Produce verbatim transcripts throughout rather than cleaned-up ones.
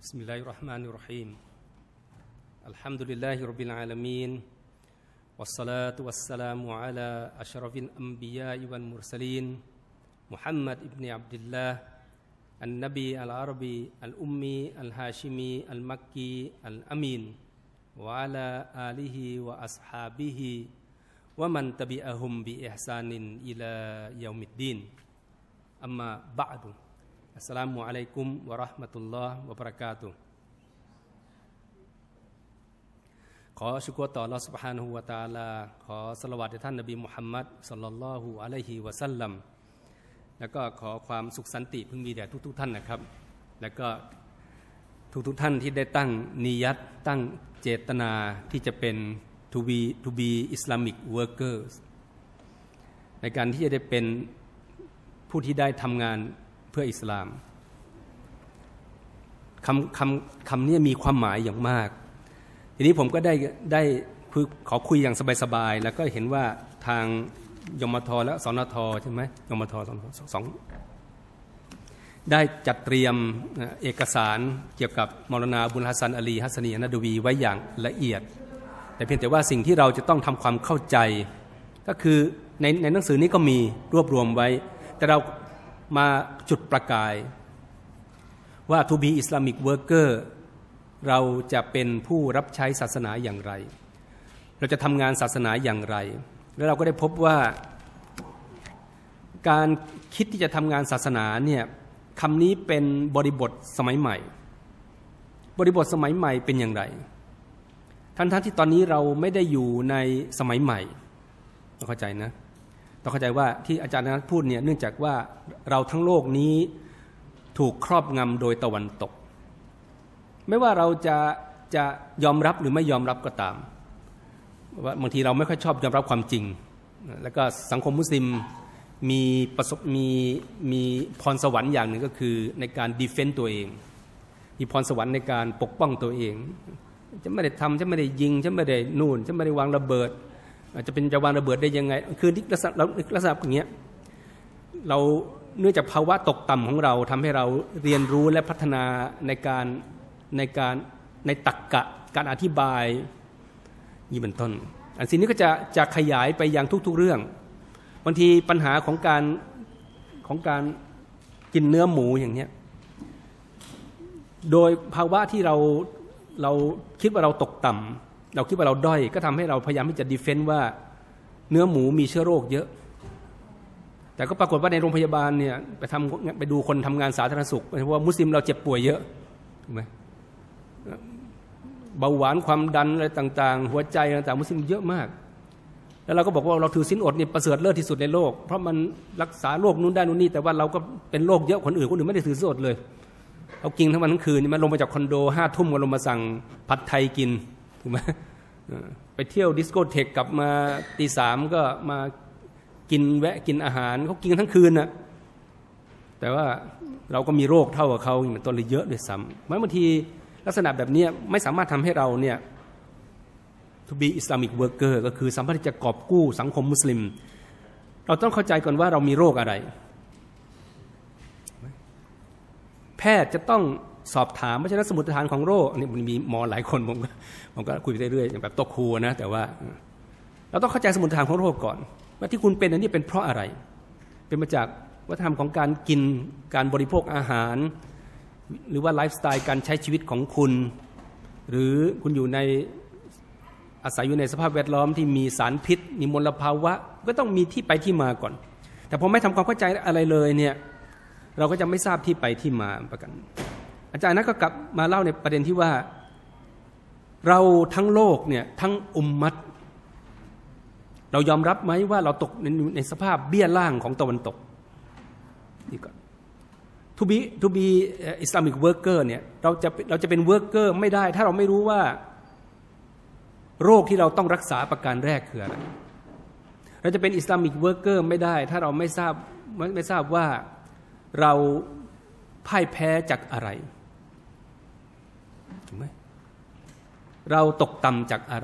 بسم الله الرحمن الرحيم الحمد لله رب العالمين والصلاة والسلام على أشرف الأنبياء والمرسلين محمد ابن عبد الله النبي العربي الأمي الهاشمي المكي الأمين وعلى آله وأصحابه ومن تبعهم بإحسان إلى يوم الدين أما بعدอัสสลามุอะลัยกุมวะเราะห์มะตุลลอฮ์วะบะเราะกาตุฮ์ขอชุกรต่ออัลเลาะห์ซุบฮานะฮูวะตะอาลาขอศอลาวาตแด่ท่านนบีมุฮัมมัดศ็อลลัลลอฮุอะลัยฮิวะซัลลัมแล้วก็ขอความสุขสันติพึงมีแด่ทุกๆท่านนะครับแล้วก็ทุกๆท่านที่ได้ตั้งนียัตตั้งเจตนาที่จะเป็น to be to be Islamic workers ในการที่จะได้เป็นผู้ที่ได้ทำงานเพื่ออิสลามคำคำคำนี้มีความหมายอย่างมากทีนี้ผมก็ได้ได้ขอคุยอย่างสบายๆแล้วก็เห็นว่าทางยมทและสนทใช่ไหมยมทสองสองได้จัดเตรียมเอกสารเกี่ยวกับมรณาบุลฮัสซันอาลีฮัสซานีนดวีไว้อย่างละเอียดแต่เพียงแต่ว่าสิ่งที่เราจะต้องทำความเข้าใจก็คือในในหนังสือนี้ก็มีรวบรวมไว้แต่เรามาจุดประกายว่า to be Islamic worker เราจะเป็นผู้รับใช้ศาสนาอย่างไรเราจะทำงานศาสนาอย่างไรแล้วเราก็ได้พบว่าการคิดที่จะทำงานศาสนาเนี่ยคำนี้เป็นบริบทสมัยใหม่บริบทสมัยใหม่เป็นอย่างไรทั้งๆที่ตอนนี้เราไม่ได้อยู่ในสมัยใหม่ต้องเข้าใจนะต้องเข้าใจว่าที่อาจารย์นัทพูดเนี่ยเนื่องจากว่าเราทั้งโลกนี้ถูกครอบงำโดยตะวันตกไม่ว่าเราจะจะยอมรับหรือไม่ยอมรับก็ตามว่าบางทีเราไม่ค่อยชอบยอมรับความจริงแล้วก็สังคมมุสลิมมีประสบมีมีพรสวรรค์อย่างหนึ่งก็คือในการดีเฟนต์ตัวเองมีพรสวรรค์ในการปกป้องตัวเองจะไม่ได้ทำจะไม่ได้ยิงจะไม่ได้นู่นจะไม่ได้วางระเบิดอาจจะเป็นจะวางระเบิดได้ยังไงคือลักษณะลักษณะอย่างเงี้ยเราเนื่องจากภาวะตกต่ำของเราทำให้เราเรียนรู้และพัฒนาในการในการในตรรกะการอธิบายนี่เป็นต้นอันสิ่งนี้ก็จะจะขยายไปยังทุกๆเรื่องบางทีปัญหาของการของการกินเนื้อหมูอย่างเนี้ยโดยภาวะที่เราเราคิดว่าเราตกต่ำเราคิดว่าเราด้อยก็ทำให้เราพยายามที่จะดีเฟนต์ว่าเนื้อหมูมีเชื้อโรคเยอะแต่ก็ปรากฏว่าในโรงพยาบาลเนี่ยไปทำไปดูคนทำงานสาธารณสุขเพราะว่ามุสลิมเราเจ็บป่วยเยอะถูกไหมเบาหวานความดันอะไรต่างๆหัวใจต่างๆมุสลิมเยอะมากแล้วเราก็บอกว่าเราถือศีลอดเนี่ยประเสริฐเลิศที่สุดในโลกเพราะมันรักษาโรคนู้นได้นู้นนี่แต่ว่าเราก็เป็นโรคเยอะคนอื่นคนอื่นไม่ได้ถือศีลอดเลยเขากินทั้งวันทั้งคืนมันลงมาจากคอนโดห้าทุ่มก็ลงมาสั่งผัดไทยกินถูกไหมไปเที่ยวดิสโกเทกกลับมาตีสามก็มากินแวะกินอาหารเขากินทั้งคืนน่ะแต่ว่าเราก็มีโรคเท่ากับเขาอย่างต้นเลยเยอะด้วยซ้ำบางทีลักษณะแบบนี้ไม่สามารถทำให้เราเนี่ย to be Islamic worker ก็คือสามารถที่จะกอบกู้สังคมมุสลิมเราต้องเข้าใจก่อนว่าเรามีโรคอะไรแพทย์จะต้องสอบถามเพราะฉะนั้นสมุดฐานของโรคนี่มันมีหมอหลายคนผมก็ผมก็คุยไปเรื่อยๆอย่างแบบโตครูนะแต่ว่าเราต้องเข้าใจสมุดฐานของโรคก่อนว่าที่คุณเป็นอันนี้เป็นเพราะอะไรเป็นมาจากวัฒนธรรมของการกินการบริโภคอาหารหรือว่าไลฟ์สไตล์การใช้ชีวิตของคุณหรือคุณอยู่ในอาศัยอยู่ในสภาพแวดล้อมที่มีสารพิษมีมลภาวะก็ต้องมีที่ไปที่มาก่อนแต่พอไม่ทำความเข้าใจอะไรเลยเนี่ยเราก็จะไม่ทราบที่ไปที่มาประกันอาจารย์นั้นก็กลับมาเล่าในประเด็นที่ว่าเราทั้งโลกเนี่ยทั้งอุมมัตเรายอมรับไหมว่าเราตกในในสภาพเบี้ยล่างของตะวันตกนี่ก่อน to be to be Islamic worker เนี่ยเราจะเราจะเป็น worker ไม่ได้ถ้าเราไม่รู้ว่าโรคที่เราต้องรักษาประการแรกคืออะไรเราจะเป็น Islamic worker ไม่ได้ถ้าเราไม่ทราบไม่ไม่ทราบว่าเราพ่ายแพ้จากอะไรถูกไหมเราตกต่ำจากอะไร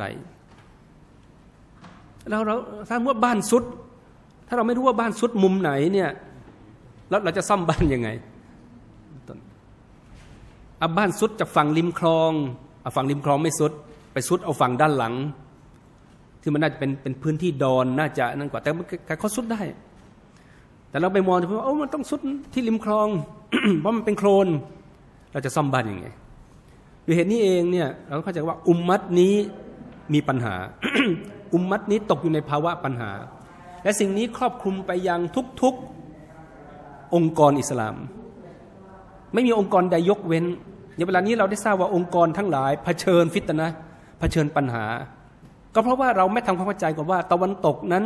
เราเราถ้าว่าบ้านสุดถ้าเราไม่รู้ว่าบ้านสุดมุมไหนเนี่ยแล้วเราจะซ่อมบ้านยังไงเอาบ้านซุดจากฝั่งริมคลองเอาฝั่งริมคลองไม่ซุดไปซุดเอาฝั่งด้านหลังที่มันน่าจะเป็นเป็นพื้นที่ดอนน่าจะนั่นกว่าแต่เขาซุดได้แต่เราไปมองว่าโอ้มันต้องซุดที่ริมคลอง เพราะมันเป็นโคลนเราจะซ่อมบ้านยังไงด้วยเหตุนี้เองเนี่ยเราเข้าใจว่าอุมมัตนี้มีปัญหา อุมมัตนี้ตกอยู่ในภาวะปัญหาและสิ่งนี้ครอบคลุมไปยังทุกๆองค์กรอิสลามไม่มีองค์กรใดยกเว้นในเวลานี้เราได้ทราบว่าองค์กรทั้งหลายเผชิญฟิตนะห์เผชิญปัญหาก็เพราะว่าเราไม่ทำความเข้าใจก่อนว่าตะวันตกนั้น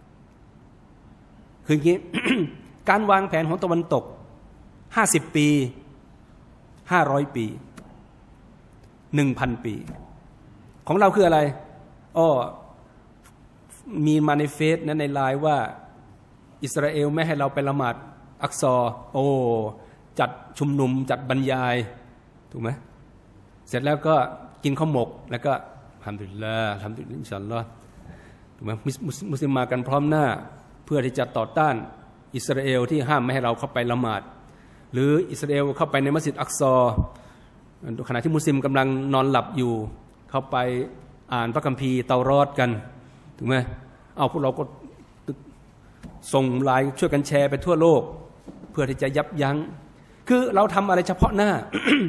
คืออย่างนี้ การวางแผนของตะวันตกห้าสิบปีห้าร้อยปีหนึ่งพันปีของเราคืออะไรอ้อมีมาในเฟซนั้นในไลน์ว่าอิสราเอลไม่ให้เราไปละหมาดอักซอโอ้จัดชุมนุมจัดบรรยายถูกไหมเสร็จแล้วก็กินข้าวหมกแล้วก็ทำดุลิลลาห์ทำดุลิลลาห์อินชาอัลลอฮ์ถูกไหมมุสลิมมากันพร้อมหน้าเพื่อที่จะต่อต้านอิสราเอลที่ห้ามไม่ให้เราเข้าไปละหมาดหรืออิสราเอลเข้าไปในมัสยิดอักซอขณะที่มุสลิมกำลังนอนหลับอยู่เข้าไปอ่านพระคัมภีร์เตารอดกันถูกไหมเอาพวกเราก็ส่งไลน์ช่วยกันแชร์ไปทั่วโลกเพื่อที่จะยับยั้งคือเราทำอะไรเฉพาะหน้า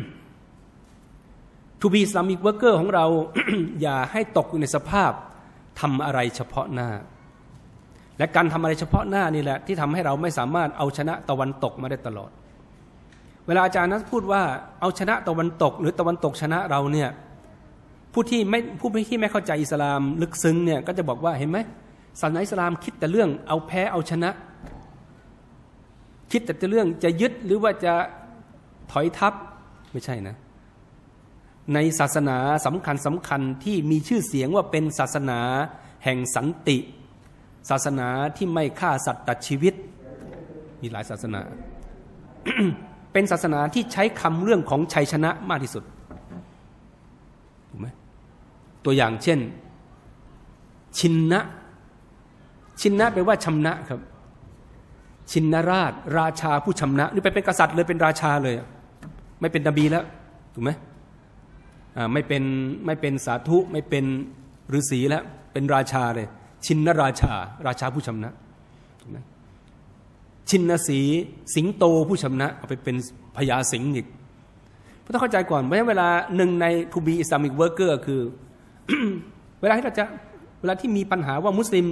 To be Islamic worker ของเรา อย่าให้ตกอยู่ในสภาพทำอะไรเฉพาะหน้าและการทำอะไรเฉพาะหน้านี่แหละที่ทำให้เราไม่สามารถเอาชนะตะวันตกมาได้ตลอดเวลาอาจารย์นั้นพูดว่าเอาชนะตะวันตกหรือตะวันตกชนะเราเนี่ยผู้ที่ไม่ผู้ที่ไม่เข้าใจอิสลามลึกซึ้งเนี่ยก็จะบอกว่าเห็นไหมศาสนาอิสลามคิดแต่เรื่องเอาแพ้เอาชนะคิดแต่เรื่องจะยึดหรือว่าจะถอยทับไม่ใช่นะในศาสนาสำคัญสำคัญที่มีชื่อเสียงว่าเป็นศาสนาแห่งสันติศาสนาที่ไม่ฆ่าสัตว์ตัดชีวิตมีหลายศาสนา เป็นศาสนาที่ใช้คำเรื่องของชัยชนะมากที่สุดถูกไหมตัวอย่างเช่นชินนะชินนะแปลว่าชำนะครับชินนราชราชาผู้ชำนะหรือไปเป็นกษัตริย์เลยเป็นราชาเลยไม่เป็นนบีแล้วถูกไหมอ่าไม่เป็นไม่เป็นสาธุไม่เป็นฤาษีแล้วเป็นราชาเลยชินนราชาราชาผู้ชำนะถูกไหมชินนสีสิงโตผู้ชำนะเอาไปเป็นพญาสิงห์อีกเพราะต้องเข้าใจก่อนเพราะฉะนั้นเวลาหนึ่งใน to be Islamic worker คือ เวลาที่เราจะเวลาที่มีปัญหาว่ามุสลิม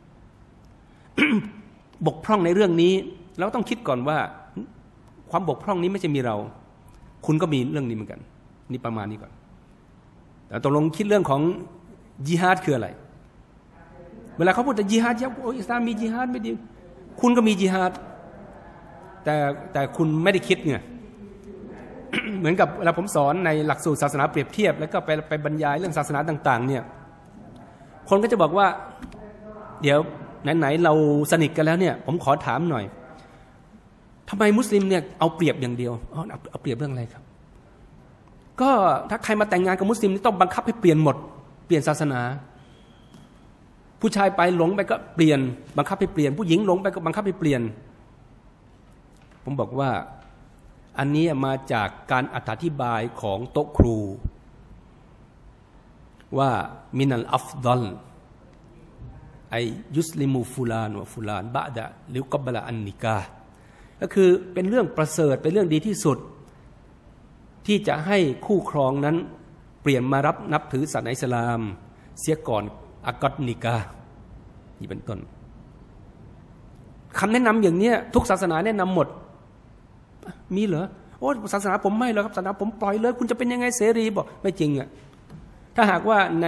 บกพร่องในเรื่องนี้เราต้องคิดก่อนว่าความบกพร่องนี้ไม่ใช่มีเราคุณก็มีเรื่องนี้เหมือนกันนี่ประมาณนี้ก่อนแต่ตกลงคิดเรื่องของญิฮาดคืออะไรเวลาเขาพูดแต่ญิฮาดโอ้อิสลามมีญิฮาดไม่ดีคุณก็มีญิฮาดแต่แต่คุณไม่ได้คิดไง เหมือนกับเวลาผมสอนในหลักสูตรศาสนาเปรียบเทียบแล้วก็ไปไปบรรยายเรื่องศาสนาต่างๆเนี่ยคนก็จะบอกว่าเดี๋ยวไหนๆเราสนิทกันแล้วเนี่ยผมขอถามหน่อยทำไมมุสลิมเนี่ยเอาเปรียบอย่างเดียวอ๋อเอาเปรียบเรื่องอะไรครับก็ถ้าใครมาแต่งงานกับมุสลิมนี่ต้องบังคับให้เปลี่ยนหมดเปลี่ยนศาสนาผู้ชายไปหลงไปก็เปลี่ยนบังคับให้เปลี่ยนผู้หญิงหลงไปก็บังคับให้เปลี่ยนผมบอกว่าอันนี้มาจากการอธิบายของโต๊ะครูว่ามินัลอัฟฎอลไอยุสลิมูฟูลานวะฟูลานบะดะลิวกับบะละอันนิกาก็คือเป็นเรื่องประเสริฐเป็นเรื่องดีที่สุดที่จะให้คู่ครองนั้นเปลี่ยนมารับนับถือศาสนาอิสลามเสียก่อนอากอดนิกานี่เป็นต้นคำแนะนำอย่างนี้ทุกศาสนาแนะนำหมดมีเหรอโอ้ศาสนาผมไม่หรอกครับศาสนาผมปล่อยเลยคุณจะเป็นยังไงเสรีบอกไม่จริงอ่ะถ้าหากว่าใน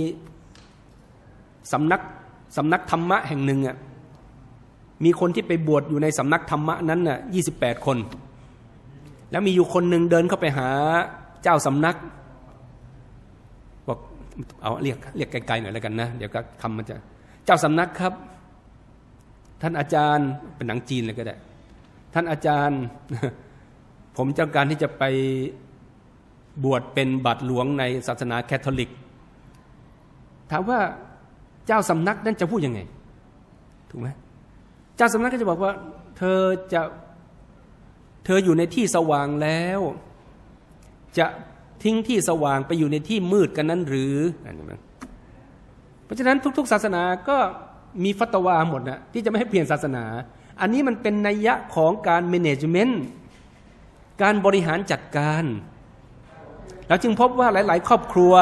สำนักสำนักธรรมะแห่งหนึ่งอ่ะมีคนที่ไปบวชอยู่ในสำนักธรรมะนั้นน่ะยี่สิบแปดคนแล้วมีอยู่คนหนึ่งเดินเข้าไปหาเจ้าสำนักบอกเอาเรียกเรียกไกลๆหน่อยแล้วกันนะเดี๋ยวก็คำมันจะเจ้าสำนักครับท่านอาจารย์เป็นหนังจีนเลยก็ได้ท่านอาจารย์ผมต้องการที่จะไปบวชเป็นบาทหลวงในศาสนาแคทอลิกถามว่าเจ้าสำนักนั้นจะพูดยังไงถูกไหมเจ้าสำนักก็จะบอกว่าเธอจะเธออยู่ในที่สว่างแล้วจะทิ้งที่สว่างไปอยู่ในที่มืดกันนั้นหรือเพราะฉะนั้นทุกๆศาสนาก็มีฟัตวาหมดนะที่จะไม่ให้เปลี่ยนศาสนาอันนี้มันเป็นนัยยะของการแมเนจเมนต์การบริหารจัดการเราจึงพบว่าหลายๆครอบครัว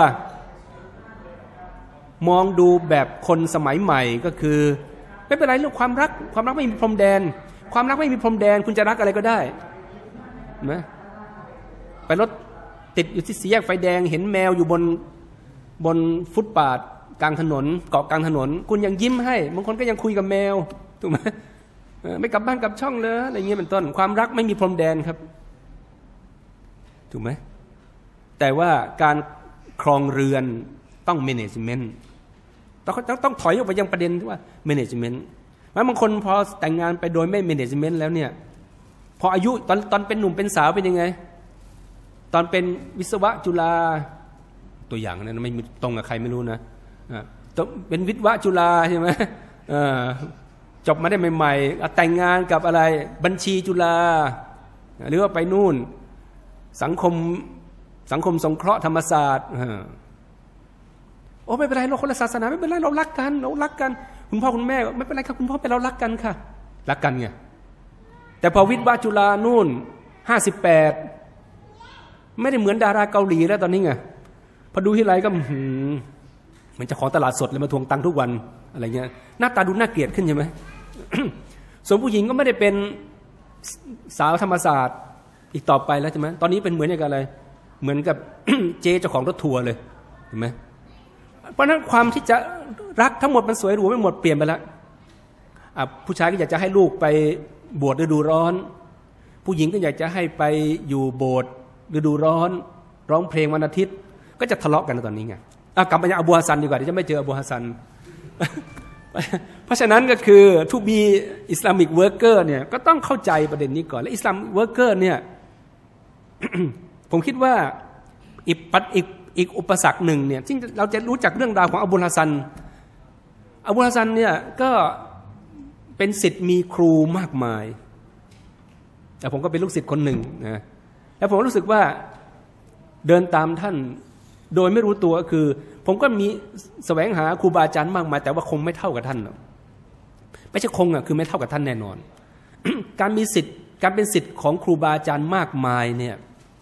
มองดูแบบคนสมัยใหม่ก็คือไม่เป็นไรเรื่องความรักความรักไม่มีพรมแดนความรักไม่มีพรมแดนคุณจะรักอะไรก็ได้นะไปรถติดอยู่ที่สี่แยกไฟแดงเห็นแมวอยู่บนบนฟุตบาทกลางถนนเกาะกลางถนนคุณยังยิ้มให้บางคนก็ยังคุยกับแมวถูกไหมไม่กลับบ้านกลับช่องเลยอะไรเงี้ยเป็นต้นความรักไม่มีพรมแดนครับถูกไหมแต่ว่าการครองเรือนต้อง management ต้องต้องถอยออกไปยังประเด็นที่ว่า management เพราะบางคนพอแต่งงานไปโดยไม่ management แล้วเนี่ยพออายุตอนตอนเป็นหนุ่มเป็นสาวเป็นยังไงตอนเป็นวิศวะจุฬาตัวอย่างนั้นไม่ตรงกับใครไม่รู้นะเป็นวิศวะจุฬาใช่ไหมจบมาได้ใหม่ๆแต่งงานกับอะไรบัญชีจุฬาหรือว่าไปนู่นสังคมสังคมสงเคราะห์ธรรมศาสตร์โอ้ไม่เป็นไรเราคนละศาสนาไม่เป็นไรเรารักกันเรารักกันคุณพ่อคุณแม่ไม่เป็นไรครับคุณพ่อเป็นเรารักกันค่ะรักกันไงแต่พอวิศวะจุฬานู่นห้าสิบแปดไม่ได้เหมือนดาราเกาหลีแล้วตอนนี้ไงพอดูที่ไรก็เหมือนจะขอตลาดสดเลยมาทวงตังค์ทุกวันอะไรเงี้ยหน้าตาดูน่าเกลียดขึ้นใช่ไหม ส่วนผู้หญิงก็ไม่ได้เป็นสาวธรรมศาสตร์อีกต่อไปแล้วใช่ไหมตอนนี้เป็นเหมือนอย่างอะไรเหมือนกับ เจ๊เจ้าของรถทัวร์เลยเห็นไหมเพราะนั้นความที่จะรักทั้งหมดมันสวยหรูไม่หมดเปลี่ยนไปแล้วผู้ชายก็อยากจะให้ลูกไปบวชฤดูร้อนผู้หญิงก็อยากจะให้ไปอยู่โบสถ์ฤดูร้อนร้องเพลงวันอาทิตย์ก็จะทะเลาะกันตอนนี้ไงกลับมายังอบูฮัสซันดีกว่าเดี๋ยวจะไม่เจออบูฮัสซัน เพราะฉะนั้นก็คือทูบีอิสลามิกเวิร์กเกอร์เนี่ยก็ต้องเข้าใจประเด็นนี้ก่อนและอิสลามเวิร์กเกอร์เนี่ย ผมคิดว่าอีกปัดอีกอีกอุปสรรคหนึ่งเนี่ยที่เราจะรู้จักเรื่องราวของอบูฮัสซันอบูฮัสซันเนี่ยก็เป็นศิษย์มีครูมากมายแต่ผมก็เป็นลูกศิษย์คนหนึ่งนะแล้วผมรู้สึกว่าเดินตามท่านโดยไม่รู้ตัวคือผมก็มีแสวงหาครูบาอาจารย์มากมายแต่ว่าคงไม่เท่ากับท่านไม่ใช่คงอ่ะคือไม่เท่ากับท่านแน่นอน การมีศิษย์การเป็นศิษย์ของครูบาอาจารย์มากมายเนี่ย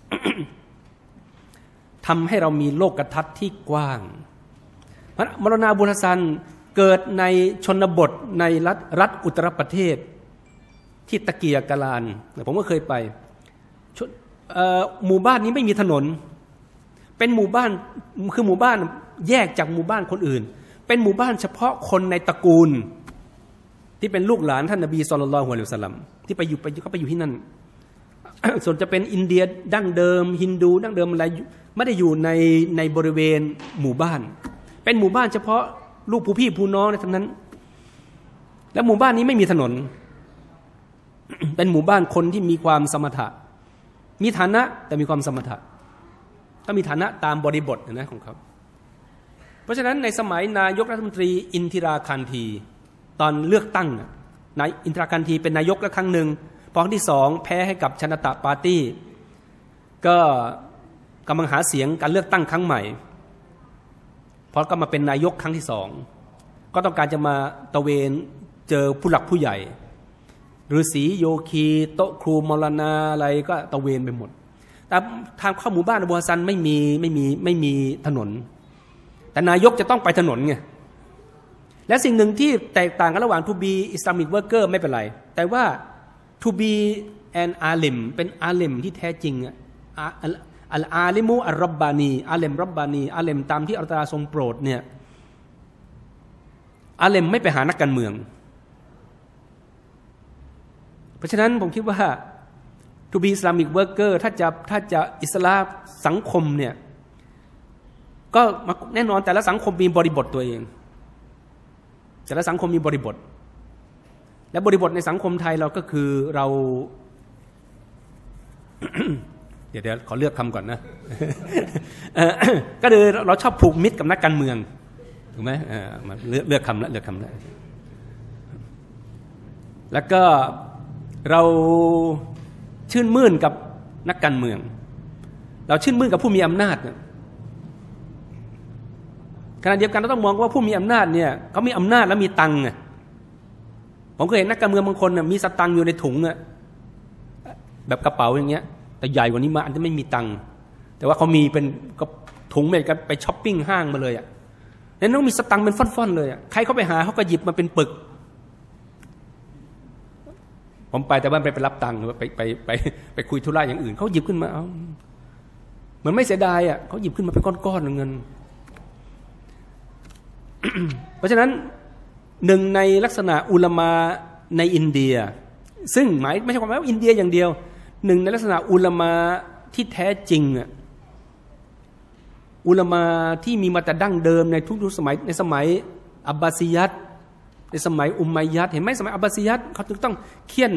ทำให้เรามีโลกทัศน์ที่กว้างมรณาบุญฮัสซันเกิดในชนบทในรัฐรัฐอุตรประเทศที่ตะเกียกะลานผมก็เคยไปหมู่บ้านนี้ไม่มีถนนเป็นหมู่บ้านคือหมู่บ้านแยกจากหมู่บ้านคนอื่นเป็นหมู่บ้านเฉพาะคนในตระกูลที่เป็นลูกหลานท่านนบีศ็อลลัลลอฮุอะลัยฮิวะซัลลัมที่ไปอยู่ไปเขาไปอยู่ที่นั่น ส่วนจะเป็นอินเดียดั้งเดิมฮินดูดั้งเดิมอะไรไม่ได้อยู่ในในบริเวณหมู่บ้านเป็นหมู่บ้านเฉพาะลูกผู้พี่ผู้น้องในทั้งนั้นและหมู่บ้านนี้ไม่มีถนน เป็นหมู่บ้านคนที่มีความสมถะมีฐานะแต่มีความสมถะก็มีฐานะตามบริบทนะของเขาเพราะฉะนั้นในสมัยนายกรัฐมนตรีอินทิราคันธีตอนเลือกตั้งนายอินทิราคันธีเป็นนายกแล้วครั้งหนึ่งพอครั้งที่สองแพ้ให้กับชนตะปาร์ตี้ก็กำลังหาเสียงการเลือกตั้งครั้งใหม่พอก็มาเป็นนายกครั้งที่สองก็ต้องการจะมาตะเวนเจอผู้หลักผู้ใหญ่ฤาษีโยคีโต๊ะครูมรณาอะไรก็ตะเวนไปหมดแต่ทางเข้าหมู่บ้านอบูฮัสซันไม่มีไม่มีไม่มีถนนแต่นายกจะต้องไปถนนไงและสิ่งหนึ่งที่แตกต่างกันระหว่างทูบีอิสลามิกเวิร์กเกอร์ไม่เป็นไรแต่ว่าทูบีแอนอาลิมเป็นอาลิมที่แท้จริงอะอัลอาลิมูอัลรับบานีอาลิมรับบานีอาลิมตามที่อัลลอฮฺทรงโปรดเนี่ยอาลิมไม่ไปหานักการเมืองเพราะฉะนั้นผมคิดว่าทูบีอิสลามิกเวิร์กเกอร์ถ้าจะถ้าจะอิสลามสังคมเนี่ยก็แน่นอนแต่ละสังคมมีบริบทตัวเองแต่ละสังคมมีบริบทและบริบทในสังคมไทยเราก็คือเรา เดี๋ยวเดี๋ยวขอเลือกคำก่อนนะ ก็คือเราชอบผูกมิตรกับนักการเมืองถูกไหมมาเลือกเลือกคำละเลือกคำละแล้วก็เราชื่นมื่นกับนักการเมืองเราชื่นมื่นกับผู้มีอำนาจขณะเดียวกันเราต้องมองว่าผู้มีอำนาจเนี่ยเขามีอำนาจและมีตังค์ผมเคยเห็นนักการเมืองบางคนมีสตังค์อยู่ในถุงแบบกระเป๋าอย่างเงี้ยแต่ใหญ่กว่านี้มาอันที่ไม่มีตังค์แต่ว่าเขามีเป็นก็ถุงเหมือนกันไปช้อปปิ้งห้างมาเลยอ่ะแล้วต้องมีสตังค์เป็นฟ่อนๆเลยอ่ะใครเขาไปหาเขาก็หยิบมาเป็นปึกผมไปแต่ว่าไปไปรับตังค์ไปไปไปไปคุยธุระอย่างอื่นเขาหยิบขึ้นมาเอาเหมือนไม่เสียดายอ่ะเขาหยิบขึ้นมาเป็นก้อนๆเงิน เพราะฉะนั้นหนึ่งในลักษณะอุลามะในอินเดียซึ่งหมายไม่ใช่ความหมายว่าอินเดียอย่างเดียวหนึ่งในลักษณะอุลามะที่แท้จริงอ่ะอุลามะที่มีมาแต่ดั้งเดิมในทุกๆสมัยในสมัยอับบาซียัดในสมัยอุมัยยัดเห็นไหมสมัยอับบาซียัดเขาถึงต้องเคี่ยน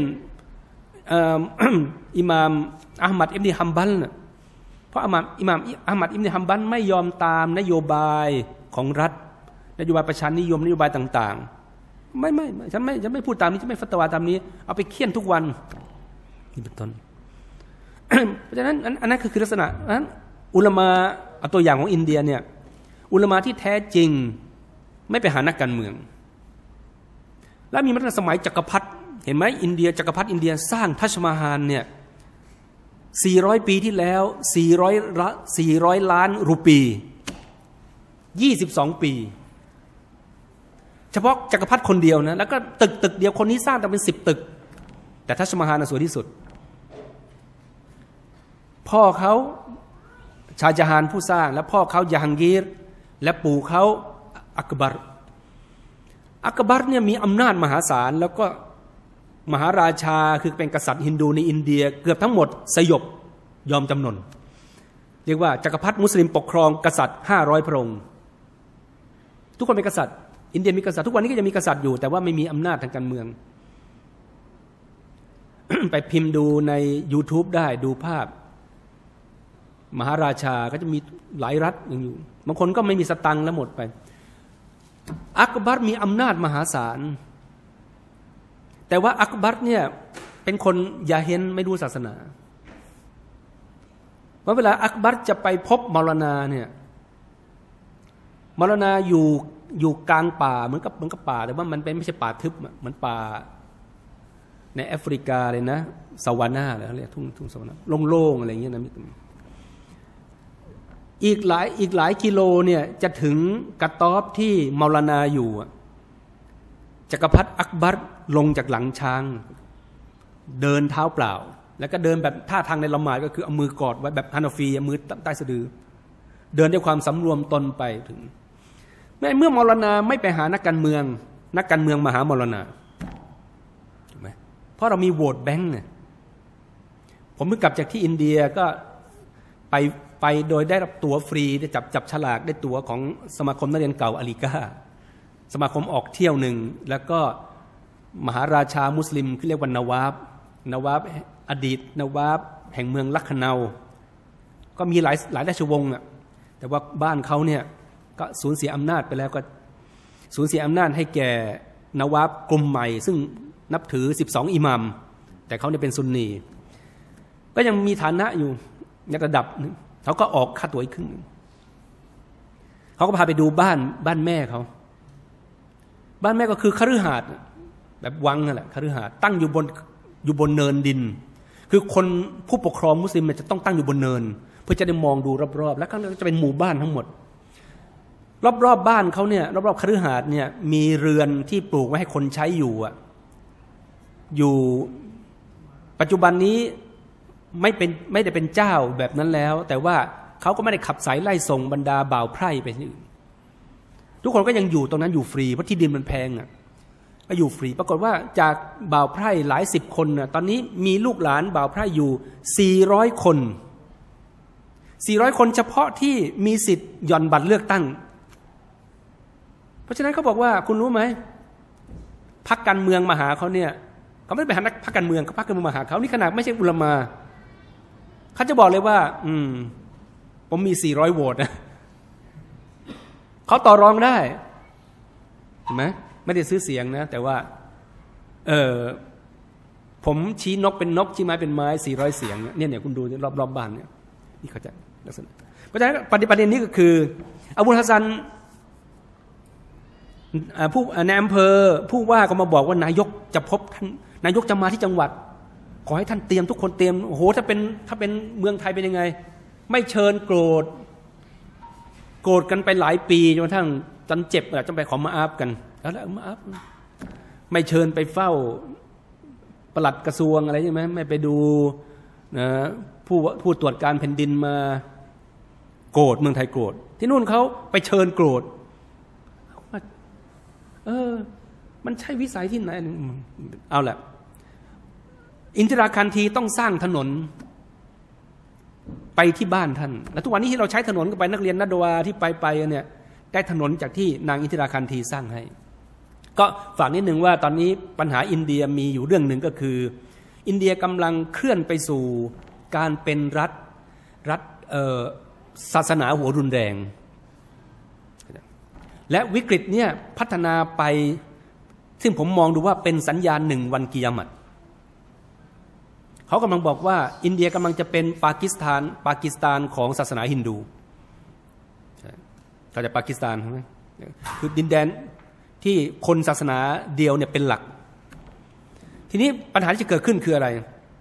อิหม่ามอะห์มัดอิบนุฮัมบัลเพราะอิหม่ามอิหม่ามอะห์มัดอิบนุฮัมบัลไม่ยอมตามนโยบายของรัฐนโยบายประชานิยมนโยบายต่างๆไม่ไม่ฉันไม่ฉันไม่พูดตามนี้ฉันไม่ฟัตวาตามนี้เอาไปเคี่ยนทุกวันนี่เป็นต้น เพราะฉะนั้นอันนั้นคือลักษณะนั้นอุลามะเอาตัวอย่างของอินเดียเนี่ยอุลามะที่แท้จริงไม่ไปหานักการเมืองและมีมาตั้งแต่สมัยจักรพรรดิเห็นไหมอินเดียจักรพรรดิอินเดียสร้างทัชมาฮาลเนี่ยสี่ร้อยปีที่แล้วสี่ร้อยละสี่ร้อยล้านรูปียี่สิบสองปีเฉพาะจักรพรรดิคนเดียวนะแล้วก็ตึกตึกเดียวคนนี้สร้างแต่เป็นสิบตึกแต่ทัชมาฮาลสวยที่สุดพ่อเขาชาจฮานผู้สร้างและพ่อเขายะฮังกีรและปู่เขาอักบัรอักบัรเนี่ยมีอำนาจมหาศาลแล้วก็มหาราชาคือเป็นกษัตริย์ฮินดูในอินเดียเกือบทั้งหมดสยบยอมจำนนเรียกว่าจักรพรรดิมุสลิมปกครองกษัตริย์ห้าร้อยพระองค์ทุกคนเป็นกษัตริย์อินเดียมีกษัตริย์ทุกวันนี้ก็ยังมีกษัตริย์อยู่แต่ว่าไม่มีอำนาจทางการเมือง ไปพิมพ์ดูใน YouTube ได้ดูภาพมหาราชาก็จะมีหลายรัฐอย่างอยู่บางคนก็ไม่มีสตังค์แล้วหมดไปอักบัรมีอำนาจมหาศาลแต่ว่าอักบัรเนี่ยเป็นคนยาเฮนไม่รู้ศาสนาเพราะเวลาอักบัรจะไปพบมอลนาเนี่ยมอลนาอยู่อยู่กลางป่าเหมือนกับเหมือนกับป่าแต่ว่ามันเป็นไม่ใช่ป่าทึบเหมือนป่าในแอฟริกาเลยนะซาวาน่าอะไรเขาเรียกทุ่งทุ่งซาวาน่าโล่งๆอะไรอย่างเงี้ยนะอีกหลายอีกหลายกิโลเนี่ยจะถึงกระต๊อบที่มอลนาอยู่จักรพรรดิอักบัรลงจากหลังช้างเดินเท้าเปล่าแล้วก็เดินแบบท่าทางในละหมาดก็คือเอามือกอดไว้แบบฮานาฟีมือใต้สะดือเดินด้วยความสำรวมตนไปถึงแม้เมื่อมอลนาไม่ไปหานักการเมืองนักการเมืองมาหามอลนาถูกไหมเพราะเรามีโหวตแบงค์เนี่ยผมเพิ่งกลับจากที่อินเดียก็ไปไปโดยได้รับตั๋วฟรีได้จับจับฉลากได้ตั๋วของสมาคมนักเรียนเก่าอาลีกาสมาคมออกเที่ยวหนึ่งแล้วก็มหาราชามุสลิมที่เรียกว่านาวาบนาวาบอดีตนาวาบแห่งเมืองลัคนาก็มีหลายหลายราชวงศ์อ่ะแต่ว่าบ้านเขาเนี่ยก็สูญเสียอำนาจไปแล้วก็สูญเสียอำนาจให้แก่นาวาบกลุ่มใหม่ซึ่งนับถือสิบสองอิหมัมแต่เขาเนี่ยเป็นซุนนีก็ยังมีฐานะอยู่ในระดับนึงเขาก็ออกค่าตั๋วอีกครึ่งนึงเขาก็พาไปดูบ้านบ้านแม่เขาบ้านแม่ก็คือคฤหาสน์แบบวังนั่นแหละคฤหาสน์ตั้งอยู่บนอยู่บนเนินดินคือคนผู้ปกครองมุสลิมจะต้องตั้งอยู่บนเนินเพื่อจะได้มองดูรอบๆแล้วข้างในจะเป็นหมู่บ้านทั้งหมดรอบๆ บ, บ้านเขาเนี่ยรอบๆคฤหาสน์เนี่ยมีเรือนที่ปลูกไว้ให้คนใช้อยู่อ่ะอยู่ปัจจุบันนี้ไม่เป็นไม่ได้เป็นเจ้าแบบนั้นแล้วแต่ว่าเขาก็ไม่ได้ขับสายไล่ส่งบรรดาบ่าวไพร่ไปที่อื่นทุกคนก็ยังอยู่ตรงนั้นอยู่ฟรีเพราะที่ดินมันแพงอ่ะก็อยู่ฟรีปรากฏว่าจากบ่าวไพร่หลายสิบคนน่ะตอนนี้มีลูกหลานบ่าวไพร่อยู่สี่ร้อยคนสี่ร้อยคนเฉพาะที่มีสิทธิ์หย่อนบัตรเลือกตั้งเพราะฉะนั้นเขาบอกว่าคุณรู้ไหมพรรคการเมืองมาหาเขาเนี่ยเขาไม่ได้ไปหานักพรรคการเมืองเขาพรรคการเมืองมาหาเขานี่ขนาดไม่ใช่อุลามะเขาจะบอกเลยว่าอืมผมมีสี่ร้อยโหวตนะเขาต่อรองได้เห็นไหมไม่ได้ซื้อเสียงนะแต่ว่าเออผมชี้นกเป็นนกชี้ไม้เป็นไม้สี่ร้อยเสียงเนี่ยเนี่ยคุณดูรอบๆ บ, บ้านเนี่ยนี่เขาจะลักษณะเพราะฉะนั้นประเด็นนี้ก็คืออบูลฮัสซันผู้ในอำเภอผู้ว่าก็มาบอกว่านายกจะพบท่านนายกจะมาที่จังหวัดขอให้ท่านเตรียมทุกคนเตรียมโอ้โหถ้าเป็นถ้าเป็นเมืองไทยเป็นยังไงไม่เชิญโกรธโกรธกันไปหลายปีจนกระทั่งจนเจ็บจนไปขอมาอาบกันแล้วแล้วมาอาบไม่เชิญไปเฝ้าปลัดกระทรวงอะไรใช่ไหมไม่ไปดูนะผู้ผู้ตรวจการแผ่นดินมาโกรธเมืองไทยโกรธที่นู่นเขาไปเชิญโกรธเออมันใช่วิสัยที่ไหนเอาแหละอินทิราคันธีต้องสร้างถนนไปที่บ้านท่านและทุกวันนี้ที่เราใช้ถนนก็ไปนักเรียนนัดวาที่ไปไปเนี่ยได้ถนนจากที่นางอินทิราคันธีสร้างให้ก็ฝากนิดหนึ่งว่าตอนนี้ปัญหาอินเดียมีอยู่เรื่องหนึ่งก็คืออินเดียกำลังเคลื่อนไปสู่การเป็นรัฐรัฐศาสนาหัวรุนแรงและวิกฤตเนี่ยพัฒนาไปซึ่งผมมองดูว่าเป็นสัญญาณหนึ่งวันกิยามัตเขากำลังบอกว่าอินเดียกำลังจะเป็นปากีสถานปากีสถานของศาสนาฮินดูเขาจะปากีสถานใช่ไหมคือดินแดนที่คนศาสนาเดียวเนี่ยเป็นหลักทีนี้ปัญหาที่จะเกิดขึ้นคืออะไร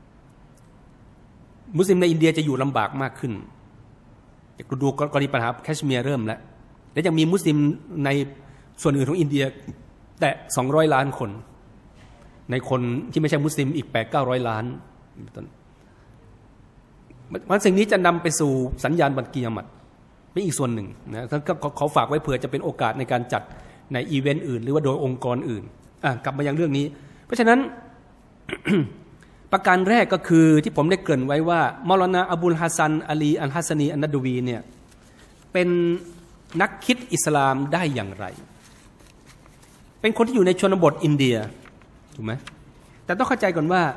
มุสลิมในอินเดียจะอยู่ลำบากมากขึ้นจะดูกรณีปัญหาแคชเมียร์เริ่มแล้วและยังมีมุสลิมในส่วนอื่นของอินเดียแต่สองร้อยล้านคนในคนที่ไม่ใช่มุสลิมอีกแปดเก้าร้อยล้านมันสิ่งนี้จะนำไปสู่สัญญาณวันกิยามัตเป็นอีกส่วนหนึ่งนะท่านก็ขอฝากไว้เผื่อจะเป็นโอกาสในการจัดในอีเวนต์อื่นหรือว่าโดยองค์กรอื่นอ่ะกลับมายังเรื่องนี้เพราะฉะนั้น ประการแรกก็คือที่ผมได้เกริ่นไว้ว่าเมาลานาอบุลฮัสซันอาลีอัลฮัสซานีอันนัดวีเนี่ยเป็นนักคิดอิสลามได้อย่างไรเป็นคนที่อยู่ในชนบทอินเดียถูกไหมแต่ต้องเข้าใจก่อนว่า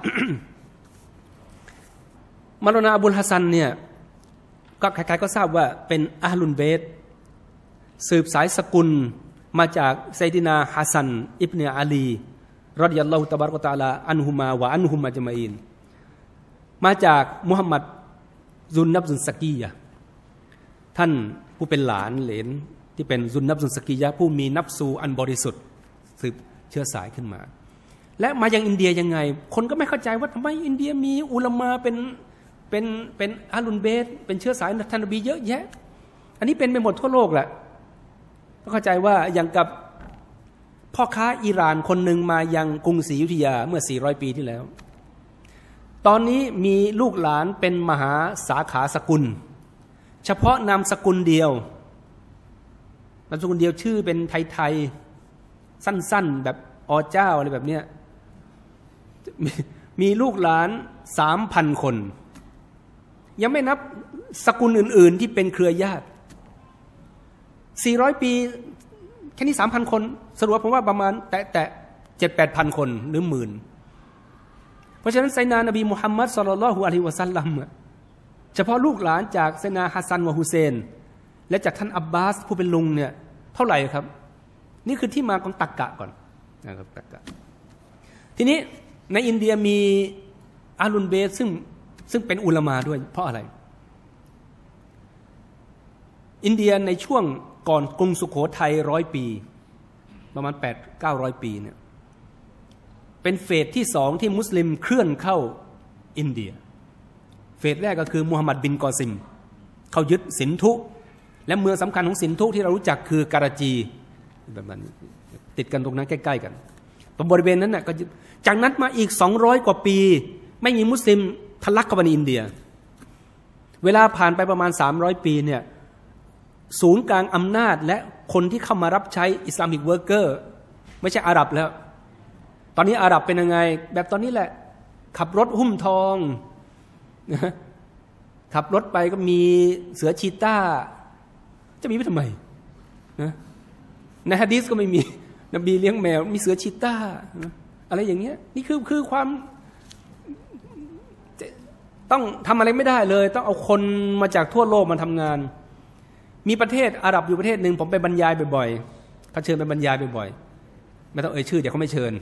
มาลานาอบุลฮัสซันเนี่ยก็ใครๆก็ทราบว่าเป็นอะห์ลุนเบตสืบสายสกุลมาจากไซดินาฮัสซันอิบเนอาลีรอฎิยัลลอฮุตะบารักวะตะอาลาอันฮุมาวะอันฮุมอัจมัยนมาจากมุฮัมมัดซุนนับซุนสกียะท่านผู้เป็นหลานเหลนที่เป็นซุนนับซุนสกียะผู้มีนับซูอันบริสุทธิ์สืบเชื้อสายขึ้นมาและมายังอินเดียยังไงคนก็ไม่เข้าใจว่าทำไมอินเดียมีอุลามะเป็นเป็นเป็นอาลุนเบตเป็นเชื้อสายท่านนบีเยอะแยะอันนี้เป็นไปหมดทั่วโลกแหละต้องเข้าใจว่าอย่างกับพ่อค้าอิหร่านคนหนึ่งมายังกรุงศรีอยุธยาเมื่อสี่ร้อยปีที่แล้วตอนนี้มีลูกหลานเป็นมหาสาขาสกุลเฉพาะนามสกุลเดียวนามสกุลเดียวชื่อเป็นไทยๆสั้นๆแบบอเจ้าอะไรแบบเนี้ยม, มีลูกหลาน สามพัน คนยังไม่นับสกุลอื่นๆที่เป็นเครือญาติสี่ร้อยปีแค่นี้ สามพัน คนสรุปผมว่าประมาณแตะแตะ เจ็ดแปดพัน คนหรือหมื่นเพราะฉะนั้นไซนานบีมุฮัมมัดศ็อลลัลลอฮุอะลัยฮิวะซัลลัมเฉพาะลูกหลานจากไซนาฮัสซันวะฮุเซนและจากท่านอับบาสผู้เป็นลุงเนี่ยเท่าไหร่ครับนี่คือที่มาของตรรกะก่อนนะครับตรรกะทีนี้ในอินเดียมีอาลุนเบตซึ่งซึ่งเป็นอุลามะด้วยเพราะอะไรอินเดียในช่วงก่อนกรุงสุโขทัยร้อยปีประมาณแปดเก้าร้อยปีเนี่ยเป็นเฟสที่สองที่มุสลิมเคลื่อนเข้าอินเดียเฟสแรกก็คือมูฮัมหมัดบินกอซิมเขายึดสินธุและเมืองสำคัญของสินธุที่เรารู้จักคือการาจีแบบนั้นติดกันตรงนั้นใกล้ๆกันตรงบริเวณนั้นน่ะก็จากนั้นมาอีกสองร้อยกว่าปีไม่มีมุสลิมทะลักเข้ามาในอินเดียเวลาผ่านไปประมาณสามร้อยปีเนี่ยศูนย์กลางอำนาจและคนที่เข้ามารับใช้อิสลามิกเวิร์กเกอร์ไม่ใช่อาหรับแล้วตอนนี้อาหรับเป็นยังไงแบบตอนนี้แหละขับรถหุ้มทองขับรถไปก็มีเสือชีต้าจะมีไว้ทำไมนะในหะดีษก็ไม่มีนบีเลี้ยงแมวมีเสือชีต้าอะไรอย่างเงี้ยนี่คือคือความต้องทำอะไรไม่ได้เลยต้องเอาคนมาจากทั่วโลกมาทำงานมีประเทศอาหรับอยู่ประเทศหนึ่งผมไปบรรยายบ่อยๆเขาเชิญไปบรรยายบ่อยๆไม่ต้องเอ่ยชื่อเดี๋ยวเขาไม่เชิญ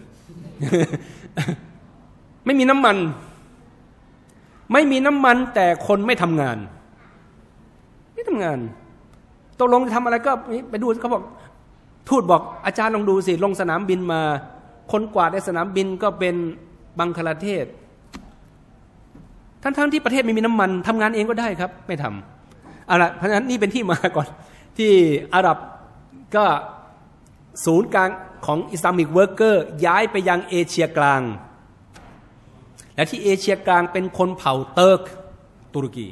ไม่มีน้ำมันไม่มีน้ำมันแต่คนไม่ทำงานทำงานตกลงจะทำอะไรก็ไปดูเขาบอกทูตบอกอาจารย์ลองดูสิลงสนามบินมาคนกวาดในสนามบินก็เป็นบังคลาเทศทั้งๆที่ประเทศไม่มีน้ำมันทำงานเองก็ได้ครับไม่ทำเอาละเพราะฉะนั้นนี่เป็นที่มาก่อนที่อาหรับก็ศูนย์กลางของอิสลามิกเวิร์กเกอร์ย้ายไปยังเอเชียกลางและที่เอเชียกลางเป็นคนเผ่าเติร์กตุรกี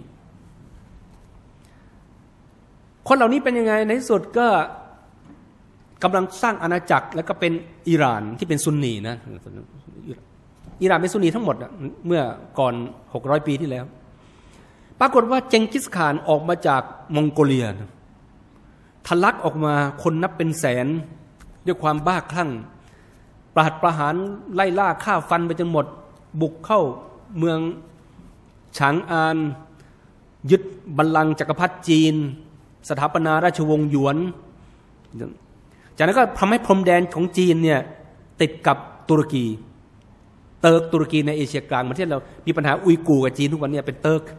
คนเหล่านี้เป็นยังไงในที่สุดก็กำลังสร้างอาณาจักรแล้วก็เป็นอิหร่านที่เป็นซุนนีนะอิหร่านเป็นซุนนีทั้งหมดเมื่อก่อนหกร้อยปีที่แล้วปรากฏว่าเจงกิสข่านออกมาจากมองโกเลียทะลักออกมาคนนับเป็นแสนด้วยความบ้าคลั่งประหัตประหารไล่ล่าฆ่าฟันไปจนหมดบุกเข้าเมืองฉางอานยึดบัลลังก์จักรพรรดิจีนสถาปนาราชวงศ์หยวนจากนั้นก็ทำให้พรมแดนของจีนเนี่ยติดกับตุรกีเติร์กตุรกีในเอเชียกลางประเทศเรามีปัญหาอุยกูร์กับจีนทุกวันนี้เป็นเติร์ก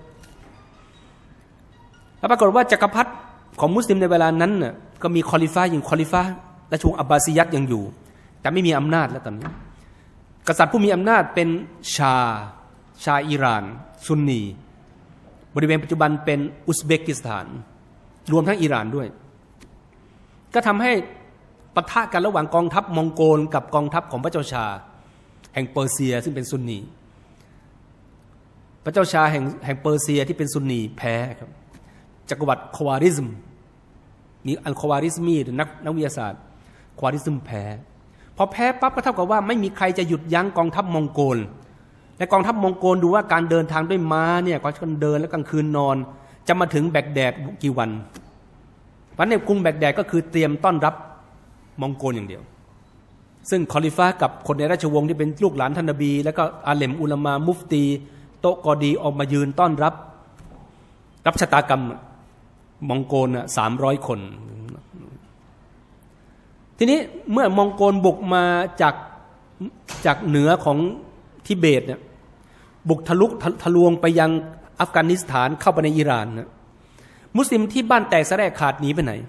แล้วปรากฏว่าจักรพรรดิของมุสลิมในเวลานั้นน่ะก็มีคอลิฟ้าอย่างคอลิฟ้าราชวงศ์อับบาซียัดยังอยู่แต่ไม่มีอำนาจแล้วตอนนี้กษัตริย์ผู้มีอำนาจเป็นชาชาอิหร่านซุนนีบริเวณปัจจุบันเป็นอุซเบกิสถานรวมทั้งอิหร่านด้วยก็ทำให้ปะทะกันระหว่างกองทัพมองโกลกับกองทัพของพระเจ้าชาแห่งเปอร์เซียซึ่งเป็นซุนนีพระเจ้าชาแห่งแห่งเปอร์เซียที่เป็นซุนนีแพ้ครับจักรวรรดิควาริซึมนี่อัลควาริซมีนักนักวิทยาศาสตร์ควาริซึมแพ้พอแพ้ปั๊บก็เท่ากับว่าไม่มีใครจะหยุดยั้งกองทัพมองโกลและกองทัพมองโกลดูว่าการเดินทางด้วยม้าเนี่ยก็เดินแล้วกลางคืนนอนจะมาถึงแบกแดดกี่วันวันในกรุงแบกแดดก็คือเตรียมต้อนรับมองโกลอย่างเดียวซึ่งคอลิฟ้ากับคนในราชวงศ์ที่เป็นลูกหลานท่านนบีแล้วก็อาเลมอุลามามุฟตีโตกอดีออกมายืนต้อนรับรับชะตากรรมมองโกลน่ะสามร้อยคนทีนี้เมื่อมองโกลบุกมาจากจากเหนือของทิเบตเนี่ยบุกทะลุทะลวงไปยังอัฟกานิสถานเข้าไปในอิหร่านนะมุสลิมที่บ้านแตกสะแรกขาดหนีไปไหน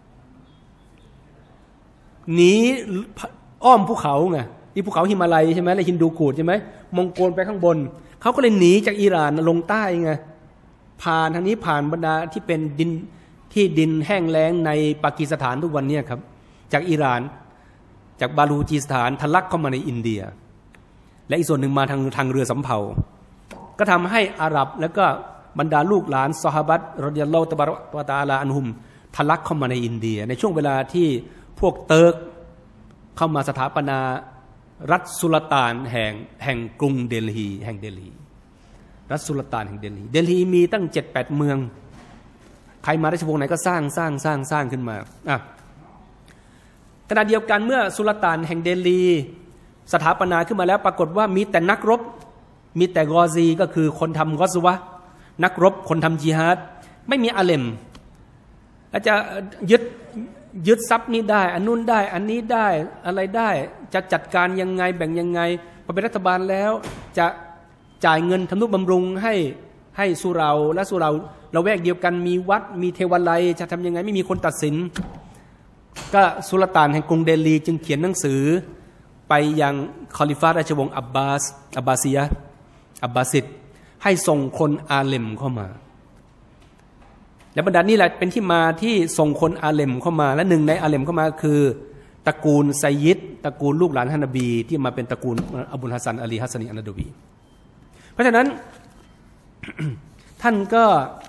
หนีอ้อมภูเขาไงที่ภูเขาหิมาลัยใช่ไหมแล้วฮินดูกูดใช่ไหมมองโกลไปข้างบนเขาก็เลยหนีจากอิหร่านลงใต้ไงผ่านทางนี้ผ่านบรรดาที่เป็นดินที่ดินแห้งแล้งในปากีสถานทุกวันนี้ครับจากอิหร่านจากบาลูจิสถานทะลักเข้ามาในอินเดียและอีกส่วนหนึ่งมาทางทางเรือสำเภาก็ทำให้อาหรับแล้วก็บรรดาลูกหลานซอฮาบัตรดิยัลลอฮุตะบารักวะตะอาลาอันฮุมทะลักเข้ามาในอินเดียในช่วงเวลาที่พวกเติร์กเข้ามาสถาปนารัฐสุลต่านแห่งแห่งกรุงเดลีแห่งเดลีรัฐสุลต่านแห่งเดลีเดลีมีตั้ง เจ็ดแปด เมืองใครมาราชวงศ์ไหนก็สร้างสร้างสร้างสร้างขึ้นมาอ่ะขณะเดียวกันเมื่อสุลต่านแห่งเดลีสถาปนาขึ้นมาแล้วปรากฏว่ามีแต่นักรบมีแต่กอซีก็คือคนทำกอซวะนักรบคนทำจิฮาดไม่มีอาเลมแล้วจะยึดยึดทรัพย์นี้ได้อันนู้นได้อันนี้ได้อะไรได้จะจัดการยังไงแบ่งยังไงพอเป็นรัฐบาลแล้วจะจ่ายเงินทำนุบำรุงให้ให้สุเราและสุเราเราแวกเดียวกันมีวัดมีเทวาลัยจะทำยังไงไม่มีคนตัดสินก็สุลต่านแห่งกรุงเดลีจึงเขียนหนังสือไปยังคอลิฟ้าราชวงศ์อับบาสอับบาซียะอับบาซิดให้ส่งคนอาเลมเข้ามาและบรรดานี้แหละเป็นที่มาที่ส่งคนอาเลมเข้ามาและหนึ่งในอาเลมเข้ามาคือตระกูลไซยิดตระกูลลูกหลานท่านนบีที่มาเป็นตระกูลอบุลฮัสซันอาลีฮัสซันีอันนดวีเพราะฉะนั้น ท่านก็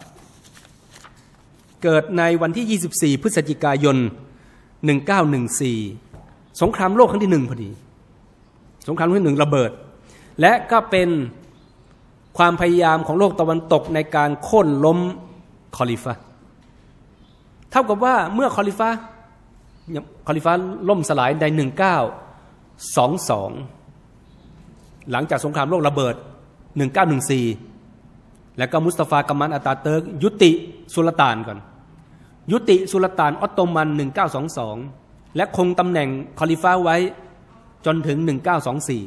เกิดในวันที่ยี่สิบสี่พฤศจิกายนหนึ่งเก้าหนึ่งสี่สงครามโลกครั้งที่หนึ่งพอดีสงครามโลกที่หนึ่งระเบิดและก็เป็นความพยายามของโลกตะวันตกในการโค่นล้มคอลิฟะเท่ากับว่าเมื่อคอลิฟะคอลิฟะล่มสลายในหนึ่งเก้าสองสองหลังจากสงครามโลกระเบิดหนึ่งเก้าหนึ่งสี่แล้วก็มุสตาฟากามันอาตาเติร์กยุติสุลต่านก่อนยุติสุลต่านออตโตมันหนึ่งเก้าสองสองและคงตำแหน่งคอลิฟะไว้จนถึงหนึ่งเก้าสองสี่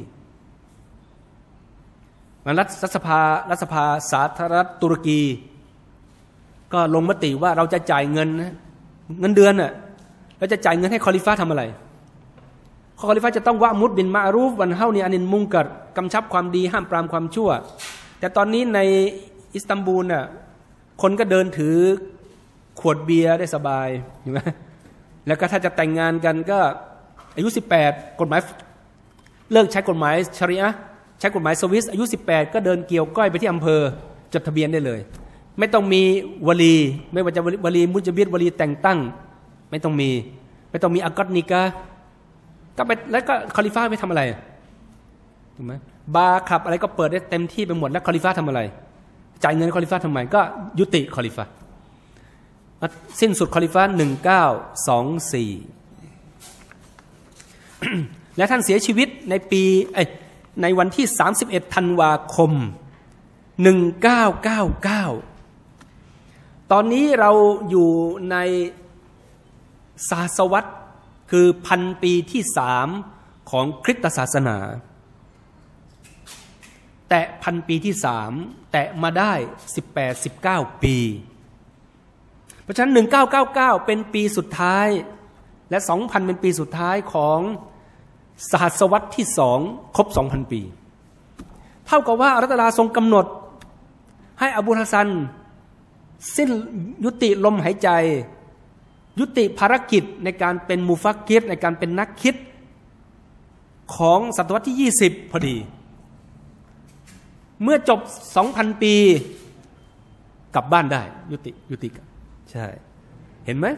รัฐสภารัฐสภาสาธารณรัฐตุรกีก็ลงมติว่าเราจะจ่ายเงินเงินเดือนน่ะเราจะจ่ายเงินให้คอลิฟ้าทำอะไรคอลิฟ้าจะต้องวะมุดบินมารูฟวันเฮานีอานินมุงกัดกำชับความดีห้ามปรามความชั่วแต่ตอนนี้ในอิสตันบูลน่ะคนก็เดินถือขวดเบียร์ได้สบายเห็นไหมแล้วก็ถ้าจะแต่งงานกันก็อายุสิบแปดกฎหมายเลิกใช้กฎหมายชะรีอะห์ใช้กฎหมายสวิสอายุสิบแปดก็เดินเกี่ยวก้อยไปที่อำเภอจดทะเบียนได้เลยไม่ต้องมีวลีไม่ว่าจะวลีมุจบิดวลีแต่งตั้งไม่ต้องมีไม่ต้องมีอักกัดนิกะก็ไปแล้วก็คอลิฟ้าไปทำอะไรถูกไหมบาร์คลับอะไรก็เปิดได้เต็มที่ไปหมดแล้วคอลิฟ้าทำอะไรจ่ายเงินคอลิฟ้าทำไมก็ยุติคอลิฟ้าสิ้นสุดคอลิฟ้าหนึ่งเก้าสองสี่ และท่านเสียชีวิตในปีในวันที่สามสิบเอ็ดธันวาคมหนึ่งเก้าเก้าเก้าตอนนี้เราอยู่ในศตวรรษคือพันปีที่สามของคริสตศาสนาแต่พันปีที่สามแต่มาได้สิบแปด สิบเก้าปีเพราะฉะนั้นหนึ่งเก้าเก้าเก้าเป็นปีสุดท้ายและสองพันเป็นปีสุดท้ายของศตวรรษที่สองครบสองพันปีเท่ากับว่าอัลเลาะห์ตะอาลาทรงกำหนดให้อบูฮัสซันสิ้นยุติลมหายใจยุติภารกิจในการเป็นมุฟักกิรในการเป็นนักคิดของศตวรรษที่ยี่สิบพอดีเมื่อจบ สองพัน ปีกลับบ้านได้ยุติยุติกันใช่เห็นไหม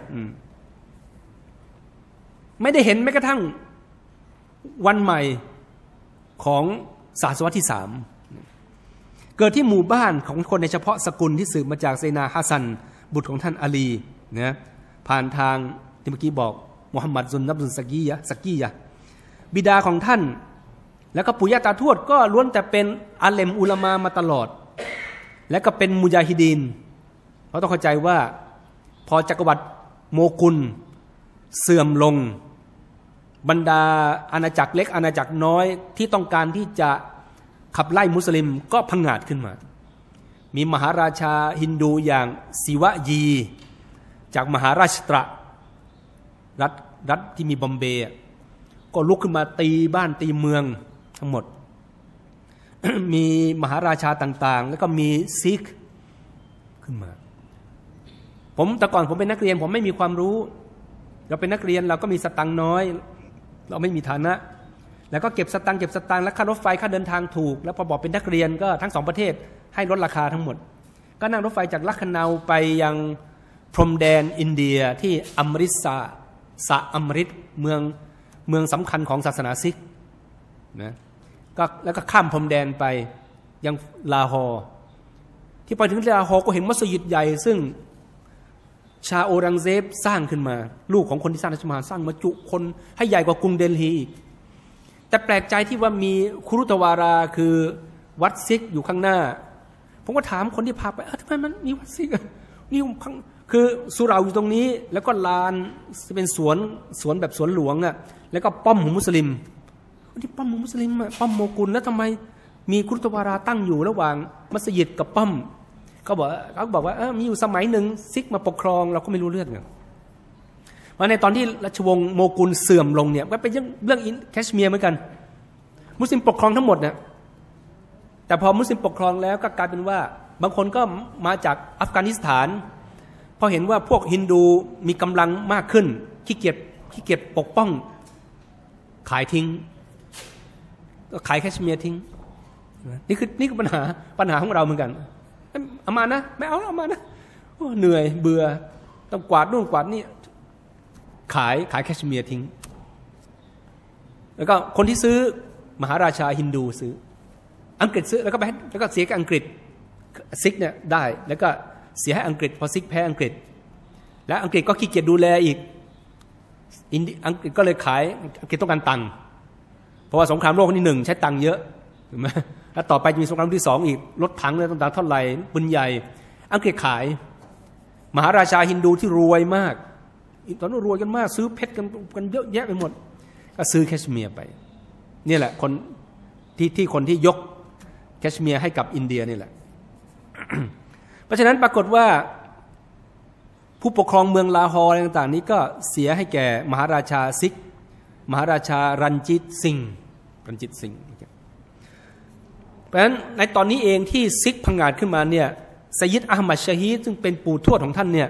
ไม่ได้เห็นแม้กระทั่งวันใหม่ของศตวรรษที่สามเกิดที่หมู่บ้านของคนในเฉพาะสกุลที่สืบมาจากไซนาฮัสซันบุตรของท่านอาลีนะผ่านทางที่เมื่อกี้บอกมุฮัมมัดซุนนับซุนสกียะสกียะบิดาของท่านแล้วก็ปู่ย่าตาทวดก็ล้วนแต่เป็นอาเลมอุลามามาตลอดและก็เป็นมุญาฮิดีนเราต้องเข้าใจว่าพอจักรวรรดิโมกุลเสื่อมลงบรรดาอาณาจักรเล็กอาณาจักรน้อยที่ต้องการที่จะขับไล่มุสลิมก็พังงาดขึ้นมามีมหาราชาฮินดูอย่างศิวะยีจากมหาราชตระรัฐรัฐที่มีบอมเบย์ก็ลุกขึ้นมาตีบ้านตีเมืองทั้งหมด มีมหาราชาต่างๆแล้วก็มีซิกขึ้นมาผมแต่ก่อนผมเป็นนักเรียนผมไม่มีความรู้เราเป็นนักเรียนเราก็มีสตังค์น้อยเราไม่มีฐานะแล้วก็เก็บสตังค์เก็บสตังค์แล้วค่ารถไฟค่าเดินทางถูกแล้วพอบอกเป็นนักเรียนก็ทั้งสองประเทศให้ลดราคาทั้งหมดก็นั่งรถไฟจากลัคนาไปยังพรมแดนอินเดียที่อมริตซาสะอมริตเมืองเมืองสำคัญของศาสนาซิกนะก็แล้วก็ข้ามพรมแดนไปยังลาฮอร์ที่ไปถึงลาฮอร์ก็เห็นมัสยิดใหญ่ซึ่งชาโอรังเซฟสร้างขึ้นมาลูกของคนที่สร้างราชมหาสร้างมาจุคนให้ใหญ่กว่ากรุงเดลฮีอีกแต่แปลกใจที่ว่ามีคุรุตวาราคือวัดซิกอยู่ข้างหน้าผมก็ถามคนที่พาไปเออทำไมมันมีวัดซิกนี่คือสุเหร่าอยู่ตรงนี้แล้วก็ลานเป็นสวนสวนแบบสวนหลวงอ่ะแล้วก็ป้อมของมุสลิมที่ป้อมของมุสลิมอ่ะป้อมโมกุลแล้วทำไมมีคุรุตวาราตั้งอยู่ระหว่างมัสยิดกับป้อมเขาบอกเขาบอกว่าเออมีอยู่สมัยหนึ่งซิกมาปกครองเราก็ไม่รู้เรื่องเนี่ยมาในตอนที่ราชวงศ์โมกุลเสื่อมลงเนี่ยก็เป็นเรื่องแคชเมียร์เหมือนกันมุสลิมปกครองทั้งหมดเนี่ยแต่พอมุสลิมปกครองแล้วก็กลายเป็นว่าบางคนก็มาจากอัฟกานิสถานพอเห็นว่าพวกฮินดูมีกำลังมากขึ้นขี้เกียจขี้เกียจปกป้องขายทิ้งก็ขายแคชเมียร์ทิ้งนี่คือนี่คือปัญหาปัญหาของเราเหมือนกันเอามานะไม่เอาเอามานะเหนื่อยเบื่อต้องกวาดนู่นกวาดนี่ขายขายแคชเมียร์ทิ้งแล้วก็คนที่ซื้อมหาราชาฮินดูซื้ออังกฤษซื้อแล้วก็ไปแล้วก็เสียกับอังกฤษซิกเนี่ยได้แล้วก็เสียให้อังกฤษพอซิกแพ้อังกฤษแล้วอังกฤษก็ขี้เกียจดูแลอีกอังกฤษก็เลยขายอังกฤษต้องการตังค์เพราะว่าสงครามโลกครั้งที่หนึ่งใช้ตังค์เยอะถูกไหมแล้วต่อไปจะมีสงครามที่สองอีกรถถังเลยต่างๆเท่าไหร่ปืนใหญ่อังกฤษขายมหาราชาฮินดูที่รวยมากตอนนั้นรวยกันมากซื้อเพชรกันกันเยอะแยะไปหมดก็ซื้อแคชเมียร์ไปนี่แหละคนที่ที่คนที่ยกแคชเมียร์ให้กับอินเดียนี่แหละ เพราะฉะนั้นปรากฏว่าผู้ปกครองเมืองลาฮอร์อะไรต่างๆนี้ก็เสียให้แก่มหาราชาซิกมหาราชารันจิตซิงห์รันจิตซิงห์เพราะฉะนั้นในตอนนี้เองที่ซิกพังงาดขึ้นมาเนี่ยไซยิดอะห์มัดชะฮีดซึ่งเป็นปู่ทวดของท่านเนี่ย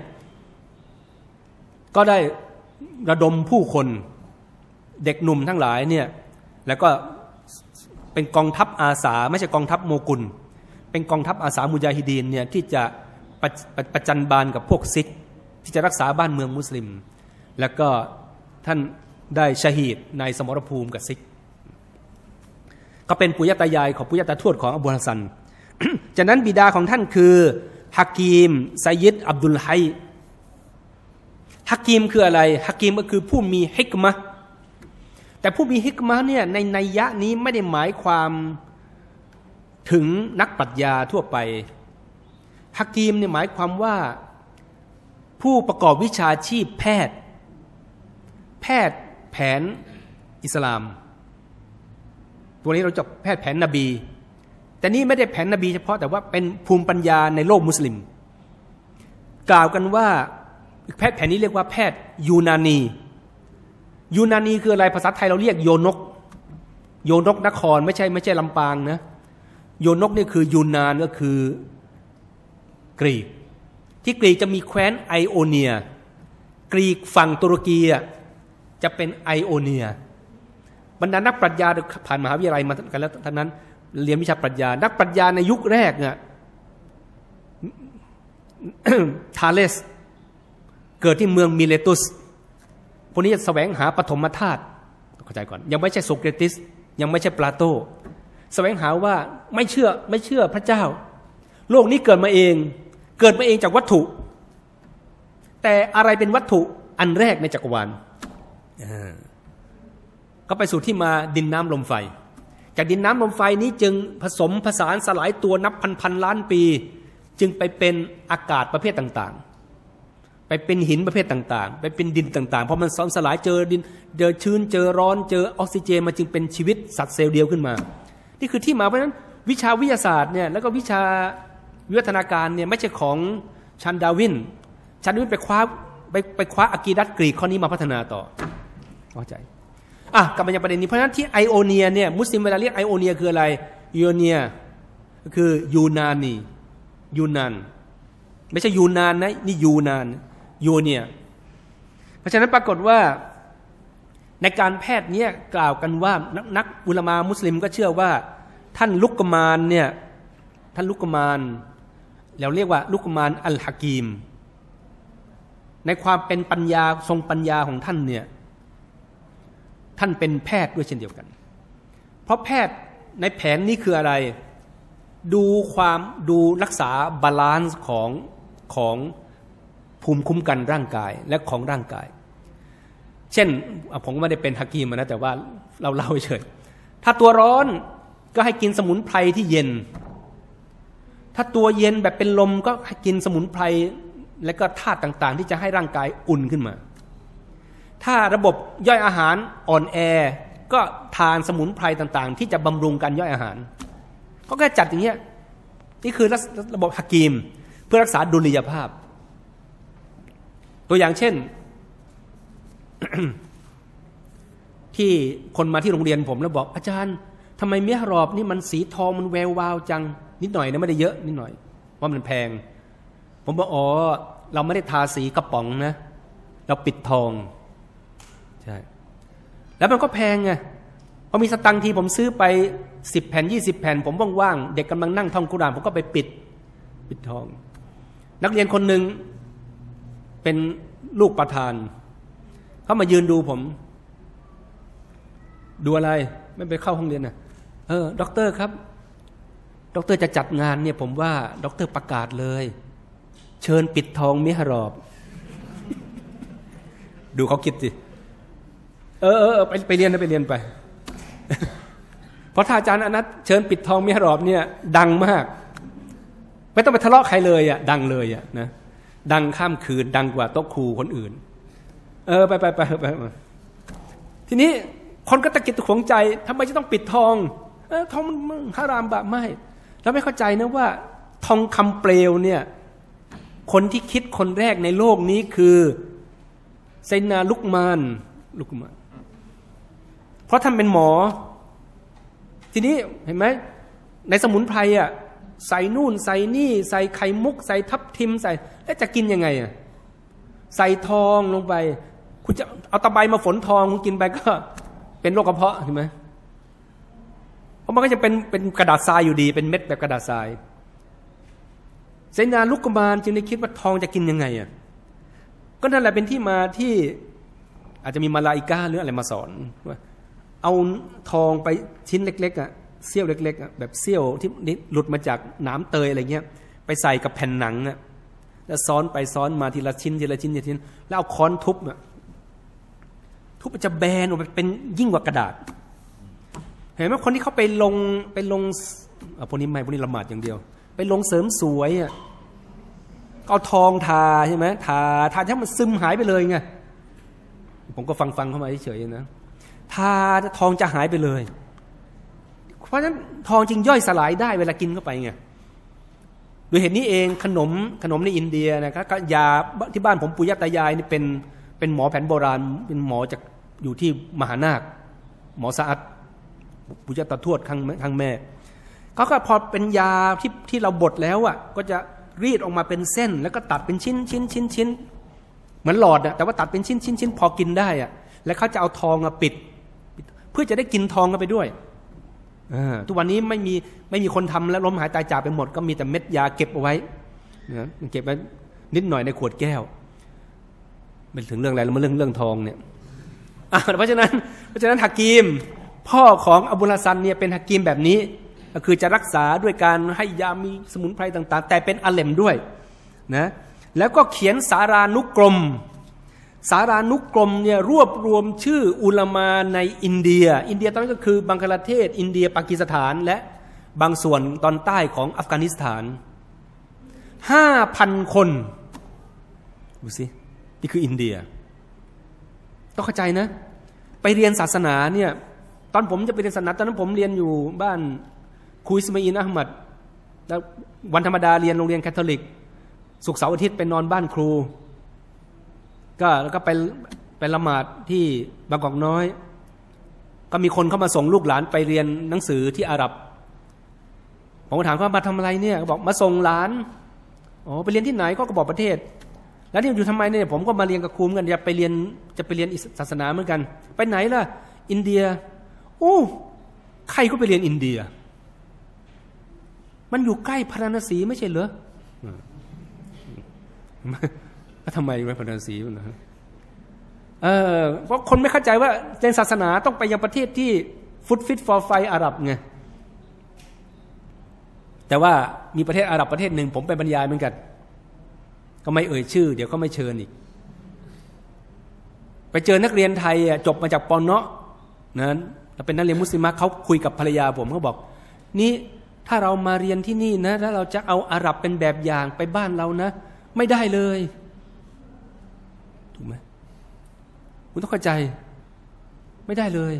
ก็ได้ระดมผู้คนเด็กหนุ่มทั้งหลายเนี่ยแล้วก็เป็นกองทัพอาสาไม่ใช่กองทัพโมกุลเป็นกองทัพอาสามุญาฮิดีนเนี่ยที่จะประประจันบานกับพวกซิกที่จะรักษาบ้านเมืองมุสลิมแล้วก็ท่านได้ชะฮีดในสมรภูมิกับซิกก็เป็นปุยตายายของปุยตาทวดของอบูฮัสซัน จากนั้นบิดาของท่านคือฮะกีมไซยิดอับดุลไฮฮะกีมคืออะไรฮะกีมก็คือผู้มีฮิกมะห์แต่ผู้มีฮิกมะห์เนี่ยในนัยยะนี้ไม่ได้หมายความถึงนักปรัชญาทั่วไปฮะกีมเนี่ยหมายความว่าผู้ประกอบวิชาชีพแพทย์แพทย์แผนอิสลามตัวนี้เราจะแพทย์แผนนบีแต่นี่ไม่ได้แผนนบีเฉพาะแต่ว่าเป็นภูมิปัญญาในโลกมุสลิมกล่าวกันว่าแพทย์แผนนี้เรียกว่าแพทย์ยูนานียูนานีคืออะไรภาษาไทยเราเรียกโยนกโยนกนครไม่ใช่ไม่ใช่ลำปางนะโยนกนี่คือยูนานก็คือกรีกที่กรีกจะมีแคว้นไอโอเนียกรีกฝั่งตุรกีจะเป็นไอโอเนียบรรดานักปรัชญาผ่านมหาวิทยาลัยมากันแล้วทั้งนั้นเรียนวิชาปรัชญานักปรัชญาในยุคแรกเนี่ย ทาเลสเกิดที่เมืองมิเลตุสพวกนี้จะแสวงหาปฐมธาตุเข้าใจก่อนยังไม่ใช่โสเครติสยังไม่ใช่ปลาโตแสวงหาว่าไม่เชื่อไม่เชื่อพระเจ้าโลกนี้เกิดมาเองเกิดมาเองจากวัตถุแต่อะไรเป็นวัตถุอันแรกในจักรวาลก็ไปสู่ที่มาดินน้ำลมไฟจากดินน้ำลมไฟนี้จึงผสมผสานสลายตัวนับพันพันล้านปีจึงไปเป็นอากาศประเภทต่างๆไปเป็นหินประเภทต่างๆไปเป็นดินต่างๆเพราะมันซ้อมสลายเจอดินเจอชื้นเจอร้อนเจอออกซิเจนมาจึงเป็นชีวิตสัตว์เซลล์เดียวขึ้นมานี่คือที่มาเพราะฉะนั้นวิชาวิทยาศาสตร์เนี่ยแล้วก็วิชาวิวัฒนาการเนี่ยไม่ใช่ของชันดาวินชันดาวินไปคว้าไปไปคว้าอะกีดัตกรีกข้อนี้มาพัฒนาต่อเข้าใจอ่ะกลับมายังประเด็นนี้เพราะฉะนั้นที่ไอโอเนียเนี่ยมุสลิมเวลาเรียกไอโอเนียคืออะไรยูเนียก็คือยูนานียูนานไม่ใช่ยูนานนะนี่ยูนานยูเนียเพราะฉะนั้นปรากฏว่าในการแพทย์เนี่ยกล่าวกันว่านักนักอุลามามุสลิมก็เชื่อว่าท่านลุกมานเนี่ยท่านลุกมานเราเรียกว่าลุกมานอัลฮะกีมในความเป็นปัญญาทรงปัญญาของท่านเนี่ยท่านเป็นแพทย์ด้วยเช่นเดียวกันเพราะแพทย์ในแผนนี้คืออะไรดูความดูรักษาบาลานซ์ของของภูมิคุ้มกันร่างกายและของร่างกายเช่นผมไม่ได้เป็นฮะกีมนะแต่ว่าเราเล่าเฉยถ้าตัวร้อนก็ให้กินสมุนไพรที่เย็นถ้าตัวเย็นแบบเป็นลมก็ให้กินสมุนไพรและก็ธาตุต่างๆที่จะให้ร่างกายอุ่นขึ้นมาถ้าระบบย่อยอาหารอ่อนแอก็ทานสมุนไพรต่างๆที่จะบำรุงการย่อยอาหารก็แค่จัดอย่างเงี้ยนี่คือระบบฮะกีมเพื่อรักษาดุลยภาพตัวอย่างเช่น ที่คนมาที่โรงเรียนผมแล้วบอกอาจารย์ทำไมเมียรอบนี่มันสีทองมันแวววาวจังนิดหน่อยนะไม่ได้เยอะนิดหน่อยว่ามันแพงผมบอกอ๋อเราไม่ได้ทาสีกระป๋องนะเราปิดทองใช่แล้วมันก็แพงไงพอมีสตังค์ทีผมซื้อไปสิบแผ่นยี่สิบแผ่นผมว่างๆเด็กกำลังนั่งท่องกุรอานผมก็ไปปิดปิดทองนักเรียนคนหนึ่งเป็นลูกประธานเขามายืนดูผมดูอะไรไม่ไปเข้าห้องเรียนนะเออด็อกเตอร์ครับด็อกเตอร์จะจัดงานเนี่ยผมว่าด็อกเตอร์ประกาศเลยเชิญปิดทองมิฮรอบดูเขาคิดสิเออเออไปไปเรียนนะไปเรียนไป เพราะถ้าอาจารย์อนัทเชิญปิดทองมิฮรอบเนี่ยดังมากไม่ต้องไปทะเลาะใครเลยอ่ะดังเลยอ่ะนะดังข้ามคืนดังกว่าโต๊ะครูคนอื่นเออไปไปไปไปทีนี้คนก็ตะกิดตะขวงใจทำไมจะต้องปิดทองเออทองมันฮารามบะไม่แล้วไม่เข้าใจนะว่าทองคำเปลวเนี่ยคนที่คิดคนแรกในโลกนี้คือไซนาลุกมานลุกมานเพราะท่านเป็นหมอทีนี้เห็นไหมในสมุนไพรอ่ะใส่นู่นใส่นี่ใส่ไข่มุกใส่ทับทิมใส่แล้วจะกินยังไงอ่ะใส่ทองลงไปคุณจะเอาตะไบมาฝนทองคุณกินไปก็เป็นโรคกระเพาะใช่ไหมเพราะมันก็จะเป็นเป็นกระดาษทรายอยู่ดีเป็นเม็ดแบบกระดาษทรายไซนาลุกมานจึงได้คิดว่าทองจะกินยังไงอ่ะก็นั่นแหละเป็นที่มาที่อาจจะมีมาลาอิกาหรืออะไรมาสอนว่าเอาทองไปชิ้นเล็กๆอ่ะเสี้ยวเล็กๆอ่ะแบบเสี้ยวที่หลุดมาจากน้ำเตยอะไรเงี้ยไปใส่กับแผ่นหนังอ่ะแล้วซ้อนไปซ้อนมาทีละชิ้นทีละชิ้นทีละชิ้นแล้วเอาค้อนทุบอ่ะทุบมันจะแบนออกไปเป็นยิ่งกว่ากระดาษเห็นไหมคนที่เขาไปลงไปลงอ่ะพวกนี้ไม่พวกนี้ละหมาดอย่างเดียวไปลงเสริมสวยอ่ะเอาทองทาใช่ไหมทาทาให้มันซึมหายไปเลยไงผมก็ฟังฟังเข้ามาเฉยๆนะทาทองจะหายไปเลยเพราะฉะนั้นทองจริงย่อยสลายได้เวลากินเข้าไปไงโดยเหตุนี้เองขนมขนมในอินเดียนะครับยาที่บ้านผมปู่ย่าตายายนี่เป็นเป็นหมอแผนโบราณเป็นหมอจากอยู่ที่มหานาคหมอสะอาดปู่ย่าตาทวดข้างข้างแม่เขาก็พอเป็นยาที่ที่เราบดแล้วอ่ะก็จะรีดออกมาเป็นเส้นแล้วก็ตัดเป็นชิ้นชิ้นชิ้นชิ้นเหมือนหลอดอ่ะแต่ว่าตัดเป็นชิ้นชิ้นชิ้นพอกินได้อ่ะแล้วเขาจะเอาทองมาปิดเพื่อจะได้กินทองกันไปด้วยทุกวันนี้ไม่มีไม่มีคนทำแล้วล้มหายตายจากไปหมดก็มีแต่เม็ดยาเก็บเอาไว้นะเก็บไว้นิดหน่อยในขวดแก้วเป็นถึงเรื่องอะไรแล้วมาเรื่องเรื่องทองเนี่ยเพราะฉะนั้นเพราะฉะนั้นฮากีมพ่อของอบูลฮัสซันเนี่ยเป็นฮากีมแบบนี้ก็คือจะรักษาด้วยการให้ยามีสมุนไพรต่างๆแต่เป็นอาเลมด้วยนะแล้วก็เขียนสารานุกรมสารานุกรมเนี่ยรวบรวมชื่ออุลามาในอินเดียอินเดียตอนนี้ก็คือบังคลาเทศอินเดียปากีสถานและบางส่วนตอนใต้ของอัฟกานิสถานห้าพันคนดูสินี่คืออินเดียต้องเข้าใจนะไปเรียนศาสนาเนี่ยตอนผมจะไปเรียนศาสนาตอนนั้นผมเรียนอยู่บ้านครูอิสมาอิลอะห์มัดแล้ววันธรรมดาเรียนโรงเรียนแคทอลิกศุกร์เสาร์อาทิตย์ไปนอนบ้านครูก็แล้วก็ไปไปละหมาดที่บางกอกน้อยก็มีคนเข้ามาส่งลูกหลานไปเรียนหนังสือที่อาหรับผมก็ถามเขามาทำอะไรเนี่ยเขาบอกมาส่งหลานอ๋อไปเรียนที่ไหนก็ก็บอกประเทศแล้วนี่อยู่ทำไมเนี่ยผมก็มาเรียนกับครูเหมือนกันจะไปเรียนจะไปเรียนศาสนาเหมือนกันไปไหนล่ะอินเดียโอ้ใครก็ไปเรียนอินเดียมันอยู่ใกล้พาราณสีไม่ใช่เหรอทำไมไปพาราณสีมันนะเออเพราะคนไม่เข้าใจว่าเรียนศาสนาต้องไปยังประเทศที่ฟุตฟิตฟอร์ไฟอาหรับไงแต่ว่ามีประเทศอาหรับประเทศหนึ่งผมไปบรรยายเหมือนกันก็ไม่เอ่ยชื่อเดี๋ยวก็ไม่เชิญอีกไปเจอนักเรียนไทยจบมาจากปอนเนาะนั้นเป็นนักเรียนมุสลิมเขาคุยกับภรรยาผมเขาบอกนี่ถ้าเรามาเรียนที่นี่นะแล้วเราจะเอาอาหรับเป็นแบบอย่างไปบ้านเรานะไม่ได้เลยถูกไหมคุณต้องเข้าใจไม่ได้เลย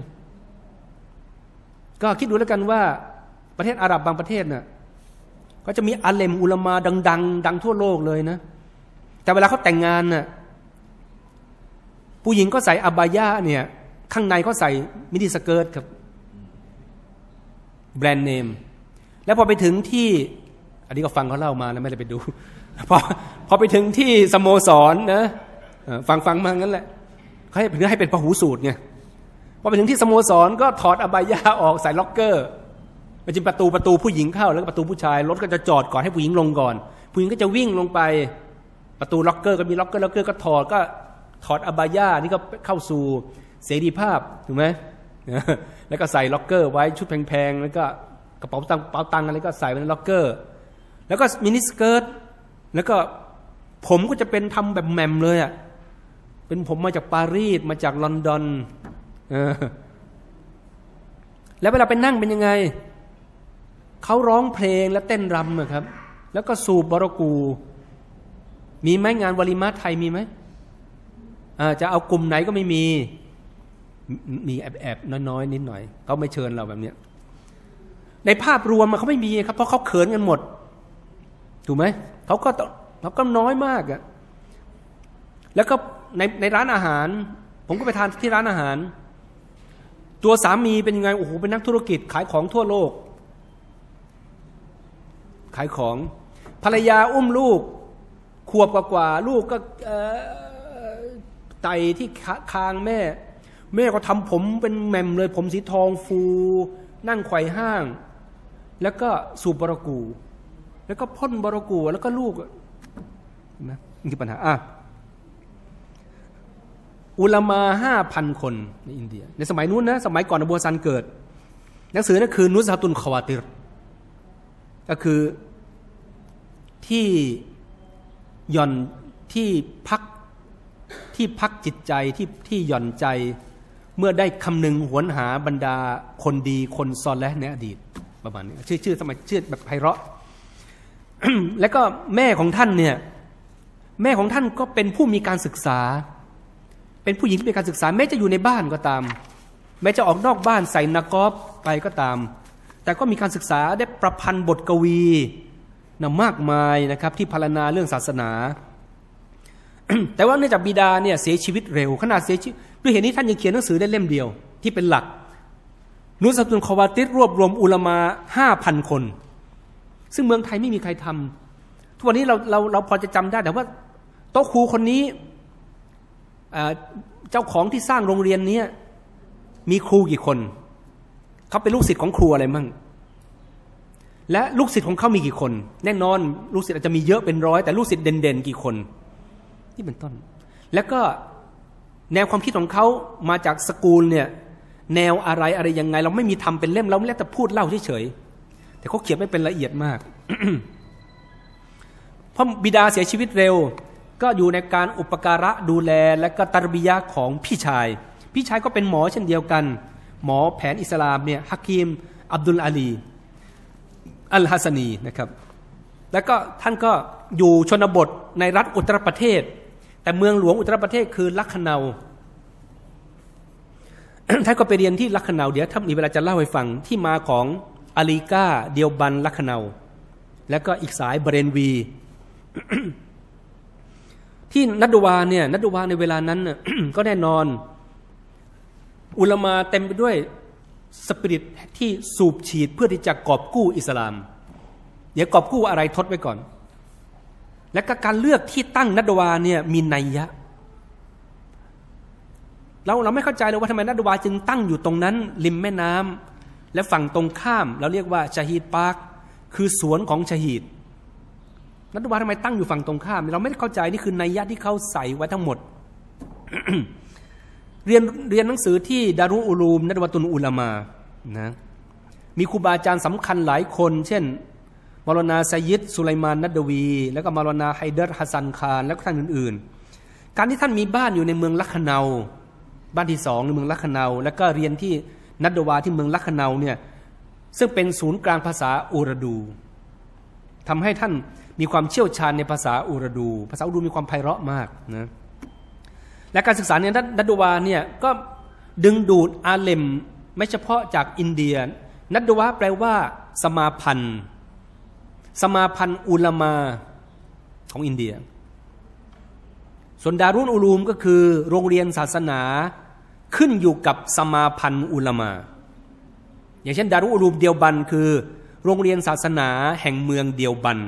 ก็คิดดูแล้วกันว่าประเทศอาหรับบางประเทศน่ะก็จะมีอาเลมอุลามาดังๆ ด, ดังทั่วโลกเลยนะแต่เวลาเขาแต่งงานน่ะผู้หญิงก็ใส่อับบายะเนี่ยข้างในเขาใส่มินิสเกิร์ตครับแบรนด์เนมแล้วพอไปถึงที่อันนี้ก็ฟังเขาเล่ามานะไม่ได้ไปดูพอพอไปถึงที่สโมสรนะฟังฟังมางั้นแหละเขาให้ให้เป็นพหูสูตรไงพอไปถึงที่สโมสรก็ถอดอบายะออกใส่ล็อกเกอร์มันจะประตูประตูผู้หญิงเข้าแล้วก็ประตูผู้ชายรถก็จะจอดก่อนให้ผู้หญิงลงก่อนผู้หญิงก็จะวิ่งลงไปประตูล็อกเกอร์ก็มีล็อกเกอร์ล็อกเกอร์ก็ถอดก็ถอดอบายะนี่ก็เข้าสู่เสรีภาพถูกไหมแล้วก็ใส่ล็อกเกอร์ไว้ชุดแพงๆแล้วก็กระเป๋าตังค์เป๋าตังค์อะไรก็ใส่ไว้ในล็อกเกอร์แล้วก็มินิสเกิร์ตแล้วก็ผมก็จะเป็นทำแบบแหม่มเลยอ่ะเป็นผมมาจากปารีสมาจากลอนดอนแล้วเวลาไปนั่งเป็นยังไงเขาร้องเพลงและเต้นรำนะครับแล้วก็สูบบารกูมีไหมงานวลีมาไทยมีไหมจะเอากลุ่มไหนก็ไม่มีมีแอบๆน้อยๆนิดหน่อยเขาไม่เชิญเราแบบเนี้ยในภาพรวมเขาไม่มีครับเพราะเขาเขินกันหมดถูกไหมเขาก็รับก็น้อยมากอะแล้วก็ในในร้านอาหารผมก็ไปทานที่ร้านอาหารตัวสามีเป็นยังไงโอ้โหเป็นนักธุรกิจขายของทั่วโลกขายของภรรยาอุ้มลูกขวบกว่าๆลูกก็ไต่ที่คางแม่แม่ก็ทำผมเป็นแหม่มเลยผมสีทองฟูนั่งไขว่ห้างแล้วก็สูบบรกูแล้วก็พ่นบรกูแล้วก็ลูกนะนี่คือปัญหาอ่ะอุลามาห้าพันคนในอินเดียในสมัยนู้นนะสมัยก่อนนบูฮัสซันเกิดหนังสือนั่นคือนุสฮะตุลคอวาติรก็คือที่หย่อนที่พักที่พักจิตใจที่ที่หย่อนใจเมื่อได้คำนึงหวนหาบรรดาคนดีคนซอและในอดีตประมาณนี้ชื่อชื่อสมัยชื่อแบบไพเราะ แล้วก็แม่ของท่านเนี่ยแม่ของท่านก็เป็นผู้มีการศึกษาเป็นผู้หญิงที่มีการศึกษาแม้จะอยู่ในบ้านก็ตามแม้จะออกนอกบ้านใส่นากอบไปก็ตามแต่ก็มีการศึกษาได้ประพันธ์บทกวีนะมากมายนะครับที่พรรณนาเรื่องศาสนา แต่ว่าเนื่องจากบิดาเนี่ยเสียชีวิตเร็วขนาดเสียชีวิตด้วยเหตุนี้ท่านยังเขียนหนังสือได้เล่มเดียวที่เป็นหลักนุสฮะตุลคอวาติรรวบรวมอุลามาห้าพันคนซึ่งเมืองไทยไม่มีใครทำทุกวันนี้เราเราเราพอจะจำได้แต่ว่าโต๊ะครูคนนี้เจ้าของที่สร้างโรงเรียนนี้มีครูกี่คนเขาเป็นลูกศิษย์ของครูอะไรมั่งและลูกศิษย์ของเขามีกี่คนแน่นอนลูกศิษย์อาจจะมีเยอะเป็นร้อยแต่ลูกศิษย์เด่นๆกี่คนที่เป็นต้นแล้วก็แนวความคิดของเขามาจากสกูลเนี่ยแนวอะไรอะไรยังไงเราไม่มีทำเป็นเล่มเราไม่ได้แต่พูดเล่าเฉยๆแต่เขาเขียนไม่เป็นละเอียดมาก เพราะบิดาเสียชีวิตเร็วก็อยู่ในการอุปการะดูแลและก็ตารบียะของพี่ชายพี่ชายก็เป็นหมอเช่นเดียวกันหมอแผนอิสลามเนี่ยฮะกีมอับดุลอาลีอัลฮัสนีนะครับแล้วก็ท่านก็อยู่ชนบทในรัฐอุตตรประเทศแต่เมืองหลวงอุตตรประเทศคือลัคนา ท่านก็ไปเรียนที่ลัคนาเดี๋ยวถ้ามีเวลาจะเล่าให้ฟังที่มาของอาลีกาเดียวบันลัคนาแล้วก็อีกสายบเรนวี ที่นัดวาเนี่ยนัดวาในเวลานั้น ก็แน่นอนอุลามาเต็มไปด้วยสปิริตที่สูบฉีดเพื่อที่จะกอบกู้อิสลามเดี๋ยวกอบกู้อะไรทดไว้ก่อนและก็การเลือกที่ตั้งนัดวาเนี่ยมีนัยยะเราเราไม่เข้าใจเลยว่าทำไมนัดวาจึงตั้งอยู่ตรงนั้นริมแม่น้ำและฝั่งตรงข้ามเราเรียกว่าชะฮีดปาร์คคือสวนของชะฮีดนัดวาทำไมตั้งอยู่ฝั่งตรงข้ามเราไม่ได้เข้าใจนี่คือนัยยะที่เขาใส่ไว้ทั้งหมด เรียนเรียนหนังสือที่ดารุอุลูมนัดวะตุนอุลามานะมีครูบาอาจารย์สำคัญหลายคนเช่นมอลานาไซยิดสุไลมานนัดวีแล้วก็มอลานาไฮเดอร์ฮัสซันคารและท่านอื่นๆการที่ท่านมีบ้านอยู่ในเมืองลัคนาบ้านที่สองในเมืองลัคนาแล้วก็เรียนที่นัดวาที่เมืองลัคนาเนี่ยซึ่งเป็นศูนย์กลางภาษาอูรดูทำให้ท่านมีความเชี่ยวชาญในภาษาอูรดูภาษาอูรดูมีความไพเราะมากนะและการศึกษาในนัดวาเนี่ยก็ดึงดูดอาเลมไม่เฉพาะจากอินเดียนัดวาแปลว่าสมาพันธ์สมาพันธ์อุลามาของอินเดียส่วนดารุลอุลูมก็คือโรงเรียนศาสนาขึ้นอยู่กับสมาพันธ์อุลามาอย่างเช่นดารุลอุลูมเดียวบันคือโรงเรียนศาสนาแห่งเมืองเดียวบัน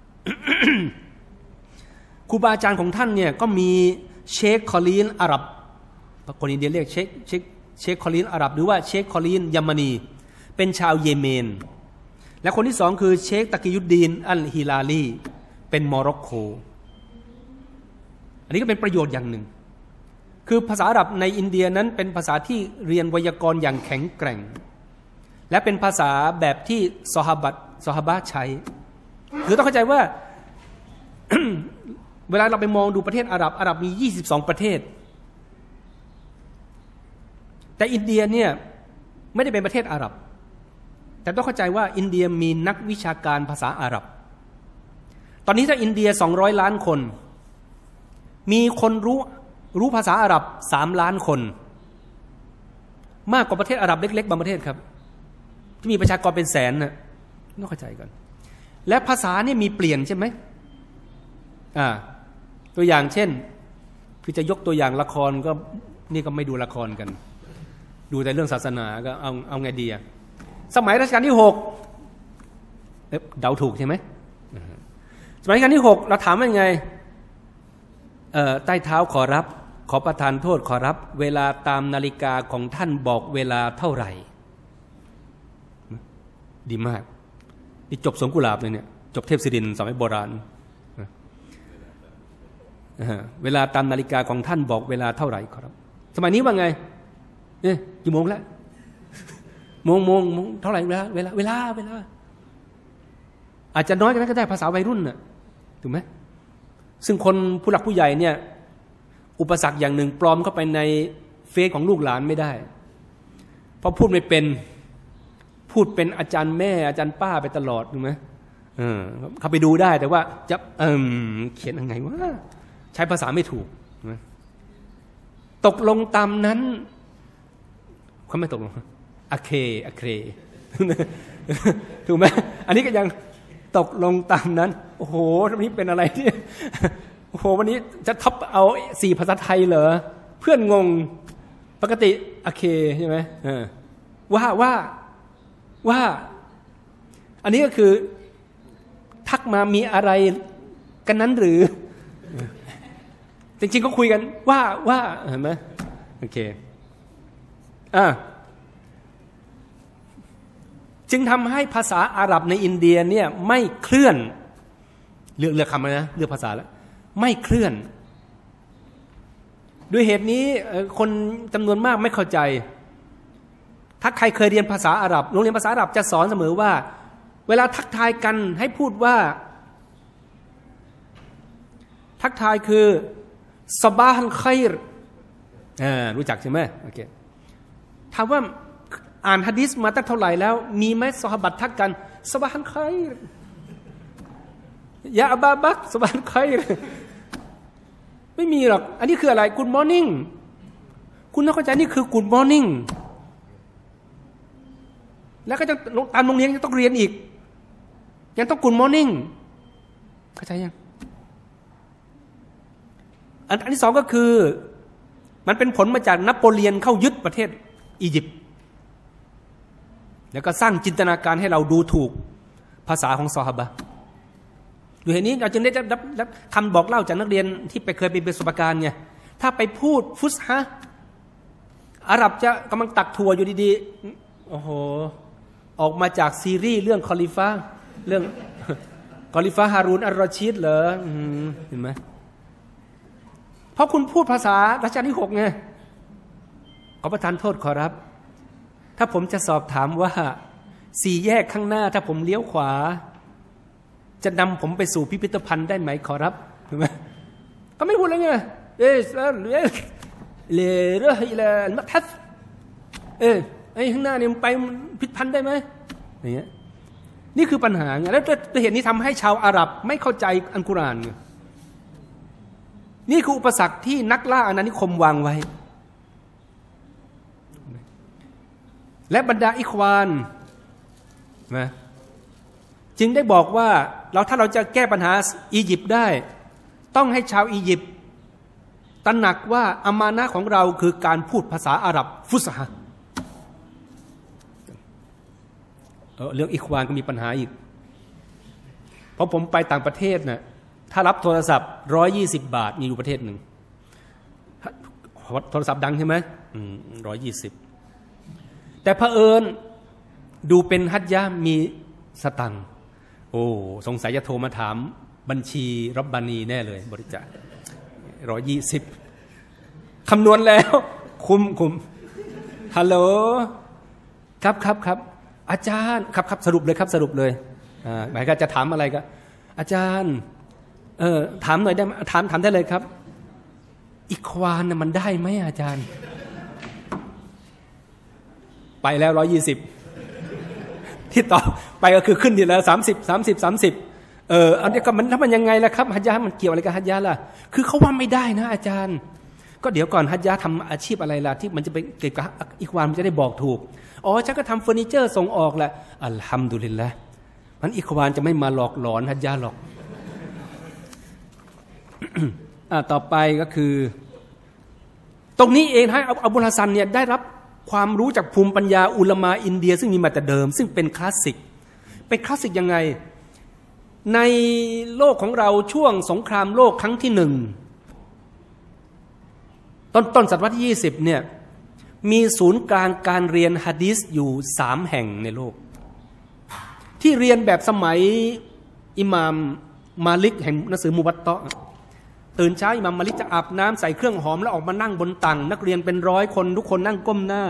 ครูบาอาจารย์ของท่านเนี่ยก็มีเชคคอลีนอาหรับคนอินเดียเรียกเชคเชคเชคคอลีนอาหรับหรือว่าเชคคอลีนยามานีเป็นชาวเยเมนและคนที่สองคือเชคตะกิยุดดีนอัลฮิลาลีเป็นโมร็อกโกอันนี้ก็เป็นประโยชน์อย่างหนึ่งคือภาษาอาหรับในอินเดียนั้นเป็นภาษาที่เรียนไวยากรณ์อย่างแข็งแกร่งและเป็นภาษาแบบที่ซอฮาบัตซอฮาบะใช้คือต้องเข้าใจว่า เวลาเราไปมองดูประเทศอาหรับอาหรับมียี่สิบสองประเทศแต่อินเดียเนี่ยไม่ได้เป็นประเทศอาหรับแต่ต้องเข้าใจว่าอินเดียมีนักวิชาการภาษาอาหรับตอนนี้ถ้าอินเดียสองร้อยล้านคนมีคนรู้รู้ภาษาอาหรับสามล้านคนมากกว่าประเทศอาหรับเล็กๆบางประเทศครับที่มีประชากรเป็นแสนน่ะต้องเข้าใจกันและภาษาเนี่ยมีเปลี่ยนใช่ไหมอ่าตัวอย่างเช่นคือจะยกตัวอย่างละครก็นี่ก็ไม่ดูละครกันดูแต่เรื่องศาสนาก็เอาเอาไงดีอะสมัยรัชกาลที่หกเดาถูกใช่ไหมสมัยรัชกาลที่หกเราถามว่าไงเอ่อใต้เท้าขอรับขอประทานโทษขอรับเวลาตามนาฬิกาของท่านบอกเวลาเท่าไหร่ดีมากนี่จบสวนกุหลาบเลยเนี่ยจบเทพศิรินทร์สมัยโบราณเวลาตามนาฬิกาของท่านบอกเวลาเท่าไหร่ขอรับสมัยนี้ว่าไงเอ๊ะกี่โมงแล้วโมงโมงโมงเท่าไหร่เวลาเวลาเวลาเวลาอาจจะน้อยกว่านั้นก็ได้ภาษาวัยรุ่นน่ะถูกไหมซึ่งคนผู้หลักผู้ใหญ่เนี่ยอุปสรรคอย่างหนึ่งปลอมเข้าไปในเฟซของลูกหลานไม่ได้เพราะพูดไม่เป็นพูดเป็นอาจารย์แม่อาจารย์ป้าไปตลอดถูกไหมเออเขาไปดูได้แต่ว่าจะเออเขียนยังไงวะใช้ภาษาไม่ถูกตกลงตามนั้นเขาไม่ตกลงอะเคอะเคถูกไหมอันนี้ก็ยังตกลงตามนั้นโอ้โหวันนี้เป็นอะไรเนี่ยโอ้โหวันนี้จะท็อปเอาสี่ภาษาไทยเหรอเพื่อนงงปกติอะเคใช่ไหมว่าว่าว่าอันนี้ก็คือทักมามีอะไรกันนั้นหรือจริงๆก็คุยกันว่าว่าเห็นไหมโอเคอ่ะจึงทำให้ภาษาอาหรับในอินเดียเนี่ยไม่เคลื่อนเลือกเลือกคำเลยนะเลือกภาษาแล้วไม่เคลื่อนด้วยเหตุนี้คนจำนวนมากไม่เข้าใจถ้าใครเคยเรียนภาษาอาหรับโรงเรียนภาษาอาหรับจะสอนเสมอว่าเวลาทักทายกันให้พูดว่าทักทายคือซอบาฮันไคร์อ่ารู้จักใช่ไหมโอเคถามว่าอ่านหะดีษมาตั้งเท่าไหร่แล้วมีไหมซอฮาบะห์ทักกันซอบาฮันไคร์ยาอับาบักซอบาฮันไคร์ไม่มีหรอกอันนี้คืออะไร Good morning คุณต้องเข้าใจนี่คือ Good morning แล้วก็จะตามโรงเรียนจะต้องเรียนอีกยังต้อง Good morning เข้าใจยังอันอันที่สองก็คือมันเป็นผลมาจากนโปเลียนเข้ายึดประเทศอียิปต์แล้วก็สร้างจินตนาการให้เราดูถูกภาษาของซอฮาบะห์ด้วยเหตุนี้เราจึงได้รับคำบอกเล่าจากนักเรียนที่ไปเคยไปประสบการณ์ไงถ้าไปพูดฟุสฮะอาหรับจะกำลังตักถั่วอยู่ดีๆโอ้โหออกมาจากซีรีส์เรื่องคอลิฟะเรื่องคอลิฟะฮารูนอัลรอชีดเหรอเห็นไหมเพราะคุณพูดภาษารัชกาลที่หกไงขอประทานโทษขอรับถ้าผมจะสอบถามว่าสี่แยกข้างหน้าถ้าผมเลี้ยวขวาจะนำผมไปสู่พิพิธภัณฑ์ได้ไหมขอรับถูกไหมก็ไม่พูดแล้วไงเออเลเรอิลาอัลมัตฮัฟเออไอ้ข้างหน้าเนี่ยไปพิพิธภัณฑ์ได้ไหมอย่างเงี้ยนี่คือปัญหาไงแล้วด้วยเหตุนี้ทำให้ชาวอาหรับไม่เข้าใจอัลกุรอานไงนี่คืออุปสรรคที่นักล่าอาณานิคมวางไว้และบรรดาอิควานนะจึงได้บอกว่าเราถ้าเราจะแก้ปัญหาอียิปต์ได้ต้องให้ชาวอียิปต์ตระหนักว่าอามานะห์ของเราคือการพูดภาษาอาหรับฟุสฮะห์เออเรื่องอิควานก็มีปัญหาอีกเพราะผมไปต่างประเทศน่ะถ้ารับโทรศัพท์ร้อยยี่สิบบาทมีอยู่ประเทศหนึ่งโทรศัพท์ดังใช่ไหมร้อยยี่สิบแต่เผอิญดูเป็นฮัจญะมีสตังค์โอ้สงสัยจะโทรมาถามบัญชีรับบานีแน่เลยบริจาคร้อยยี่สิบคำนวณแล้วคุมคุมฮัลโหลครับครับครับอาจารย์ครับครับสรุปเลยครับสรุปเลยอ่าหมายก็จะถามอะไรก็อาจารย์เออถามหน่อยได้ไหมถามถามได้เลยครับอีควานน่ะมันได้ไหมอาจารย์ไปแล้วร้อยยี่สิบที่ต่อไปก็คือขึ้นทีละสามสิบสามสิบสามสิบเอออันนี้ก็มันถ้ามันยังไงล่ะครับฮัจญะห์มันเกี่ยวอะไรกับฮัจญะห์ล่ะคือเขาว่าไม่ได้นะอาจารย์ก็เดี๋ยวก่อนฮัจญะห์ทำอาชีพอะไรล่ะที่มันจะไปเกี่ยวกับอีควานมันจะได้บอกถูกอ๋อฉันก็ทำเฟอร์นิเจอร์ส่งออกแหละอัลฮัมดุลิลละห์มันอีควานจะไม่มาหลอกหลอนฮัจญะห์หรอกต่อไปก็คือตรงนี้เองให้อับุลฮัสซันเนี่ยได้รับความรู้จากภูมิปัญญาอุลามะอินเดียซึ่งมีมาแต่เดิมซึ่งเป็นคลาสสิกเป็นคลาสสิกยังไงในโลกของเราช่วงสงครามโลกครั้งที่หนึ่งต้นต้นศตวรรษที่ยี่สิบเนี่ยมีศูนย์กลางการเรียนหะดีษอยู่สามแห่งในโลกที่เรียนแบบสมัยอิหม่ามมาลิกแห่งหนังสือมุวัตตะตื่นเช้าอิหม่ามมาลิกจะอาบน้ำใส่เครื่องหอมแล้วออกมานั่งบนตังนักเรียนเป็นร้อยคนทุกคนนั่งก้มหน้า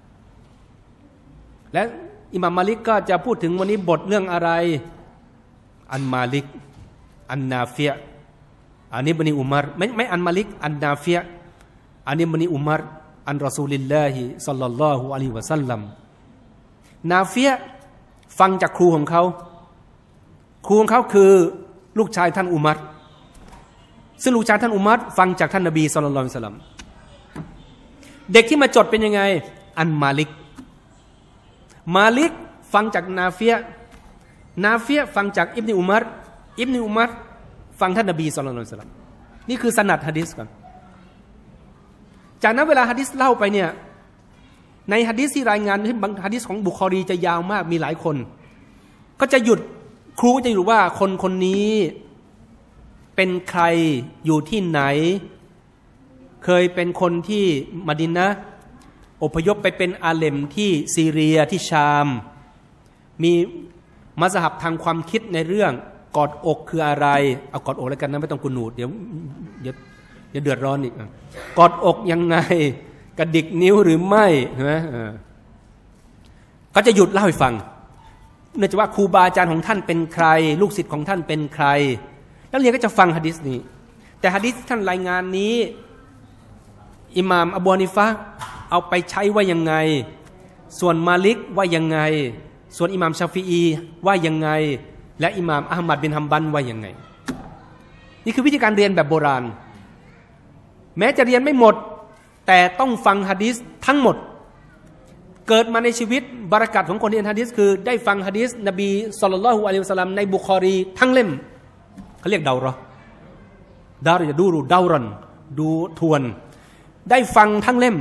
และอิหม่ามมาลิกก็จะพูดถึงวันนี้บทเรื่องอะไรอันมาลิกอันนาเฟียอันนี้บันิอุมัรไม่ไม่อันมาลิกอันนาเฟียอันนี้บันิอุมัรอันรอซูลิลลาฮิศ็อลลัลลอฮุอะลัยฮิวะซัลลัมนาเฟียฟังจากครูของเขาครูของเขาคือลูกชายท่านอุมัรซึ่งลูกชายท่านอุมัรฟังจากท่านนบีศ็อลลัลลอฮุอะลัยฮิวะซัลลัมเด็กที่มาจดเป็นยังไงอันมาลิกมาลิกฟังจากนาเฟียนาเฟียฟังจากอิบนุอุมัรอิบนุอุมัรฟังท่านนบีศ็อลลัลลอฮุอะลัยฮิวะซัลลัมนี่คือสนัดหะดีษก่อนจากนั้นเวลาหะดีษเล่าไปเนี่ยในหะดีษที่รายงานที่บางหะดีษของบุคอรีจะยาวมากมีหลายคนก็จะหยุดครูจะอยู่ว่าคนคนนี้เป็นใครอยู่ที่ไหนเคยเป็นคนที่มะดีนะห์อพยพไปเป็นอาเลมที่ซีเรียที่ชามมีมัซฮับทางความคิดในเรื่องกอดอกคืออะไรเอากอดอกแล้วกันนะไม่ต้องกุนูดเดี๋ยวเดี๋ยวเดี๋ยวเดือดร้อนอีกกอดอกยังไงกระดิกนิ้วหรือไม่ใช่ไหมก็จะหยุดเล่าให้ฟังเนื่องจากว่าครูบาอาจารย์ของท่านเป็นใครลูกศิษย์ของท่านเป็นใครนักเรียนก็จะฟังหะดีษนี้แต่หะดีษท่านรายงานนี้อิหม่ามอบูฮานิฟะห์เอาไปใช้ว่ายังไงส่วนมาลิกว่ายังไงส่วนอิหม่ามชาฟิอีว่ายังไงและอิหม่ามอะห์มัดบินฮัมบัลว่ายังไงนี่คือวิธีการเรียนแบบโบราณแม้จะเรียนไม่หมดแต่ต้องฟังหะดีษทั้งหมดเกิดมาในชีวิตบารอกัตของคนเรียนหะดีษคือได้ฟังหะดีษนบีศ็อลลัลลอฮุอะลัยฮิวะซัลลัมในบุคอรีทั้งเล่มเขาเรียกเดารอดารจะดูรูดาวรันดูทวนได้ฟังทั้งเล่ม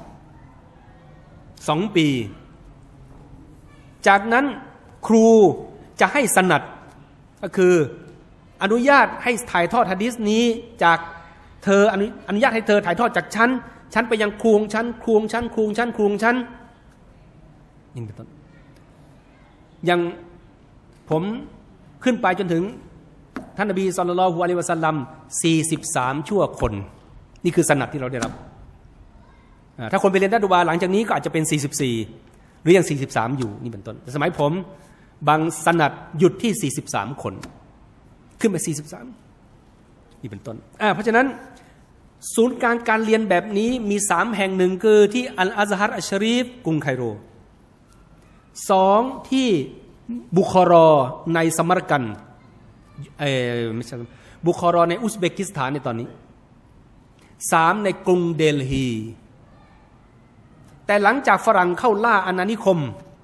สองปีจากนั้นครูจะให้สนัดก็คืออนุญาตให้ถ่ายทอดหะดีษนี้จากเธออนุญาตให้เธอถ่ายทอดจากฉันฉันไปยังครูของฉันครูของฉันครูของฉันครูของฉันนี่เป็นต้นอย่างผมขึ้นไปจนถึงท่านนบีศ็อลลัลลอฮุอะลัยฮิวะซัลลัมสี่สิบสามชั่วคนนี่คือสนัดที่เราได้รับถ้าคนไปเรียนดัดวาหลังจากนี้ก็อาจจะเป็นสี่สิบสี่หรือยังสี่สิบสามอยู่นี่เป็นต้นแต่สมัยผมบางสนัดหยุดที่สี่สิบสามคนขึ้นไปสี่สิบสามนี่เป็นต้นอ่าเพราะฉะนั้นศูนย์การการเรียนแบบนี้มีสามแห่งหนึ่งคือที่อัลอาซฮาร์อัชชะรีฟกรุงไคโรสองที่บุคอรอในสมัรกันเออไม่ใช่บุคอรอในอุซเบกิสถานในตอนนี้สามในกรุงเดลฮีแต่หลังจากฝรั่งเข้าล่าอาณานิคม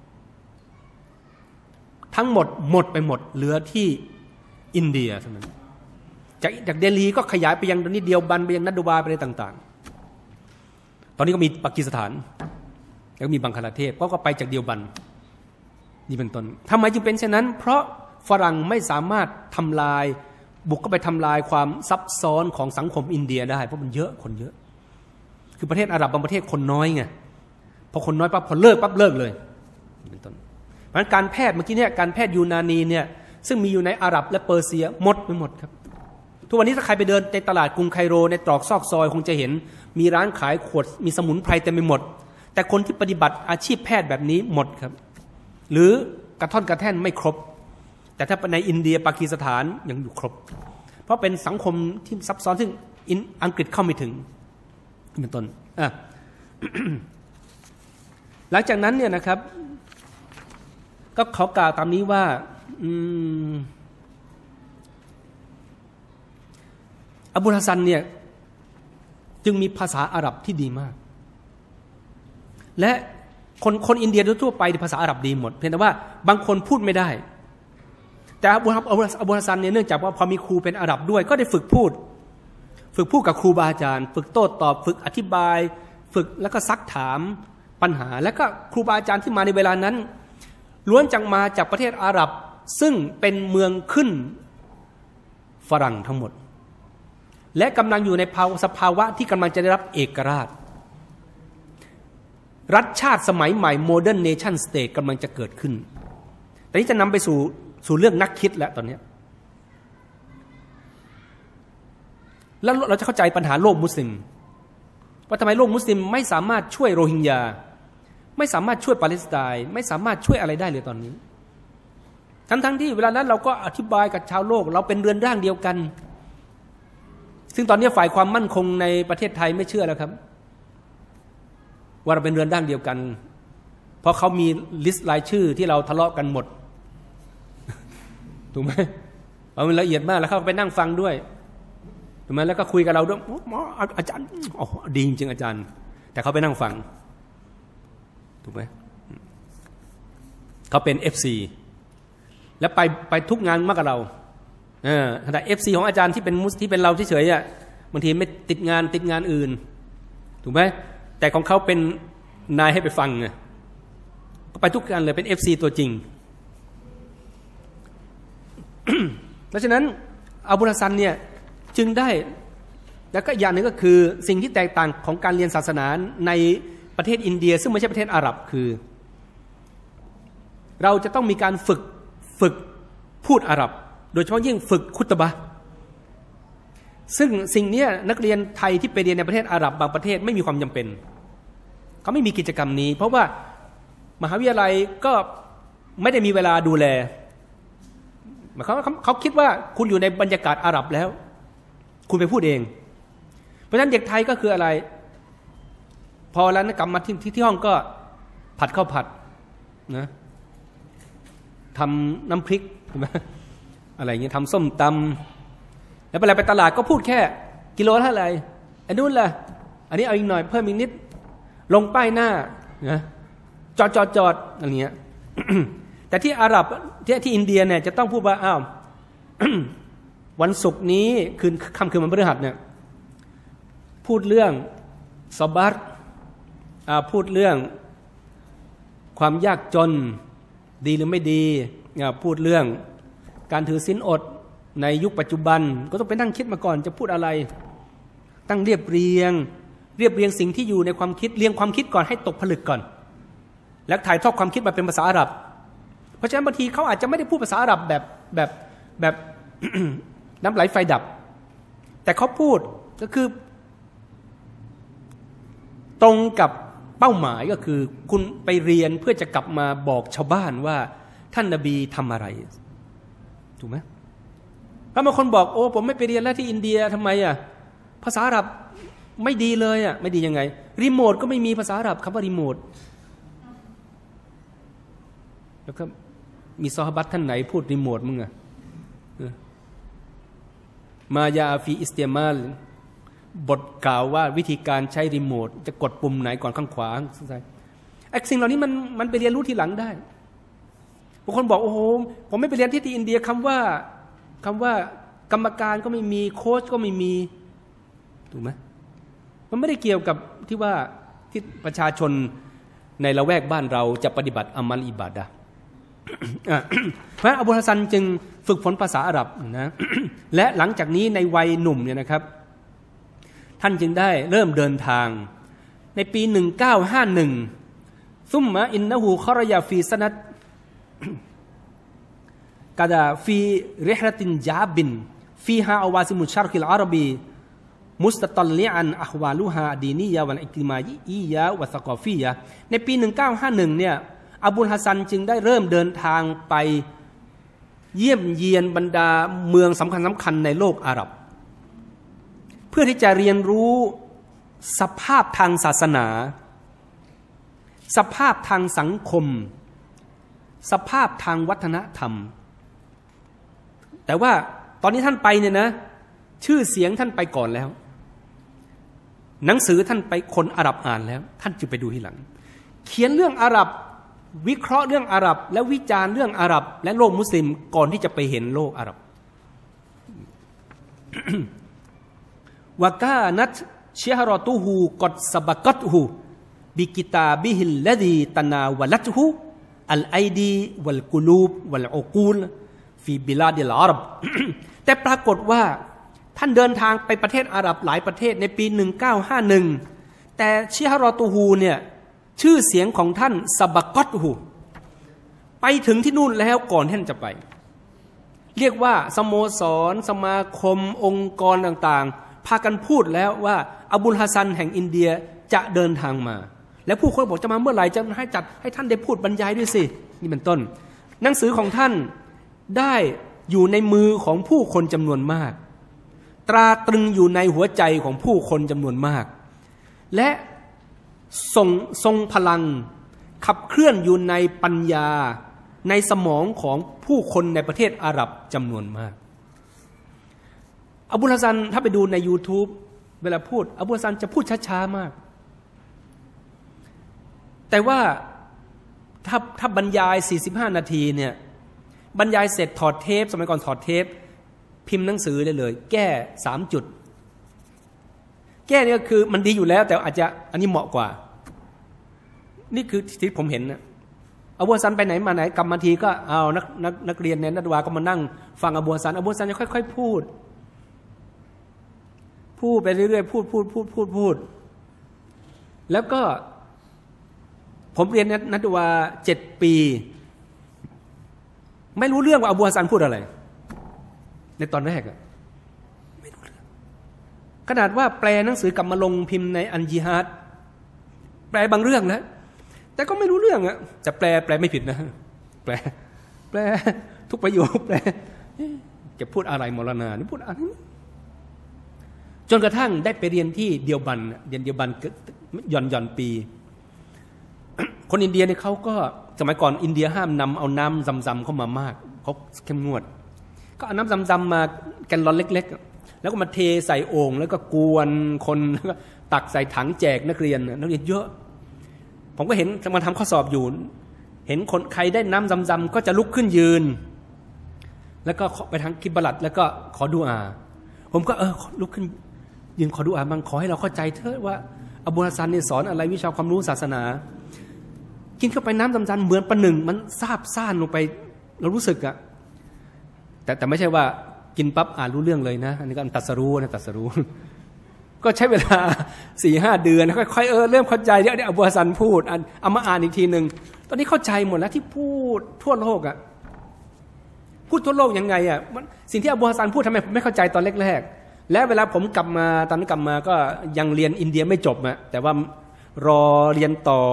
ทั้งหมดหมดไปหมดเหลือที่อินเดียเท่านั้นจากจากเดลีก็ขยายไปยังตอนนี้เดียวบันไปยังนัดดูบาไปอะไรต่างๆตอนนี้ก็มีปากีสถานแล้วก็มีบังคลาเทศก็ไปจากเดียวบันนี่เป็นต้นทำไมจึงเป็นเช่นนั้นเพราะฝรั่งไม่สามารถทำลายบุกเข้าไปทำลายความซับซ้อนของสังคมอินเดียได้เพราะมันเยอะคนเยอะคือประเทศอาหรับบางประเทศคนน้อยไงพอคนน้อยปั๊บพอเลิกปั๊บเลิกเลยเป็นต้นเพราะฉะนั้นการแพทย์เมื่อกี้เนี่ยการแพทย์ยูนานีเนี่ยซึ่งมีอยู่ในอาหรับและเปอร์เซียหมดไปหมดครับทุกวันนี้ถ้าใครไปเดินในตลาดกรุงไคโรในตรอกซอกซอยคงจะเห็นมีร้านขายขวดมีสมุนไพรเต็มไปหมดแต่คนที่ปฏิบัติอาชีพแพทย์แบบนี้หมดครับหรือกระท่อนกระแท่นไม่ครบแต่ถ้าในอินเดียปากีสถานยังอยู่ครบเพราะเป็นสังคมที่ซับซ้อนซึ่งอังกฤษเข้าไม่ถึงเป็นต้นอ่ะ หลังจากนั้นเนี่ยนะครับก็เขากล่าวตามนี้ว่าอบูลฮัสซันเนี่ยจึงมีภาษาอาหรับที่ดีมากและคนคนอินเดียทั่วไปภาษาอาหรับดีหมดเพียงแต่ว่าบางคนพูดไม่ได้แต่อบูลฮัสซันเนี่ยเนื่องจากว่าพอมีครูเป็นอาหรับด้วยก็ได้ฝึกพูดฝึกพูดกับครูบาอาจารย์ฝึกโต้ตอบฝึกอธิบายฝึกแล้วก็ซักถามปัญหาแล้วก็ครูบาอาจารย์ที่มาในเวลานั้นล้วนจากมาจากประเทศอาหรับซึ่งเป็นเมืองขึ้นฝรั่งทั้งหมดและกำลังอยู่ในภาวะสภาวะที่กำลังจะได้รับเอกราชรัฐชาติสมัยใหม่โมเดิร์นเนชั่นสเตทกำลังจะเกิดขึ้นแต่นี้จะนำไปสู่สู่เรื่องนักคิดแล้วตอนนี้แล้วเราจะเข้าใจปัญหาโลกมุสลิมว่าทำไมโลกมุสลิมไม่สามารถช่วยโรฮิงญาไม่สามารถช่วยปาเลสไตน์ไม่สามารถช่วยอะไรได้เลยตอนนี้ทั้งๆ ท, ที่เวลานั้นเราก็อธิบายกับชาวโลกเราเป็นเรือนร่างเดียวกันซึ่งตอนนี้ฝ่ายความมั่นคงในประเทศไทยไม่เชื่อแล้วครับว่าเราเป็นเรือนร่างเดียวกันเพราะเขามีลิสต์รายชื่อที่เราทะเลาะกันหมดถูกไหมเอาละเอียดมากแล้วเขาไปนั่งฟังด้วยถูกไหมแล้วก็คุยกับเราด้วยหมออาจารย์อ๋อดีจริงอาจารย์แต่เขาไปนั่งฟังถูกไหมเขาเป็น เอฟ ซี แล้วไปไปทุกงานมากกับเราเออขณะ เอฟ ซี ของอาจารย์ที่เป็นมุสที่เป็นเราเฉยๆอ่ะบางทีไม่ติดงานติดงานอื่นถูกไหมแต่ของเขาเป็นนายให้ไปฟังไงก็ไปทุกงานเลยเป็น เอฟ ซี ตัวจริง เพราะฉะนั้นอับูฮัสซันเนี่ยจึงได้แล้วก็อย่างหนึ่งก็คือสิ่งที่แตกต่างของการเรียนศาสนาในประเทศอินเดียซึ่งไม่ใช่ประเทศอาหรับคือเราจะต้องมีการฝึกฝึกพูดอาหรับโดยเฉพาะยิ่งฝึกคุตบะห์ซึ่งสิ่งนี้นักเรียนไทยที่ไปเรียนในประเทศอาหรับบางประเทศไม่มีความจำเป็นเขาไม่มีกิจกรรมนี้เพราะว่ามหาวิทยาลัยก็ไม่ได้มีเวลาดูแลเขาเขาเขาคิดว่าคุณอยู่ในบรรยากาศอาหรับแล้วคุณไปพูดเองเพราะฉะนั้นเด็กไทยก็คืออะไรพอแล้วนะกลับมาที่ที่ที่ห้องก็ผัดข้าวผัดนะทำน้ำพริกใช่ไหมอะไรอย่างเงี้ยทำส้มตำแล้วเวลาไปตลาดก็พูดแค่กิโลเท่าไหร่อันนู้นล่ะอันนี้เอาอีกหน่อยเพิ่มอีกนิดลงป้ายหน้านะจอดจอดจอดอะไรเงี้ย แต่ที่อาหรับที่ที่อินเดียเนี่ยจะต้องพูดว่าอ้าว วันศุกร์นี้คืนค่ำคืนวันพฤหัสเนี่ยพูดเรื่องซอบัตพูดเรื่องความยากจนดีหรือไม่ดีพูดเรื่องการถือศีลอดในยุคปัจจุบันก็ต้องไปนั่งคิดมาก่อนจะพูดอะไรตั้งเรียบเรียงเรียบเรียงสิ่งที่อยู่ในความคิดเรียงความคิดก่อนให้ตกผลึกก่อนแล้วถ่ายทอดความคิดมาเป็นภาษาอาหรับเพราะฉะนั้นบางทีเขาอาจจะไม่ได้พูดภาษาอาหรับแบบแบบแบบ น้ำไหลไฟดับแต่เขาพูดก็คือตรงกับเป้าหมายก็คือคุณไปเรียนเพื่อจะกลับมาบอกชาวบ้านว่าท่านนบีทำอะไรถูกไหมถ้าบางคนบอกโอ้ผมไม่ไปเรียนแล้วที่อินเดียทำไมอ่ะภาษาอาหรับไม่ดีเลยอ่ะไม่ดียังไงรีโมทก็ไม่มีภาษาอาหรับคำว่ารีโมทแล้วก็มีซอฮาบะห์ท่านไหนพูดรีโมทมึงอ่ะมายาฟีอิสเตียมาลบทกล่าวว่าวิธีการใช้รีโมทจะกดปุ่มไหนก่อนข้างขวาข้างซ้ายไอ้สิ่งเหล่านี้มันมันไปเรียนรู้ทีหลังได้บางคนบอกโอ้โหผมไม่ไปเรียนที่ที่อินเดียคำว่าคำว่ากรรมการก็ไม่มีโค้ชก็ไม่มีถูกไหมมันไม่ได้เกี่ยวกับที่ว่าที่ประชาชนในละแวกบ้านเราจะปฏิบัติอามัลอิบาดะห์ เพราะฉะนั้นอบูฮัสซันจึงฝึกฝนภาษาอาหรับนะ และหลังจากนี้ในวัยหนุ่มเนี่ยนะครับท่านจึงได้เริ่มเดินทางในปีหนึ่งเก้าห้าหนึ่งซุมมะอินนะฮูคอรยาฟีสนัตกาดาฟีริฮรตินจาบินฟีฮาอวาซิมุชาร์กิลอาหรบีมุสตัลลิอันอะฮวาลุฮาดีนียะวัลอิกติมาอียะวะซะกอฟียะในปีหนึ่งเก้าห้าหนึ่งเนี่ยอบูฮัสซันจึงได้เริ่มเดินทางไปเยี่ยมเยียนบรรดาเมืองสำคัญสำคัญในโลกอาหรับเพื่อที่จะเรียนรู้สภาพทางศาสนาสภาพทางสังคมสภาพทางวัฒนธรรมแต่ว่าตอนนี้ท่านไปเนี่ยนะชื่อเสียงท่านไปก่อนแล้วหนังสือท่านไปคนอาหรับอ่านแล้วท่านจึงไปดูทีหลังเขียนเรื่องอาหรับวิเคราะห์เรื่องอาหรับและวิจารณ์เรื่องอาหรับและโลกมุสลิมก่อนที่จะไปเห็นโลกอาหรับวะกานัตชะฮรอตุฮูกอดซะบะกัตฮูบิกิตาบิฮิลลซีตนาวะลัตฮูอัลไอดีวัลกุลูบวัลอุกูลฟีบิลาดิลอาหรับ แต่ปรากฏว่าท่านเดินทางไปประเทศอาหรับหลายประเทศในปีหนึ่งเก้าห้าหนึ่งแต่ชิฮารอตูฮูเนี่ยชื่อเสียงของท่านซะบะกัตฮูไปถึงที่นู่นแล้วก่อนท่านจะไปเรียกว่าสโมสรสมาคมองค์กรต่างๆพากันพูดแล้วว่าอบุลฮัสซันแห่งอินเดียจะเดินทางมาแล้วผู้คนบอกจะมาเมื่อไหร่จะให้จัดให้ท่านได้พูดบรรยายด้วยสินี่เป็นต้นหนังสือของท่านได้อยู่ในมือของผู้คนจำนวนมากตราตรึงอยู่ในหัวใจของผู้คนจำนวนมากและทรงทรงพลังขับเคลื่อนอยู่ในปัญญาในสมองของผู้คนในประเทศอาหรับจำนวนมากอบุลฮัสซันถ้าไปดูใน YouTube เวลาพูดอบุลฮัสซันจะพูดช้าๆมากแต่ว่าถ้าถ้าบรรยายสี่สิบห้านาทีเนี่ยบรรยายเสร็จถอดเทปสมัยก่อนถอดเทปพิมพ์หนังสือได้เลยแก้สามจุดแก้นี่ก็คือมันดีอยู่แล้วแต่อาจจะอันนี้เหมาะกว่านี่คือที่ผมเห็นนะอบูฮัสซันไปไหนมาไหนกลับมาทีก็เอานักนักนักเรียนในนัดวาก็มานั่งฟังอบูฮัสซันอบูฮัสซันจะค่อยๆพูดพูดไปเรื่อยๆพูดพูดพูดพูดพูดแล้วก็ผมเรียนนัดวาเจ็ดปีไม่รู้เรื่องว่าอบูฮัสซันพูดอะไรในตอนแรกอะไม่รู้เรื่องขนาดว่าแปลหนังสือกลับมาลงพิมพ์ในอันจิฮาดแปลบางเรื่องแล้วแต่ก็ไม่รู้เรื่องอะจะแปลแปลไม่ผิดนะแปลแปลทุกประโยคแปลจะพูดอะไรมรณานี่พูดอะไรจนกระทั่งได้ไปเรียนที่เดียวบันเรียนเดียวบันหย่อนหย่อนปีคนอินเดียเนี่ยเขาก็สมัยก่อนอินเดียห้ามนำเอาน้ำซำๆเข้ามามากเขาเข้มงวดก็เอาน้ำซำๆมาแกนลอนเล็กๆแล้วก็มาเทใส่โอ่งแล้วก็กวนคนแล้วก็ตักใส่ถังแจกนักเรียนนักเรียนเยอะผมก็เห็นมาทำข้อสอบอยู่เห็นคนใครได้น้ำซำๆก็จะลุกขึ้นยืนแล้วก็ไปทางกิบลัดแล้วก็ขอดุอาผมก็เออลุกขึ้นยืนขอดุอาบ้างขอให้เราเข้าใจเถอะว่าอบูฮัสซันเนี่ยสอนอะไรวิชาความรู้ศาสนากินเข้าไปน้ำซำๆเหมือนประหนึ่งมันซาบซ่านลงไปเรารู้สึกอะแต่แต่ไม่ใช่ว่ากินปั๊บอ่านรู้เรื่องเลยนะอันนี้ก็ตัดสรู้นะตัดสรู้ก็ใช้เวลาสี่ห้าเดือนค่อยๆเออเริ่มเข้าใจเดี๋ยวอบูฮัสซันพูดเอามาอ่านอีกทีหนึ่งตอนนี้เข้าใจหมดแล้วที่พูดทั่วโลกอะพูดทั่วโลกยังไงอะสิ่งที่อบูฮัสซันพูดทำไมผมไม่เข้าใจตอนแรกๆและเวลาผมกลับมาตอนนั้นกลับมาก็ยังเรียนอินเดียไม่จบอะแต่ว่ารอเรียนต่อ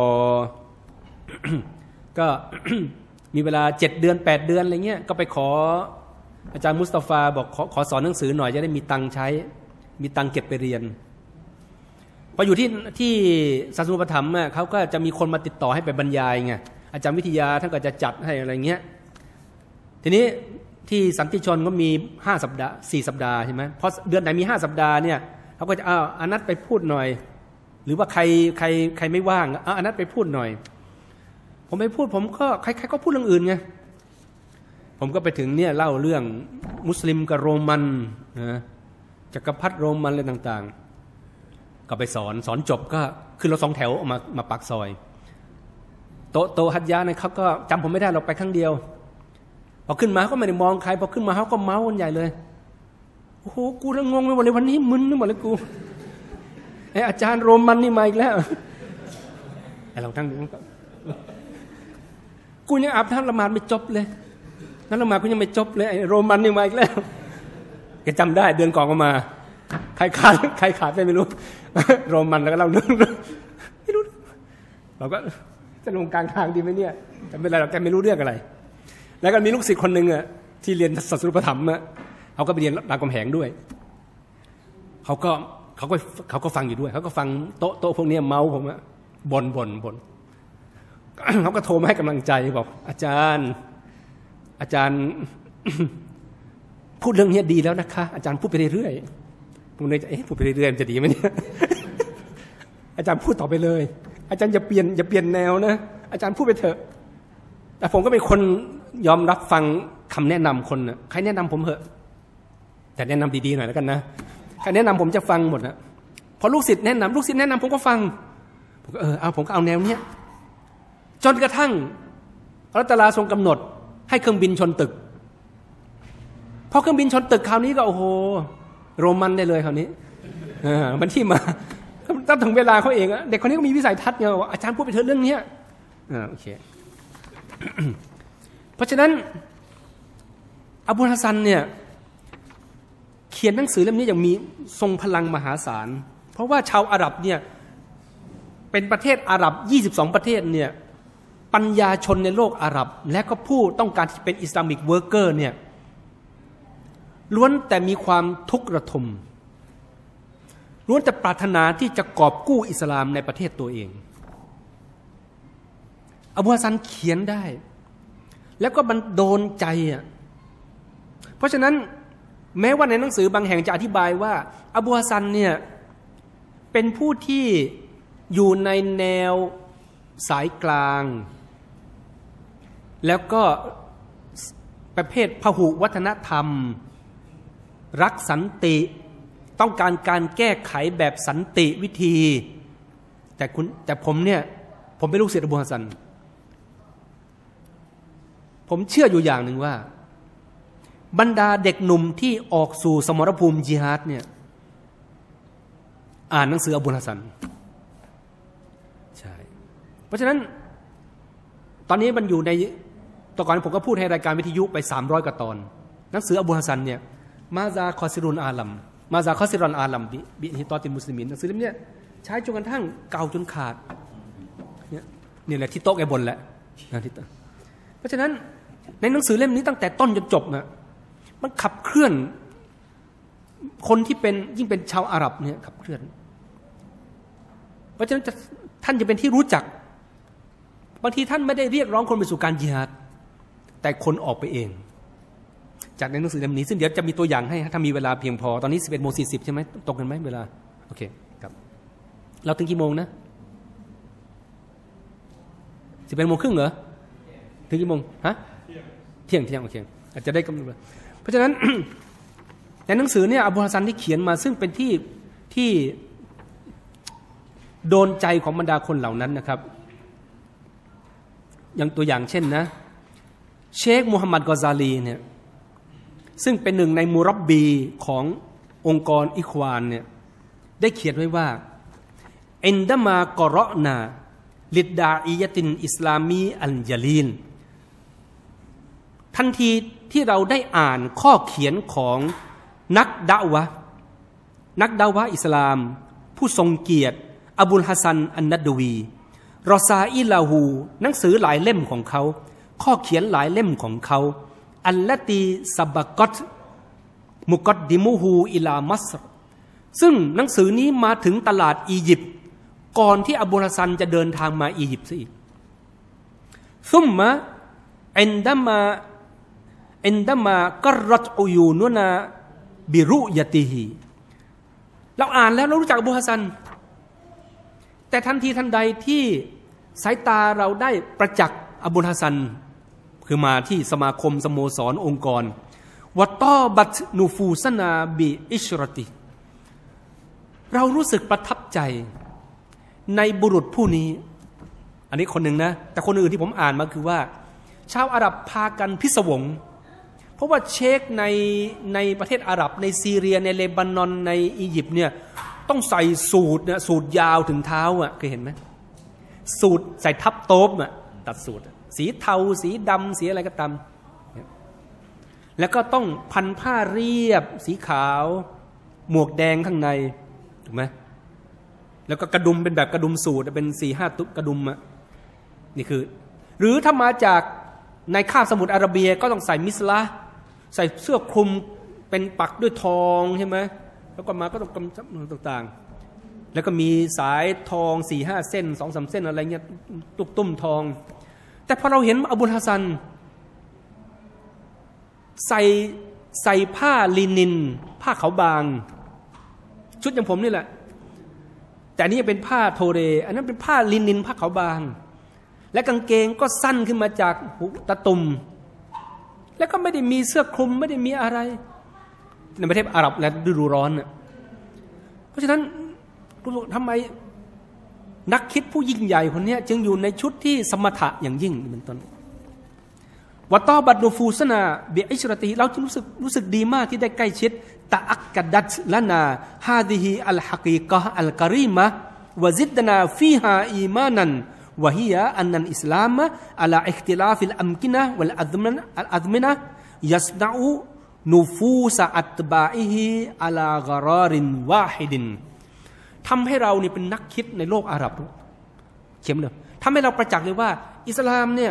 ก็ มีเวลาเจ็ดเดือนแปดเดือนอะไรเงี้ยก็ไปขออาจารย์มุสตาฟาบอกขอขอสอนหนังสือหน่อยจะได้มีตังค์ใช้มีตังค์เก็บไปเรียนพออยู่ที่ที่ศาสนูปถัมภ์เขาก็จะมีคนมาติดต่อให้ไปบรรยายไงอาจารย์วิทยาท่านก็จะจัดให้อะไรเงี้ยทีนี้ที่สันติชนก็มีห้าสัปดาห์สี่สัปดาห์ใช่ไหมเพราะเดือนไหนมีห้าสัปดาห์เนี่ยเขาก็จะอ้าวอนัทไปพูดหน่อยหรือว่าใครใครใครไม่ว่างอ้าวอนัทไปพูดหน่อยผมไปพูดผมก็ใครๆก็พูดเรื่องอื่นไงผมก็ไปถึงเนี่ยเล่าเรื่องมุสลิมกับโรมันนะจักรพรรดิโรมันอะไรต่างๆก็ไปสอนสอนจบก็ขึ้นรถสองแถวออกมามาปากซอยโตโตฮัจญาเนี่ยเขาก็จำผมไม่ได้เราไปครั้งเดียวพอขึ้นมาก็ไม่ได้มองใครพอขึ้นมาเขาก็เมาส์กันใหญ่เลยโอ้โหกูละงงไปหมดเลยวันนี้มึนไปหมดเลยกูไออาจารย์โรมันนี่มาอีกแล้วไอเราทั้งนี้กูยังอาบน้ำละหมาดไม่จบเลยนั่นละหมาดกูยังไม่จบเลยไอโรมันนี่มาอีกแล้วแกจำได้เดือนก่อนก็มาใครขาดใครขาดไปไม่รู้โรมันแล้วก็เราเรื่องไม่รู้เราก็จะลงกลางทางดีไหมเนี่ยแต่ไม่เป็นไรเราแกไม่รู้เรื่องอะไรแล้วก็มีลูกศิษย์คนหนึ่งอ่ะที่เรียนศาสนปฐมอ่ะเขาก็ไปเรียนรามคำแหงด้วยเขาก็เขาก็เขาก็ฟังอยู่ด้วยเขาก็ฟังโต๊ะโต๊ะพวกนี้เมาผมอ่ะบ่นบ่นบ่นเขาก็โทรมาให้กำลังใจบอกอาจารย์อาจารย์พูดเรื่องนี้ดีแล้วนะคะอาจารย์พูดไปเรื่อยๆผมเลยเอ๊ะพูดไปเรื่อยๆมันจะดีไหมเนี่ยอาจารย์พูดต่อไปเลยอาจารย์อย่าเปลี่ยนอย่าเปลี่ยนแนวนะอาจารย์พูดไปเถอะแต่ผมก็เป็นคนยอมรับฟังคำแนะนำคนนะใครแนะนำผมเหอะแต่แนะนำดีๆหน่อยแล้วกันนะใครแนะนำผมจะฟังหมดนะพอลูกศิษย์แนะนำลูกศิษย์แนะนำผมก็ฟังผมก็เออเอาผมก็เอาแนวเนี้ยจนกระทั่งอัลเลาะห์ตะอาลาทรงกำหนดให้เครื่องบินชนตึกพอเครื่องบินชนตึกคราวนี้ก็โอ้โหโรมันได้เลยคราวนี้อ่ามันที่มาตั้งถึงเวลาเขาเองอะเด็กคนนี้ก็มีวิสัยทัศน์ไงว่าอาจารย์พูดไปเถอะเรื่องนี้อ่าโอเค เพราะฉะนั้นอบูฮัสซันเนี่ยเขียนหนังสือเล่มนี้อย่างมีทรงพลังมหาศาลเพราะว่าชาวอาหรับเนี่ยเป็นประเทศอาหรับยี่สิบสองประเทศเนี่ยปัญญาชนในโลกอาหรับและก็ผู้ต้องการที่เป็นอิสลามิกเวิร์กเกอร์เนี่ยล้วนแต่มีความทุกข์ระทมล้วนแต่ปรารถนาที่จะกอบกู้อิสลามในประเทศตัวเองอบูฮัสซันเขียนได้แล้วก็มันโดนใจอ่ะเพราะฉะนั้นแม้ว่าในหนังสือบางแห่งจะอธิบายว่าอบูฮัสซันเนี่ยเป็นผู้ที่อยู่ในแนวสายกลางแล้วก็ประเภทพหุวัฒนธรรมรักสันติต้องการการแก้ไขแบบสันติวิธีแต่คุณแต่ผมเนี่ยผมเป็นลูกศิษย์อบูฮัสซันผมเชื่ออยู่อย่างหนึ่งว่าบรรดาเด็กหนุ่มที่ออกสู่สมรภูมิญิฮาดเนี่ยอ่านหนังสืออบูฮัสซันใช่เพราะฉะนั้นตอนนี้มันอยู่ในตอนก่อนผมก็พูดให้รายการวิทยุไปสามร้อยกว่าตอนหนังสืออบูฮัสซันเนี่ยมาซาคอซิรุนอาลัมมาซาคอซิรุนอาลัมบิบิฮิตอตินมุสลิมินหนังสือเล่มนี้ใช้จนกระทั่งเก่าจนขาดเนี่ยนี่แหละที่โต๊ะแกบนแหละนะที่เพราะฉะนั้นในหนังสือเล่มนี้ตั้งแต่ต้นจนจบนะมันขับเคลื่อนคนที่เป็นยิ่งเป็นชาวอาหรับเนี่ยขับเคลื่อนเพราะฉะนั้นจะท่านจะเป็นที่รู้จักบางทีท่านไม่ได้เรียกร้องคนไปสู่การญิฮาดแต่คนออกไปเองจากในหนังสือเล่มนี้ซึ่งเดี๋ยวจะมีตัวอย่างให้ถ้ามีเวลาเพียงพอตอนนี้สิบเอ็ดโมงสี่สิบใช่ไหมตรงกันไหมเวลาโอเคครับเราถึงกี่โมงนะสิบเอ็ดโมงครึ่งเหรอถึงกี่โมงฮะเที่ยงเที่ยงโอเคอาจจะได้กำหนดเพราะฉะนั้น ในหนังสือเนี่ยอบูฮัสซันที่เขียนมาซึ่งเป็นที่ที่โดนใจของบรรดาคนเหล่านั้นนะครับอย่างตัวอย่างเช่นนะเชคมูฮัมหมัดกอซาลีเนี่ยซึ่งเป็นหนึ่งในมุรับบีขององค์กรอิควานเนี่ยได้เขียนไว้ว่าอินดามากอรอนาลิดดาอียะตินอิสลามีอัลญะลีนทันทีที่เราได้อ่านข้อเขียนของนักดะวะนักดะวะอิสลามผู้ทรงเกียรติอบุลฮัสซันอันนัดวีรอซาอิลาหูหนังสือหลายเล่มของเขาข้อเขียนหลายเล่มของเขาอัลลตีซับกอตมุกอดดิมูฮูอิลามัสรซึ่งหนังสือนี้มาถึงตลาดอียิปต์ก่อนที่อบูฮัสซันจะเดินทางมาอียิปต์ซะอีกซุมมะอินดามาอินดามากรัตอุยูนุนาบิรุยติฮีเราอ่านแล้วเรารู้จักอบูฮัสซันแต่ทันทีทันใดที่สายตาเราได้ประจักษ์อบูฮัสซันคือมาที่สมาคมสโมสรองค์กรวะตอบัตนูฟูสนาบิอิชรติเรารู้สึกประทับใจในบุรุษผู้นี้อันนี้คนหนึ่งนะแต่คนอื่นที่ผมอ่านมาคือว่าชาวอาหรับพากันพิศวงเพราะว่าเชคในในประเทศอาหรับในซีเรียในเลบานอนในอียิปต์เนี่ยต้องใส่สูทเนี่ยสูทยาวถึงเท้าอ่ะเคยเห็นไหมสูทใส่ทับโต๊บอ่ะตัดสูทสีเทาสีดำสีอะไรก็ตามแล้วก็ต้องพันผ้าเรียบสีขาวหมวกแดงข้างในถูกไหมแล้วก็กระดุมเป็นแบบกระดุมสูทเป็นสี่ห้าตุ๊กกระดุมอ่ะนี่คือหรือถ้ามาจากในคาบสมุทรอาระเบียก็ต้องใส่มิสลาใส่เสื้อคลุมเป็นปักด้วยทองใช่ไหมแล้วก็มาก็ต้องกำจับต่างๆแล้วก็มีสายทองสี่ห้าเส้นสองสามเส้นอะไรเงี้ยตุกตุ้มทองแต่พอเราเห็นอบูฮัสซันใส่ใส่ผ้าลินินผ้าขาวบางชุดอย่างผมนี่แหละแต่นี่เป็นผ้าโทเรอันนั้นเป็นผ้าลินินผ้าขาวบางและกางเกงก็สั้นขึ้นมาจากตะตุ่มแล้วก็ไม่ได้มีเสื้อคลุมไม่ได้มีอะไรในประเทศอาหรับและฤดูร้อนน่ะราะฉะนั้นทำไมนักคิดผู้ยิ่งใหญ่คนนี้จึงอยู่ในชุดที่สมถะอย่างยิ่งเป็นต้นวะตอบัดนูฟูสนาเบียอิชรตีเราจะรู้สึกรู้สึกดีมากที่ได้ใกล้ชิดตะอักกะดัตละนาฮาดิฮิอัลฮะกีกะฮ์อัลกะรีมะวะซิดนาฟีฮาอีมานันวะฮิยะอันนัลอิสลามอะลาอิคติลาฟิลอัมกินะะวัลอัซมินะอัลอัซมินะยัสนะอูนูฟูซะอัตบาอิฮิอะลากะรอรินวาฮิดินทำให้เรานี่เป็นนักคิดในโลกอาหรับเข้มเลยทำให้เราประจักษ์เลยว่าอิสลามเนี่ย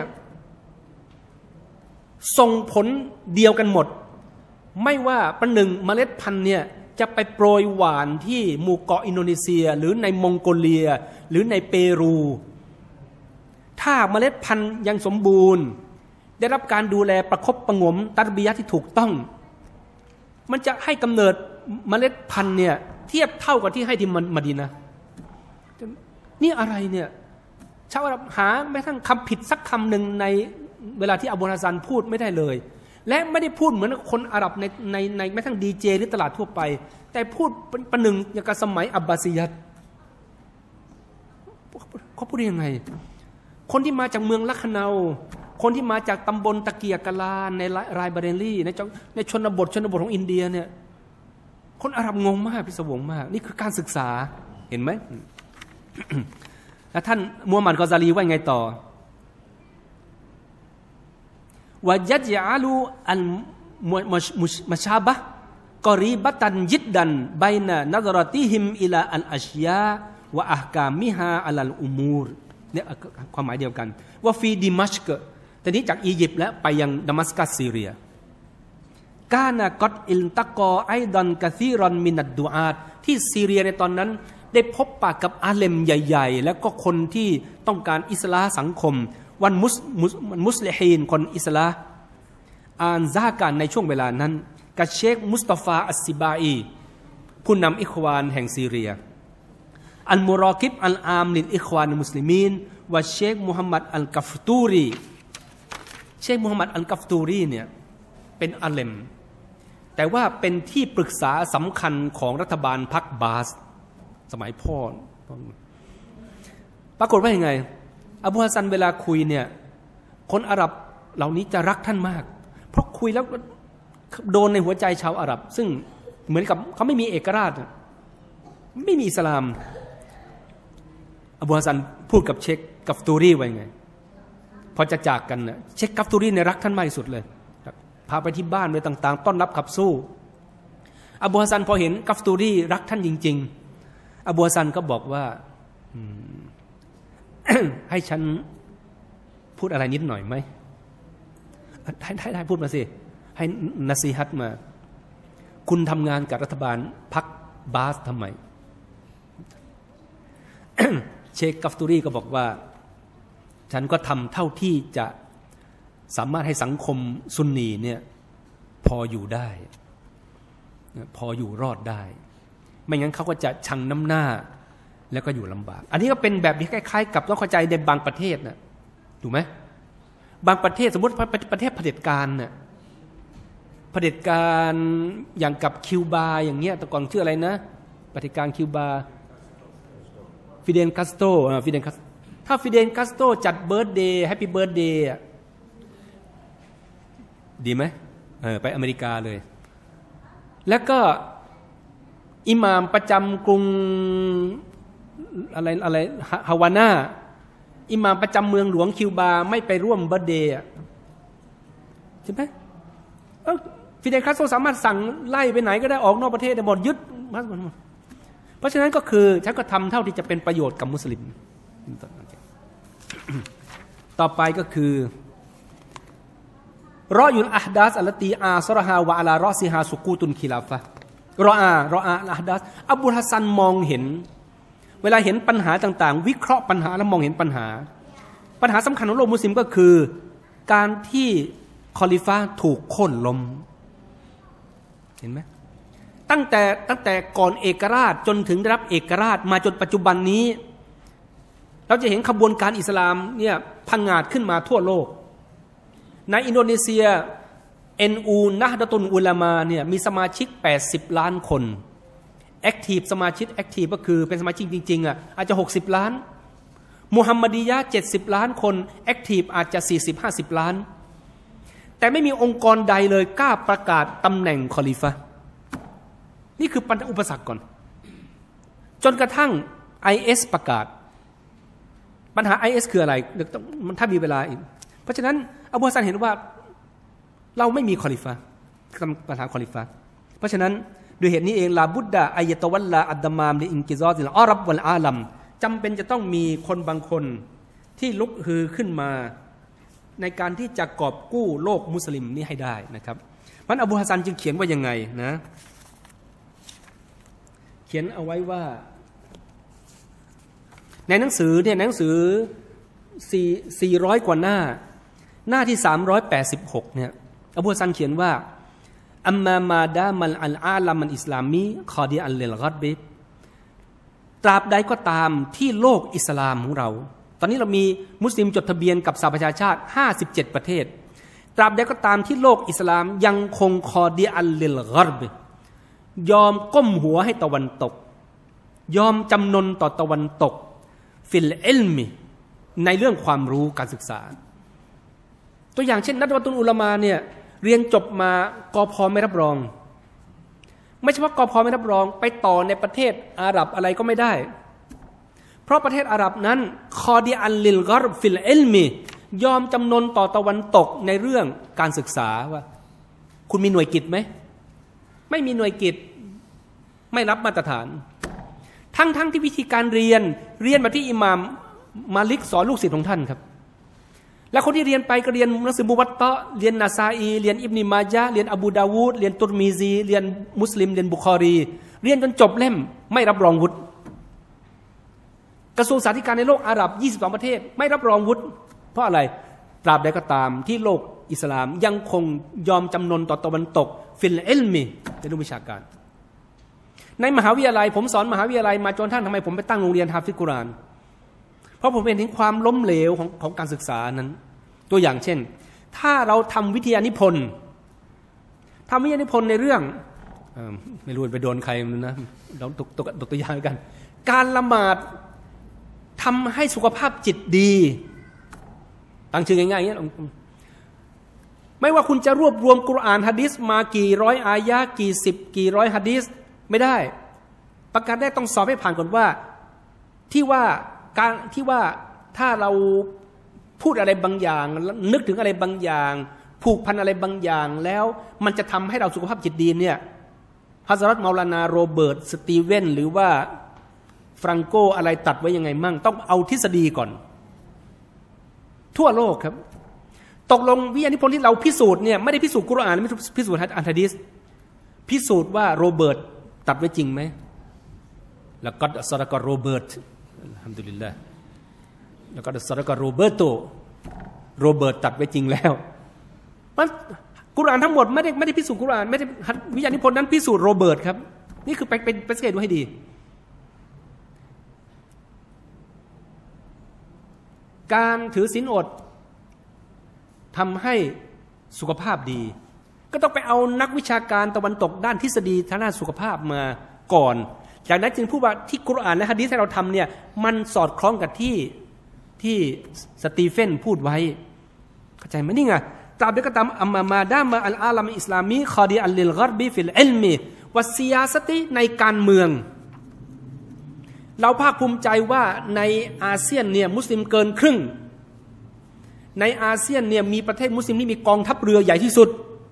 ส่งผลเดียวกันหมดไม่ว่าประหนึ่งเมล็ดพันธุ์เนี่ยจะไปโปรยหวานที่หมู่เกาะอินโดนีเซียหรือในมองโกเลียหรือในเปรูถ้าเมล็ดพันธุ์ยังสมบูรณ์ได้รับการดูแลประคบประงมตัรบียะห์ที่ถูกต้องมันจะให้กำเนิดเมล็ดพันธุ์เนี่ยเทียบเท่ากับที่ให้ที่มะดีนะห์นี่อะไรเนี่ยชาวอาหรับหาแม้กระทั่งคำผิดสักคำหนึ่งในเวลาที่อบูฮัสซันพูดไม่ได้เลยและไม่ได้พูดเหมือนคนอาหรับในในในแม้กระทั่งดีเจหรือตลาดทั่วไปแต่พูดประหนึ่งอย่างกับสมัยอับบาซียัตเขาพูดยังไงคนที่มาจากเมืองลัคนาคนที่มาจากตำบลตะเกียกะลาในรายบาเรลีในในชนบทชนบทของอินเดียเนี่ยคนอาหรับงงมากพิศวงมากนี่คือการศึกษาเห็นไหม แล้วท่านมูฮัมหมัดกอซาลีว่าไงต่อวะยัจอาลูอันมุชาบะกอรีบะตันยิดดันไบนะนัซรติฮิมอิลาอัลอัชยาวะอะห์กามิฮาอัลลอุมูรเนี่ยความหมายเดียวกันว่าฟีดิมัชกะแต่นี้จากอียิปต์แล้วไปยังดามัสกัสซีเรียกานะกอดอิลตะกอไอดอนกะซีรอนมินัดดูอาตที่ซีเรียในตอนนั้นได้พบปะกับอาเลมใหญ่ๆแล้วก็คนที่ต้องการอิสลาสังคมวันมุสมุสลิฮีนคนอิสลาอ่านซาการในช่วงเวลานั้นกับเชคมุสตาฟาอัสซิบาอีผู้นำอิควานแห่งซีเรียอัลมุรอกิบอัลอามลินอิควานมุสลิมีนวะเชคมุฮัมมัดอัลกัฟตูรีเชคมุฮัมมัดอัลกัฟตูรีเนี่ยเป็นอาเลมแต่ว่าเป็นที่ปรึกษาสำคัญของรัฐบาลพรรคบาสสมัยพ่อปรากฏว่ายังไงอบูฮัสซันเวลาคุยเนี่ยคนอาหรับเหล่านี้จะรักท่านมากเพราะคุยแล้วโดนในหัวใจชาวอาหรับซึ่งเหมือนกับเขาไม่มีเอกราชไม่มีอิสลามอบูฮัสซันพูดกับเชคกัฟตูรีไว้ไงพอจะจากกันนะเชคกัฟตูรีในรักท่านมากที่สุดเลยพาไปที่บ้านเลยต่างๆต้อนรับขับสู้อบูฮัสซันพอเห็นกัฟตูรีรักท่านจริงๆอบูฮัสซันก็บอกว่า ให้ฉันพูดอะไรนิดหน่อยไหมได้ได้ได้พูดมาสิให้นัสซีฮัตมาคุณทำงานกับรัฐบาลพรรคบาสทำไม เชคกัฟตูรีก็บอกว่าฉันก็ทำเท่าที่จะสามารถให้สังคมซุนนีเนี่ยพออยู่ได้พออยู่รอดได้ไม่งั้นเขาก็จะชังน้ำหน้าแล้วก็อยู่ลำบากอันนี้ก็เป็นแบบที่คล้ายๆกับต้องเข้าใจในบางประเทศนะถูกไหมบางประเทศสมมติประเทศเผด็จการเนี่ยเผด็จการอย่างกับคิวบาอย่างเงี้ยแต่ก่อนชื่ออะไรนะเผด็จการคิวบาฟิเดลคาสโตรฟิเดลคาสถ้าฟิเดลคาสโตรจัดเบิร์ธเดย์แฮปปี้เบิร์ธเดย์ดีไหมเออไปอเมริกาเลยแล้วก็อิหม่ามประจำกรุงอะไรอะไรฮาวาน่าอิหม่ามประจำเมืองหลวงคิวบาไม่ไปร่วมเบิร์ธเดย์ใช่ไหมฟิเดลคาสโตรสามารถสั่งไล่ไปไหนก็ได้ออกนอกประเทศได้หมดยึดเพราะฉะนั้นก็คือฉันก็ทำเท่าที่จะเป็นประโยชน์กับมุสลิมต่อไปก็คือรอยุลอะฮดัสอัลตีอาซรฮาวะอะลารอซิฮาสุกูตุนคิลาฟะรออารออาอะฮดัสอบูฮัสซันมองเห็นเวลาเห็นปัญหาต่างๆวิเคราะห์ปัญหาแล้วมองเห็นปัญหาปัญหาสำคัญของโลกมุสลิมก็คือการที่คอลิฟะห์ถูกโค่นล้มเห็นไหมตั้งแต่ตั้งแต่ก่อนเอกราชจนถึงได้รับเอกราชมาจนปัจจุบันนี้เราจะเห็นขบวนการอิสลามเนี่ยพังงาดขึ้นมาทั่วโลกในอินโดนีเซีย เอ็น ยู นะฮ์ดะตุลอุลามาเนี่ยมีสมาชิกแปดสิบล้านคนแอคทีฟสมาชิกแอคทีฟก็คือเป็นสมาชิกจริงๆอ่ะอาจจะหกสิบล้านมุฮัมมัดียะห์เจ็ดสิบล้านคนแอคทีฟอาจจะ สี่สิบห้าสิบ ล้านแต่ไม่มีองค์กรใดเลยกล้าประกาศตำแหน่งคอลิฟะห์นี่คือปัญหาอุปสรรคก่อนจนกระทั่ง ไอ เอส ประกาศปัญหา ไอ เอส คืออะไรถ้ามีเวลาอีกเพราะฉะนั้นอบูฮัสซันเห็นว่าเราไม่มีคอลิฟะห์ปัญหาคอลิฟะห์เพราะฉะนั้นด้วยเหตุนี้เองลาบุดดะอัยตะวัลลาอัดดามามลิอินกิซอติลอารับวัลอาลัมจำเป็นจะต้องมีคนบางคนที่ลุกฮือขึ้นมาในการที่จะกอบกู้โลกมุสลิมนี้ให้ได้นะครับมันอบูฮัสซันจึงเขียนว่ายังไงนะเขียนเอาไว้ว่าในหนังสือเนี่ยหนังสือสี่ร้อยกว่าหน้าหน้าที่สามร้อยแปดสิบหกเนี่ยอบูฮัสซันเขียนว่าอัมมามาดามัลอัลอาลัมอัลอิสลามีคอดีอัลเลลกัดบิตราบใดก็ตามที่โลกอิสลามของเราตอนนี้เรามีมุสลิมจดทะเบียนกับสหประชาชาติห้าสิบเจ็ดประเทศตราบใดก็ตามที่โลกอิสลามยังคงคอดีอัลเลลกัดบิยอมก้มหัวให้ตะวันตกยอมจำนนต่อตะวันตกฟิลอิลมีในเรื่องความรู้การศึกษาตัวอย่างเช่นนัดวะตุลอุลามาเนี่ยเรียนจบมากพ.ไม่รับรองไม่ใช่ว่ากพ.ไม่รับรองไปต่อในประเทศอาหรับอะไรก็ไม่ได้เพราะประเทศอาหรับนั้นคอดีอัลลิลกัรบฟิลอิลมียอมจำนนต่อตะวันตกในเรื่องการศึกษาว่าคุณมีหน่วยกิตไหมไม่มีหน่วยกิตไม่รับมาตรฐานทั้งๆ ท, ที่วิธีการเรียนเรียนมาที่อิหม่ามมาลิกสอนลูกศิษย์ของท่านครับแล้วคนที่เรียนไปก็เรียนหนังสือมุวัตตะเรียนนาซาอีเรียนอิบนิมาญะห์เรียนอบูดาวูดเรียนตุรมีซีเรียนมุสลิมเรียนบุคอรีเรียนจนจบเล่มไม่รับรองวุฒิกระทรวงสาธารณสุขในโลกอาหรับยี่สิบสองประเทศไม่รับรองวุฒิเพราะอะไรตราบใดก็ตามที่โลกอิสลามยังคงยอมจำนนต่อตะวันตกฟิลอิลมีในเรื่องวิชาการในมหาวิทยาลัยผมสอนมหาวิทยาลัยมาจนท่านทำไมผมไปตั้งโรงเรียนฮาฟิซกุรอานเพราะผมเห็นถึงความล้มเหลวของของการศึกษานั้นตัวอย่างเช่นถ้าเราทำวิทยานิพนธ์ทำวิทยานิพนธ์ในเรื่องเอ่อไม่รู้ไปโดนใครนะเราตกตกตกตัวอย่างกันการละหมาดทำให้สุขภาพจิตดีตั้งชื่อง่ายๆอย่างนี้ไม่ว่าคุณจะรวบรวมกุรอานหะดีษมากี่ร้อยอายะห์กี่สิบกี่ร้อยหะดีษไม่ได้ประการแรกต้องสอบให้ผ่านก่อนว่าที่ว่าการที่ว่าถ้าเราพูดอะไรบางอย่างนึกถึงอะไรบางอย่างผูกพันอะไรบางอย่างแล้วมันจะทำให้เราสุขภาพจิตดีเนี่ยฮะซะรัตเมาลานาโรเบิร์ตสตีเวนหรือว่าฟรังโกอะไรตัดไว้ยังไงมั่งต้องเอาทฤษฎีก่อนทั่วโลกครับตกลงวิทยานิพนธ์ที่เราพิสูจน์เนี่ยไม่ได้พิสูจน์กุรอานไม่พิสูจน์อัลหะดีษพิสูจน์ว่าโรเบิร์ตตัดไว้จริงไหมแล้วก็ซะดะกะโรเบิร์ตอัลฮัมดุลิลลาห์แล้วก็ซะดะกะโรเบิร์โตโรเบิร์ตตัดไว้จริงแล้วมันกุรอานทั้งหมดไม่ได้ไม่ได้พิสูจน์กุรอานไม่ได้วิทยานิพนธ์นั้นพิสูจน์โรเบิร์ตครับนี่คือไปเป็นไปสังเกตดูให้ดีการถือศีลอดทำให้สุขภาพดีก็ต้องไปเอานักวิชาการตะวันตกด้านทฤษฎีทางด้านสุขภาพมาก่อนจากนั้นจึงพูดว่าที่กุรอานและหะดีษที่เราทำเนี่ยมันสอดคล้องกับที่ที่สตีเฟนพูดไว้เข้าใจไหมนี่ไงตราบใดก็ตามอัมมามาดามาอัลอาลัมอิสลามีคอดีอัลลิลกัรบิฟิลอิลมีวัสซิยาสติในการเมืองเราภาคภูมิใจว่าในอาเซียนเนี่ยมุสลิมเกินครึ่งในอาเซียนเนี่ยมีประเทศมุสลิมที่มีกองทัพเรือใหญ่ที่สุด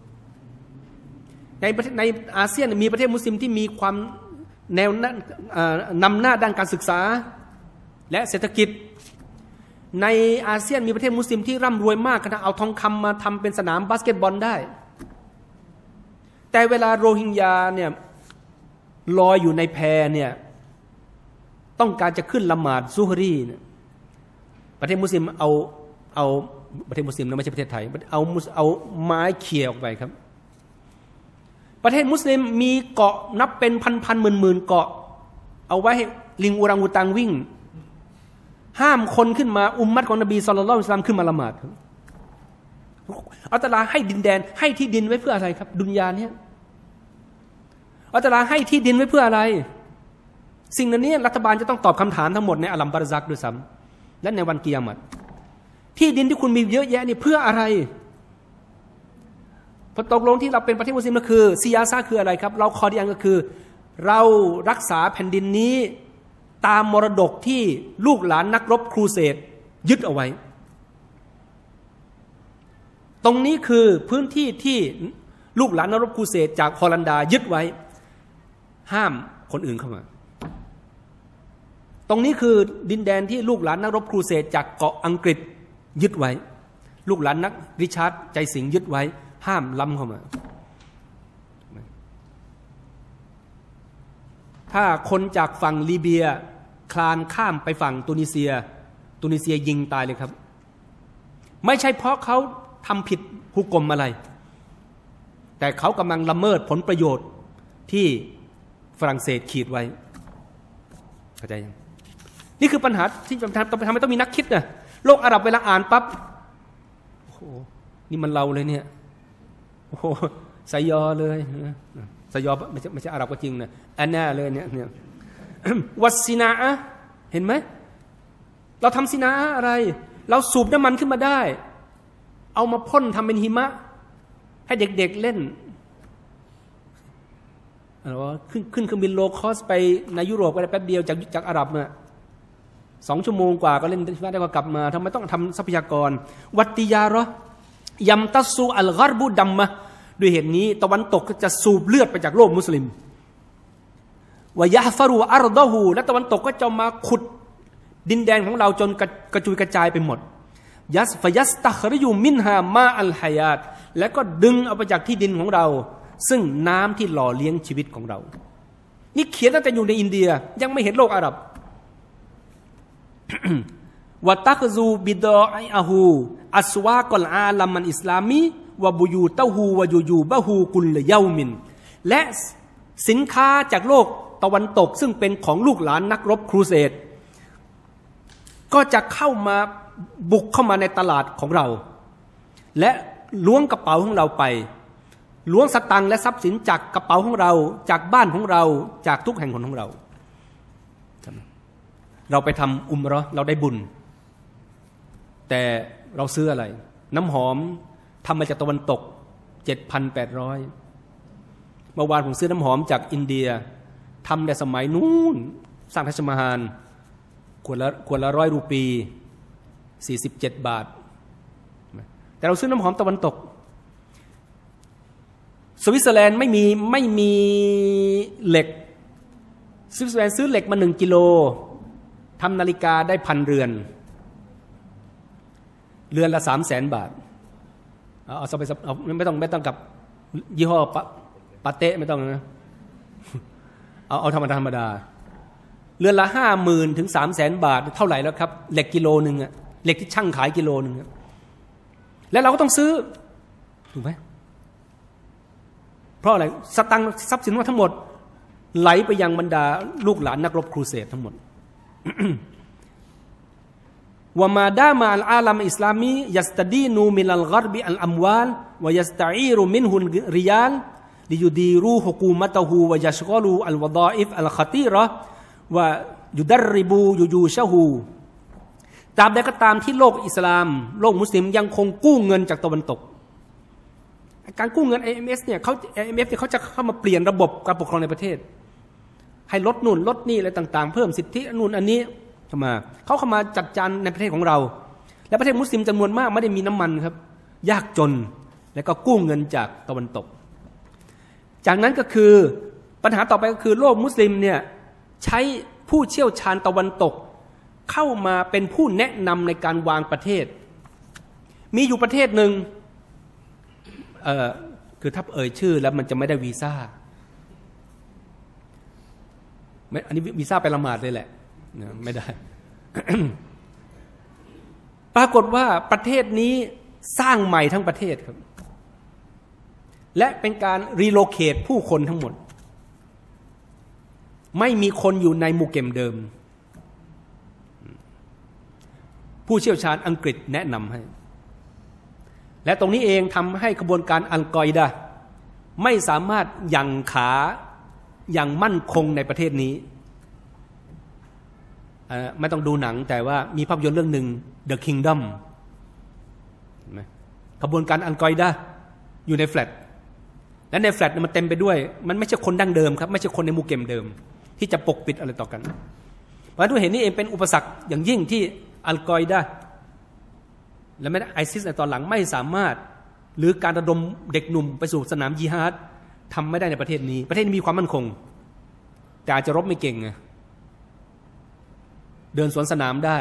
ในประเทศในอาเซียนมีประเทศมุสลิมที่มีความแนวนำหน้าด้านการศึกษาและเศรษฐกิจในอาเซียนมีประเทศมุสลิมที่ร่ำรวยมากขนาดเอาทองคำมาทำเป็นสนามบาสเกตบอลได้แต่เวลาโรฮิงญาเนี่ยลอยอยู่ในแพเนี่ยต้องการจะขึ้นละหมาดซุฮรีเนี่ยประเทศมุสลิมเอาเอาประเทศมุสลิมนะไม่ใช่ประเทศไทยเอาเอาไม้เขี่ยออกไปครับประเทศมุสลิมมีเกาะนับเป็นพันพันหมื่นหมื่นเกาะเอาไว้ให้ลิงอูรังอูตังวิ่งห้ามคนขึ้นมาอุมมัตของนบีศ็อลลัลลอฮุอะลัยฮิวะซัลลัมขึ้นมาละหมาดอัลลอฮ์ให้ดินแดนให้ที่ดินไว้เพื่ออะไรครับดุนยาเนี่ยอัลลอฮ์ให้ที่ดินไว้เพื่ออะไรสิ่งนั้นนี้รัฐบาลจะต้องตอบคำถามทั้งหมดในอัลลัมบารซักด้วยซ้ำและในวันกิยามะฮ์ที่ดินที่คุณมีเยอะแยะนี่เพื่ออะไรพอตกลงที่เราเป็นประเทศมุสลิมก็คือซียาซาคืออะไรครับเราคอดีอันก็คือเรารักษาแผ่นดินนี้ตามมรดกที่ลูกหลานนักรบครูเสดยึดเอาไว้ตรงนี้คือพื้นที่ที่ลูกหลานนักรบครูเสดจากฮอลันดายึดไว้ห้ามคนอื่นเข้ามาตรงนี้คือดินแดนที่ลูกหลานนักรบครูเสดจากเกาะอังกฤษยึดไว้ลูกหลานนักริชาร์ดใจสิงห์ยึดไว้ห้ามล้ำเข้ามาถ้าคนจากฝั่งลิเบียคลานข้ามไปฝั่งตุนิเซียตุนิเซียยิงตายเลยครับไม่ใช่เพราะเขาทำผิดฮุกกลมอะไรแต่เขากำลังละเมิดผลประโยชน์ที่ฝรั่งเศสขีดไว้เข้าใจยังนี่คือปัญหาที่ทำทำไมต้องมีนักคิดนะโลกอาหรับเวลาอ่านปั๊บโอ้โหนี่มันเราเลยเนี่ยโอ้โหสยอเลยสยอไม่ใช่ไม่ใช่อาหรับก็จริงนะอันน่าเลยเนี่ยเนี่ยวัดซินาเห็นไหมเราทำซินาอะไรเราสูบน้ำมันขึ้นมาได้เอามาพ่นทำเป็นหิมะให้เด็กๆ เ, เล่นขึ้นขึ้นเครื่องบินโลคอสไปในยุโรปก็ได้แป๊บเดียวจากจากอาหรับเนี่ยสองชั่วโมงกว่าก็เล่นที่ว่าได้ก็กลับมาทำไมต้องทำทรัพยากรวัติยารอยัมตัสซูอัลกัรบุดัมมะด้วยเหตุนี้ตะวันตกจะสูบเลือดไปจากโลกมุสลิมวะยะฟารูอัรดะฮูและตะวันตกก็จะมาขุดดินแดนของเราจนกระจุยกระจายไปหมดยัสฟยัสตัคริยูมินฮามาอัลฮายาตและก็ดึงเอาไปจากที่ดินของเราซึ่งน้ำที่หล่อเลี้ยงชีวิตของเรานี่เขียนตั้งแต่อยู่ในอินเดียยังไม่เห็นโลกอาหรับวะตักซูบิดอไออะฮูอัสวากลอาลัมมันอิสลามีวะบุยูตะฮูวะยูยูบะฮูกุลเยามินและสินค้าจากโลกตะวันตกซึ่งเป็นของลูกหลานนักรบครูเสดก็จะเข้ามาบุกเข้ามาในตลาดของเราและล้วงกระเป๋าของเราไปล้วงสตังค์และทรัพย์สินจากกระเป๋าของเราจากบ้านของเราจากทุกแห่งของเราเราไปทำอุมเราะห์เราได้บุญแต่เราซื้ออะไรน้ำหอมทำมาจากตะวันตก เจ็ดพันแปดร้อย เมื่อวานผมซื้อน้ำหอมจากอินเดียทำในสมัยนู้นสร้างทัชมาฮาลขวดละขวดละร้อยรูปีสี่สิบเจ็ดบาทแต่เราซื้อน้ำหอมตะวันตกสวิตเซอร์แลนด์ไม่มีไม่มีเหล็กสวิตเซอร์แลนด์ซื้อเหล็กมาหนึ่งกิโลทำนาฬิกาได้พันเรือนเรือนละสามแสนบาทเอาเอาไปเอาไม่ต้องไม่ต้องกับยี่ห้อปะปาเต้ไม่ต้องนะเอาเอาธรรมดาธรรมดาเรือนละห้าหมื่นถึงสามแสนบาทเท่าไหร่แล้วครับเหล็กกิโลหนึ่งอะเหล็กที่ช่างขายกิโลหนึ่งแล้วเราก็ต้องซื้อถูกไหมเพราะอะไรสตังค์ทรัพย์สินทั้งหมดไหลไปยังบรรดาลูกหลานนักรบครูเสดทั้งหมด วะมาดามาอัลอาลัมอิสลามียัสตดีนูมินัลกัรบิอัลอัมวาลวะยัสตะอีรุมินฮุริยาลลิยุดีรูฮุกูมะตะฮูวะยัชกอลูอัลวะฎออิฟอัลคอตีเราะห์วะยุดัรริบูยูยูชะฮูตราบใดก็ตามที่โลกอิสลามโลกมุสลิมยังคงกู้เงินจากตะวันตกการกู้เงิน ไอ เอ็ม เอฟ เนี่ยเขา ไอ เอ็ม เอฟ เนี่ยเขาจะเข้ามาเปลี่ยนระบบการปกครองในประเทศให้ลดนู่นลดนี่อะไรต่างๆเพิ่มสิทธินู่นอันนี้เข้ามาเขาเข้ามาจัดการในประเทศของเราและประเทศมุสลิมจำนวนมากไม่ได้มีน้ำมันครับยากจนแล้วก็กู้เงินจากตะวันตกจากนั้นก็คือปัญหาต่อไปก็คือโลกมุสลิมเนี่ยใช้ผู้เชี่ยวชาญตะวันตกเข้ามาเป็นผู้แนะนำในการวางประเทศมีอยู่ประเทศหนึ่งเอ่อคือถ้าเอ่ยชื่อแล้วมันจะไม่ได้วีซ่าไม่อันนี้วีซ่าไปละหมาดเลยแหละไม่ได้ ปรากฏว่าประเทศนี้สร้างใหม่ทั้งประเทศครับและเป็นการรีโลเคทผู้คนทั้งหมดไม่มีคนอยู่ในมูเก็มเดิมผู้เชี่ยวชาญอังกฤษแนะนำให้และตรงนี้เองทำให้กระบวนการอัลกอยดะห์ไม่สามารถยั่งขาอย่างมั่นคงในประเทศนี้ไม่ต้องดูหนังแต่ว่ามีภาพยนตร์เรื่องหนึ่ง The Kingdom เห็นไหมขบวนการอัลกอยดะห์อยู่ในแฟลตและในแฟลตมันเต็มไปด้วยมันไม่ใช่คนดั้งเดิมครับไม่ใช่คนในหมู่เกมเดิมที่จะปกปิดอะไรต่อกันเพราะด้วยเหตุนี้เองเป็นอุปสรรคอย่างยิ่งที่อัลกอยดะห์และแม้แต่ไอซิสในตอนหลังไม่สามารถหรือการระดมเด็กหนุ่มไปสู่สนามญิฮาดทำไม่ได้ในประเทศนี้ประเทศนี้มีความมั่นคงแต่อาจจะรบไม่เก่งไงเดินสวนสนามได้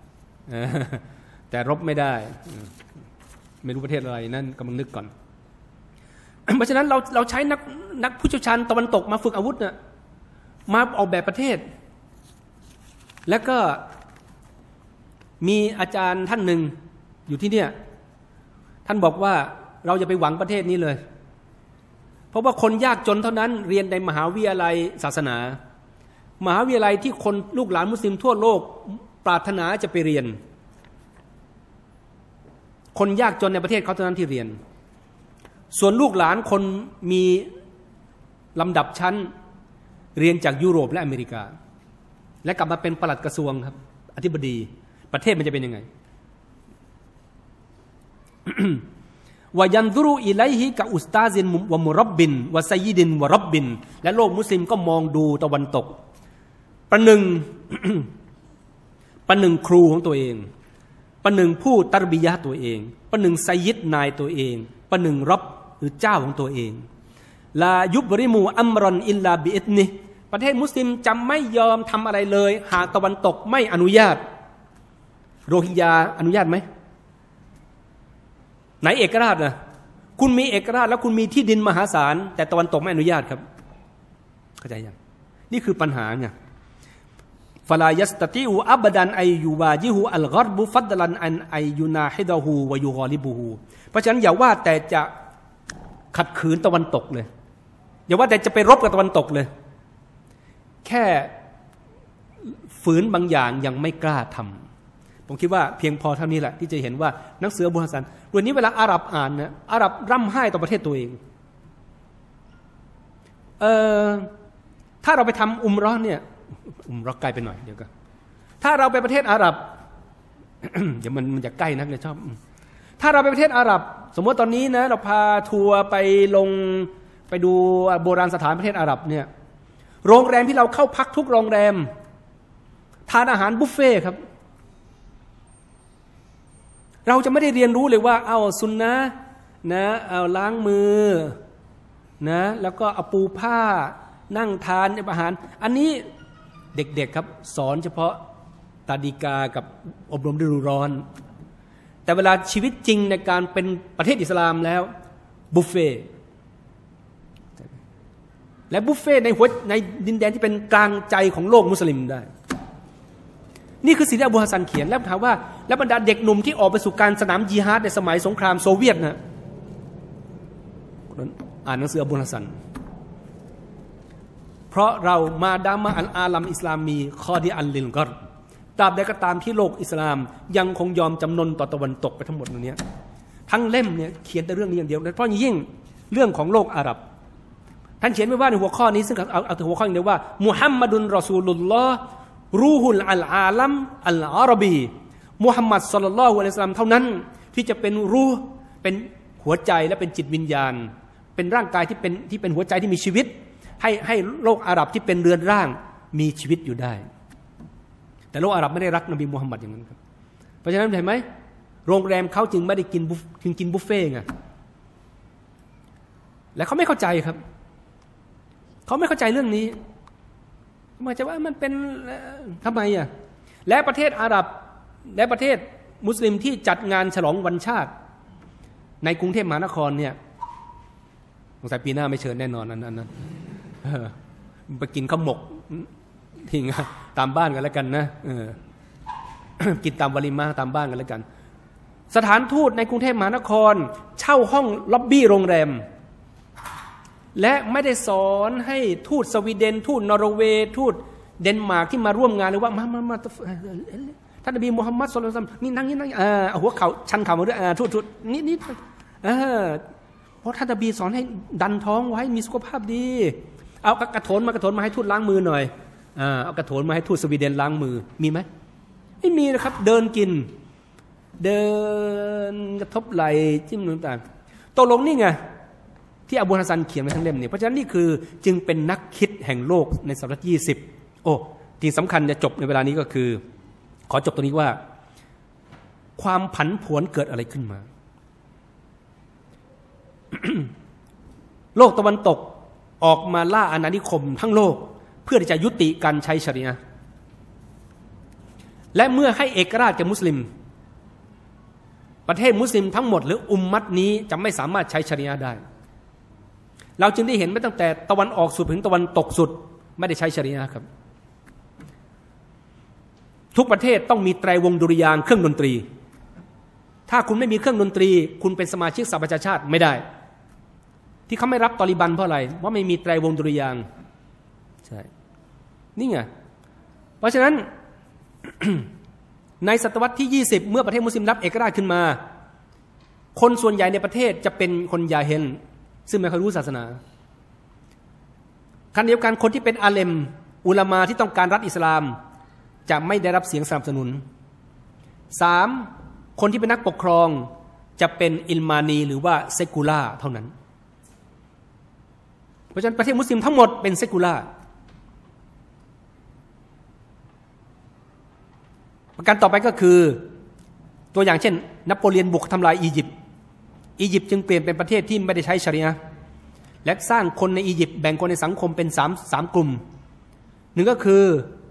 แต่รบไม่ได้ไม่รู้ประเทศอะไรนั่นกำลังนึกก่อนเพราะฉะนั้นเราเราใช้นักนักผู้เชี่ยวชาญตะวันตกมาฝึกอาวุธเนี่ยมาออกแบบประเทศแล้วก็มีอาจารย์ท่านหนึ่งอยู่ที่เนี่ยท่านบอกว่าเราอย่าไปหวังประเทศนี้เลยเพราะว่าคนยากจนเท่านั้นเรียนในมหาวิทยาลัยศาสนามหาวิทยาลัยที่คนลูกหลานมุสลิมทั่วโลกปรารถนาจะไปเรียนคนยากจนในประเทศเขาเท่านั้นที่เรียนส่วนลูกหลานคนมีลำดับชั้นเรียนจากยุโรปและอเมริกาและกลับมาเป็นปลัดกระทรวงครับอธิบดีประเทศมันจะเป็นยังไง วายันซุรุอิไลฮิกะอุสตาซินวะมุรับบินวะซัยยิดินวะรับบินและโลกมุสลิมก็มองดูตะวันตกประหนึ่ง ประหนึ่งครูของตัวเองประหนึ่งผู้ตัรบียะห์ตัวเองประหนึ่งไซยิดนายตัวเองประหนึ่งรับหรือเจ้าของตัวเองลายุบริมูอัมรอนอิลลาบิอิดนิประเทศมุสลิมจำไม่ยอมทำอะไรเลยหากตะวันตกไม่อนุญาตโรฮิงญาอนุญาตไหมไหนเอกราชนะคุณมีเอกราชแล้วคุณมีที่ดินมหาศาลแต่ตะวันตกไม่อนุญาตครับเข้าใจยังนี่คือปัญหาไงฟลายัสตติอูอับดันไอยูวาจิฮูอัลกอรบุฟัดลันอันไอยูนาฮิดะฮูวายูกอลิบูฮูเพราะฉะนั้นอย่าว่าแต่จะขัดขืนตะวันตกเลยอย่าว่าแต่จะไปรบกับตะวันตกเลยแค่ฝืนบางอย่างยังไม่กล้าทำผมคิดว่าเพียงพอเท่านี้แหละที่จะเห็นว่าหนังสืออบูฮัสซันวันนี้เวลาอาหรับอ่านนะอาหรับร่ำไห้ต่อประเทศตัวเองเอ่อถ้าเราไปทำอุมเราะห์เนี่ยอุมเราะห์ไกลไปหน่อยเดี๋ยวก็ถ้าเราไปประเทศอาหรับ เดี๋ยวมันมันจะใกล้นักเลยชอบถ้าเราไปประเทศอาหรับสมมติตอนนี้นะเราพาทัวร์ไปลงไปดูโบราณสถานประเทศอาหรับเนี่ยโรงแรมที่เราเข้าพักทุกโรงแรมทานอาหารบุฟเฟ่ครับเราจะไม่ได้เรียนรู้เลยว่าเอาซุนนะนะเอาล้างมือนะแล้วก็เอาปูผ้านั่งทานอาหารอันนี้เด็กๆครับสอนเฉพาะตาดีกากับอบรมฤดูร้อนแต่เวลาชีวิตจริงในการเป็นประเทศอิสลามแล้วบุฟเฟ่และบุฟเฟ่ในหัวในดินแดนที่เป็นกลางใจของโลกมุสลิมได้นี่คือสิ่งที่อบูฮัสซันเขียนแล้วถามว่าแล้วบรรดาเด็กหนุ่มที่ออกไปสู่การสนามญิฮาดในสมัยสงครามโซเวียตนะอ่านหนังสืออบูฮัสซันเพราะเรามาดามาอัลอาลัมอิสลามมีข้อที่อันลิลกอรตราบใดก็ตามที่โลกอิสลามยังคงยอมจำนนต่อตะวันตกไปทั้งหมดนี้ทั้งเล่มเนี่ยเขียนแต่เรื่องนี้อย่างเดียวเพราะยิ่งเรื่องของโลกอาหรับท่านเขียนไว้ว่าในหัวข้อนี้ซึ่งเอาเอาหัวข้ออย่างเดียวว่ามุฮัมมัดุลรอซูลุลลอฮ์รูฮุลอัลอาลัมอัลอาระบีมุฮัมมัดศ็อลลัลลอฮุอะลัยฮิวะซัลลัมเท่านั้นที่จะเป็นรูห์เป็นหัวใจและเป็นจิตวิญญาณเป็นร่างกายที่เป็นที่เป็นหัวใจที่มีชีวิตให้ให้โลกอาหรับที่เป็นเรือนร่างมีชีวิตอยู่ได้แต่โลกอาหรับไม่ได้รักนบีมุฮัมมัดอย่างนั้นครับเพราะฉะนั้นเห็นไหมโรงแรมเขาจึงไม่ได้กินจึงกินบุฟเฟ่ต์ไงและเขาไม่เข้าใจครับเขาไม่เข้าใจเรื่องนี้มาจะว่ามันเป็นทำไมอ่ะและประเทศอาหรับและประเทศมุสลิมที่จัดงานฉลองวันชาติในกรุงเทพมหานครเนี่ยสงสัยปีหน้าไม่เชิญแน่นอนนั้นนั้นไปกินข้าวหมกทิ้งตามบ้านกันแล้วกันนะกินตามวาลิมาตามบ้านกันแล้วกันสถานทูตในกรุงเทพมหานครเช่าห้องล็อบบี้โรงแรมและไม่ได้สอนให้ทูตสวีเดนทูตนอร์เวย์ทูตเดนมาร์กที่มาร่วมงานหรือว่ามามามาท่านนบีมุฮัมมัดศ็อลลัลลอฮุอะลัยฮิวะซัลลัมนี่นั่งนี่นั่งอ่าหัวเข่าชันเข่ามาด้วยอ่าทูตทูตนิดนิดอ่าเพราะท่านนบีสอนให้ดันท้องไว้มีสุขภาพดีเอากระโถนมากระโถนมาให้ทูตล้างมือหน่อยอ่าเอากระโถนมาให้ทูตสวีเดนล้างมือมีไหมไม่มีนะครับเดินกินเดินกระทบไหล่จิ้มน้ำตาลตกลงนี่ไงที่อบูฮัสซันเขียนไว้ทั้งเล่มเนี่ยเพราะฉะนั้นนี่คือจึงเป็นนักคิดแห่งโลกในศตวรรษที่ยี่สิบโอ้ที่สำคัญจะจบในเวลานี้ก็คือขอจบตรงนี้ว่าความผันผวนเกิดอะไรขึ้นมา โลกตะวันตกออกมาล่าอาณานิคมทั้งโลกเพื่อที่จะยุติการใช้ชะรีอะห์และเมื่อให้เอกราชแก่มุสลิมประเทศมุสลิมทั้งหมดหรืออุมมัตนี้จะไม่สามารถใช้ชะรีอะห์ได้เราจึงได้เห็นมาตั้งแต่ตะวันออกสุดถึงตะวันตกสุดไม่ได้ใช้ชะรีอะห์ครับทุกประเทศต้องมีไตรวงดุริยางค์เครื่องดนตรีถ้าคุณไม่มีเครื่องดนตรีคุณเป็นสมาชิกสหประชาชาติไม่ได้ที่เขาไม่รับตอลิบันเพราะอะไรเพราะไม่มีไตรวงดุริยางค์ใช่นี่ไงเพราะฉะนั้น ในศตวรรษที่ยี่สิบเมื่อประเทศมุสลิมรับเอกราชขึ้นมาคนส่วนใหญ่ในประเทศจะเป็นคนยาเฮนซึ่งไม่เคยรู้ศาสนาขณะเดียวกันคนที่เป็นอาเลมอุลามาที่ต้องการรัฐอิสลามจะไม่ได้รับเสียงสนับสนุนสามคนที่เป็นนักปกครองจะเป็นอิลมานีหรือว่าเซกูล่าเท่านั้นเพราะฉะนั้นประเทศมุสลิมทั้งหมดเป็นเซกูล่าประการต่อไปก็คือตัวอย่างเช่นนโปเลียนบุกทำลายอียิปต์อียิปต์จึงเปลี่ยนเป็นประเทศที่ไม่ได้ใช้ชะรีอะห์และสร้างคนในอียิปต์แบ่งคนในสังคมเป็นสามสามกลุ่มหนึ่งก็คือ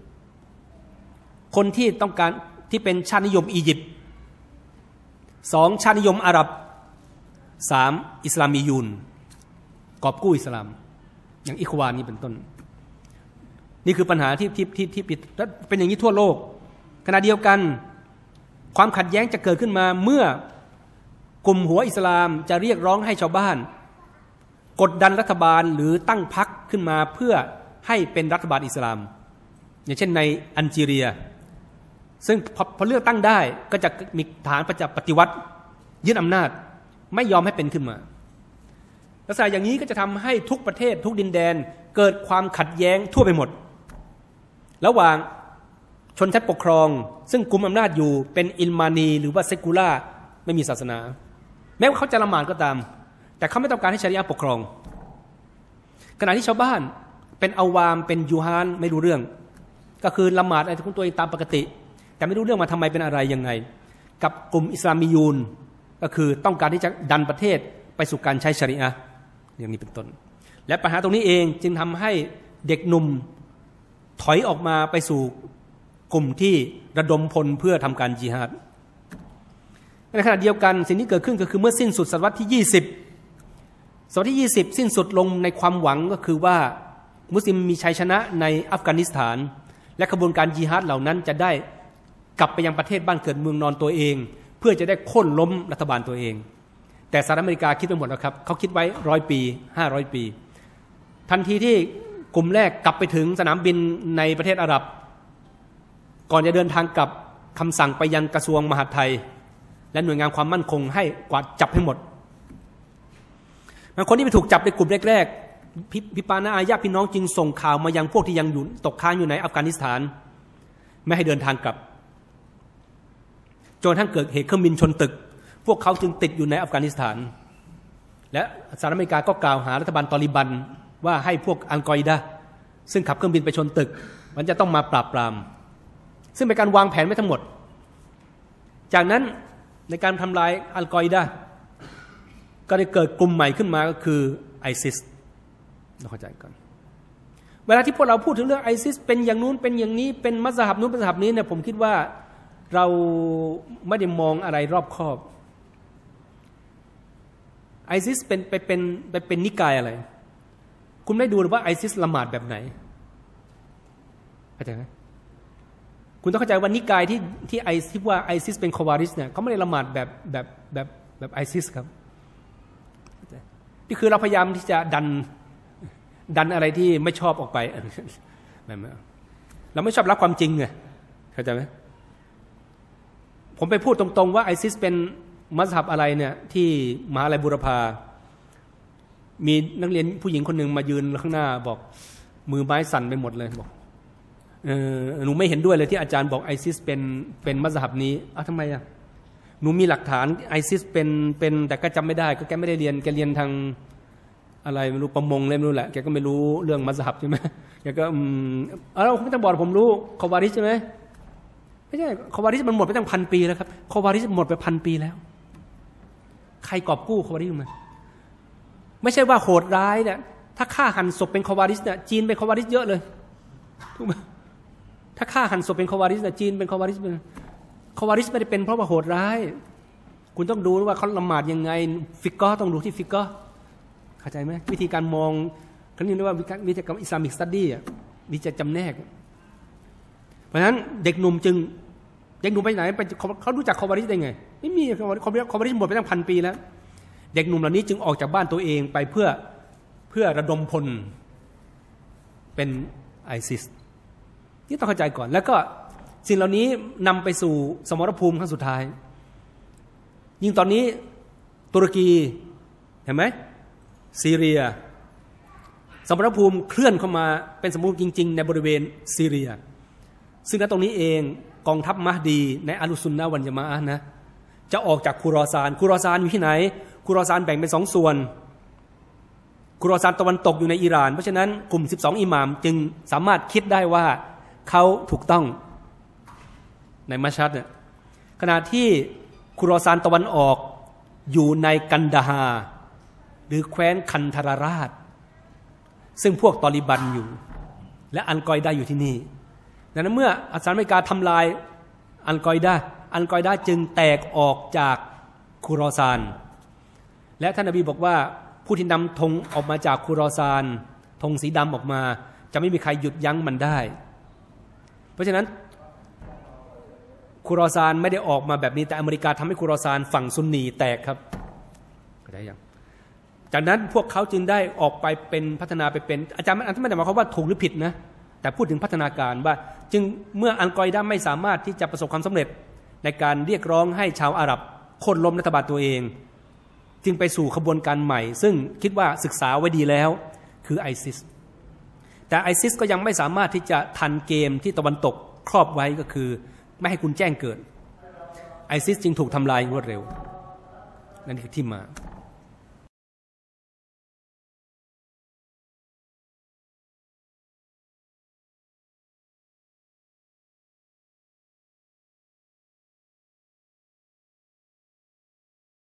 คนที่ต้องการที่เป็นชาตินิยมอียิปต์สองชาตินิยมอาหรับสามอิสลามียูนกอบกู้อิสลามอย่างอิควานนี่เป็นต้นนี่คือปัญหาที่ที่ที่ที่เป็นอย่างนี้ทั่วโลกขณะเดียวกันความขัดแย้งจะเกิดขึ้นมาเมื่อกลุ่มหัวอิสลามจะเรียกร้องให้ชาวบ้านกดดันรัฐบาลหรือตั้งพรรคขึ้นมาเพื่อให้เป็นรัฐบาลอิสลามอย่างเช่นในอัลจีเรียซึ่งพอพอเลือกตั้งได้ก็จะมีฐานประจับปฏิวัติยึดอำนาจไม่ยอมให้เป็นขึ้นมาลักษณะอย่างนี้ก็จะทำให้ทุกประเทศทุกดินแดนเกิดความขัดแย้งทั่วไปหมดระหว่างชนชั้นปกครองซึ่งกุมอำนาจอยู่เป็นอิลมานีหรือว่าเซกูล่าไม่มีศาสนาแม้ว่าเขาจะละหมาดก็ตามแต่เขาไม่ต้องการให้ชะรีอะห์ปกครองขณะที่ชาวบ้านเป็นอาวามเป็นยูฮานไม่รู้เรื่องก็คือละหมาดอะไรของตัวเองตามปกติแต่ไม่รู้เรื่องมาทำไมเป็นอะไรยังไงกับกลุ่มอิสลามียูนก็คือต้องการที่จะดันประเทศไปสู่การใช้ชะรีอะห์อย่างนี้เป็นต้นและปัญหาตรงนี้เองจึงทำให้เด็กหนุ่มถอยออกมาไปสู่กลุ่มที่ระดมพลเพื่อทำการญิฮาดในขณะเดียวกันสิ่งที่เกิดขึ้นก็คือเมื่อสิ้นสุดศตวรรษที่ยี่สิบศตวรรษที่ยี่สิบสิ้นสุดลงในความหวังก็คือว่ามุสลิมมีชัยชนะในอัฟกานิสถานและกระบวนการญิฮาดเหล่านั้นจะได้กลับไปยังประเทศบ้านเกิดเมืองนอนตัวเองเพื่อจะได้โค่นล้มรัฐบาลตัวเองแต่สหรัฐอเมริกาคิดไปหมดแล้วครับเขาคิดไว้ร้อยปีห้าร้อยปีทันทีที่กลุ่มแรกกลับไปถึงสนามบินในประเทศอาหรับก่อนจะเดินทางกลับคำสั่งไปยังกระทรวงมหาดไทยและหน่วยงานความมั่นคงให้กวาดจับให้หมดบางคนที่ไปถูกจับในกลุ่มแรกๆพิปานาอาญาพี่น้องจึงส่งข่าวมายังพวกที่ยังอยู่ตกค้างอยู่ในอัฟกานิสถานไม่ให้เดินทางกลับจนทั้งเกิดเหตุเครื่องบินชนตึกพวกเขาจึงติดอยู่ในอัฟกานิสถานและสหรัฐอเมริกาก็กล่าวหารัฐบาลตอลิบันว่าให้พวกอัลกออิดะห์ซึ่งขับเครื่องบินไปชนตึกมันจะต้องมาปราบปรามซึ่งเป็นการวางแผนไว้ทั้งหมดจากนั้นในการทำลายอัลกออิดะห์ก็ได้เกิดกลุ่มใหม่ขึ้นมาก็คือไอซิสเราเข้าใจกันเวลาที่พวกเราพูดถึงเรื่องไอซิสเป็นอย่างนู้นเป็นอย่างนี้เป็นมัซฮับนู้นมัซฮับนี้เนี่ยผมคิดว่าเราไม่ได้มองอะไรรอบคอบไอซิสเป็นไปเป็นไปเป็นนิกายอะไรคุณไม่ดูหรือว่าไอซิสละหมาดแบบไหนเข้าใจไหมคุณต้องเข้าใจว่านิกายที่ที่ไอซิสว่าไอซิสเป็นคอวาริสเนี่ยเขาไม่ได้ละหมาดแบบแบบแบบแบบไอซิสครับนี่คือเราพยายามที่จะดันดันอะไรที่ไม่ชอบออกไปเราไม่ชอบรับความจริงไงเข้าใจไหมผมไปพูดตรงๆว่าไอซิสเป็นมัซฮับอะไรเนี่ยที่มหาลัยบูรพามีนักเรียนผู้หญิงคนหนึ่งมายืนข้างหน้าบอกมือไม้สั่นไปหมดเลยบอกเออหนูไม่เห็นด้วยเลยที่อาจารย์บอกไอซิสเป็นเป็นมัซฮับนี้อ้าวทำไมอ่ะหนูมีหลักฐานไอซิสเป็นเป็นแต่ก็จำไม่ได้ก็แกไม่ได้เรียนแกเรียนทางอะไรไม่รู้ประมงเลยไม่รู้แหละแกก็ไม่รู้เรื่องมัซฮับใช่ไหมแกก็อืมเอาแล้วไม่ต้องบอกผมรู้คอวาริชใช่ไหมไม่ใช่คอวาริชมันหมดไปตั้งพันปีแล้วครับคอวาริชหมดไปพันปีแล้วใครกอบกู้คอวาริชมาไม่ใช่ว่าโหดร้ายเนี่ยถ้าฆ่าหันศพเป็นคอวาริชเนี่ยจีนเป็นคอวาริชเยอะเลยถูกไหมถ้าฆ่าหันศพเป็นคอวาริชเนี่ยจีนเป็นคอวาริชเป็นคอวาริชไม่ได้เป็นเพราะว่าโหดร้ายคุณต้องดูว่าเขาละหมาดยังไงฟิกเกอร์ต้องดูที่ฟิกเกอร์เข้าใจไหมวิธีการมองเขาเรียกว่าวิธีการอิสลามิกสตัดดี้อ่ะวิจัยจำแนกเพราะฉะนั้นเด็กหนุ่มจึงเด็กหนุ่มไปไหนไปเขารู้จักคอวาริชได้ไงไม่มีคอวาริชคอวาริชหมดไปตั้งพันปีแล้วเด็กหนุ่มเหล่านี้จึงออกจากบ้านตัวเองไปเพื่อเพื่อระดมพลเป็นไอซิสนี่ต้องเข้าใจก่อนแล้วก็สิ่งเหล่านี้นำไปสู่สมรภูมิครั้งสุดท้ายยิ่งตอนนี้ตุรกีเห็นไหมซีเรียสมรภูมิเคลื่อนเข้ามาเป็นสมรภูมิจริงๆในบริเวณซีเรียซึ่งณตรงนี้เองกองทัพมะฮดีในอัลลุซุนนะฮ์วัลญะมาอะฮ์นะจะออกจากคูรอซานคูรอซานอยู่ที่ไหนคูรอซานแบ่งเป็นสองส่วนคูรอซานตะวันตกอยู่ในอิหร่านเพราะฉะนั้นกลุ่มสิบสองอิหม่ามจึงสามารถคิดได้ว่าเขาถูกต้องในมัชฮัดเนี่ยขณะที่คูรอซานตะวันออกอยู่ในกันดาฮาหรือแคว้นคันธารราชซึ่งพวกตอลิบันอยู่และอัลกอยดาอยู่ที่นี่ดังนั้นเมื่อสหรัฐอเมริกาทำลายอัลกอยดาอัลกอยดาจึงแตกออกจากคูรอซานและท่านนบีบอกว่าผู้ที่นำธงออกมาจากคูรอซานธงสีดำออกมาจะไม่มีใครหยุดยั้งมันได้เพราะฉะนั้นคูรอซานไม่ได้ออกมาแบบนี้แต่อเมริกาทำให้คูรอซานฝั่งซุนนีแตกครับเข้าใจยังจากนั้นพวกเขาจึงได้ออกไปเป็นพัฒนาไปเป็นอาจารย์อันที่ไม่ได้หมายความว่าถูกหรือผิดนะแต่พูดถึงพัฒนาการว่าจึงเมื่ออัลกอยดาไม่สามารถที่จะประสบความสำเร็จในการเรียกร้องให้ชาวอาหรับโค่นล้มรัฐบาลตัวเองจึงไปสู่ขบวนการใหม่ซึ่งคิดว่าศึกษาไว้ดีแล้วคือไอซิสแต่ไอซิสก็ยังไม่สามารถที่จะทันเกมที่ตะวันตกครอบไว้ก็คือไม่ให้คุณแจ้งเกิดไอซิสจึงถูกทำลายรวดเร็วนั่นคือที่มา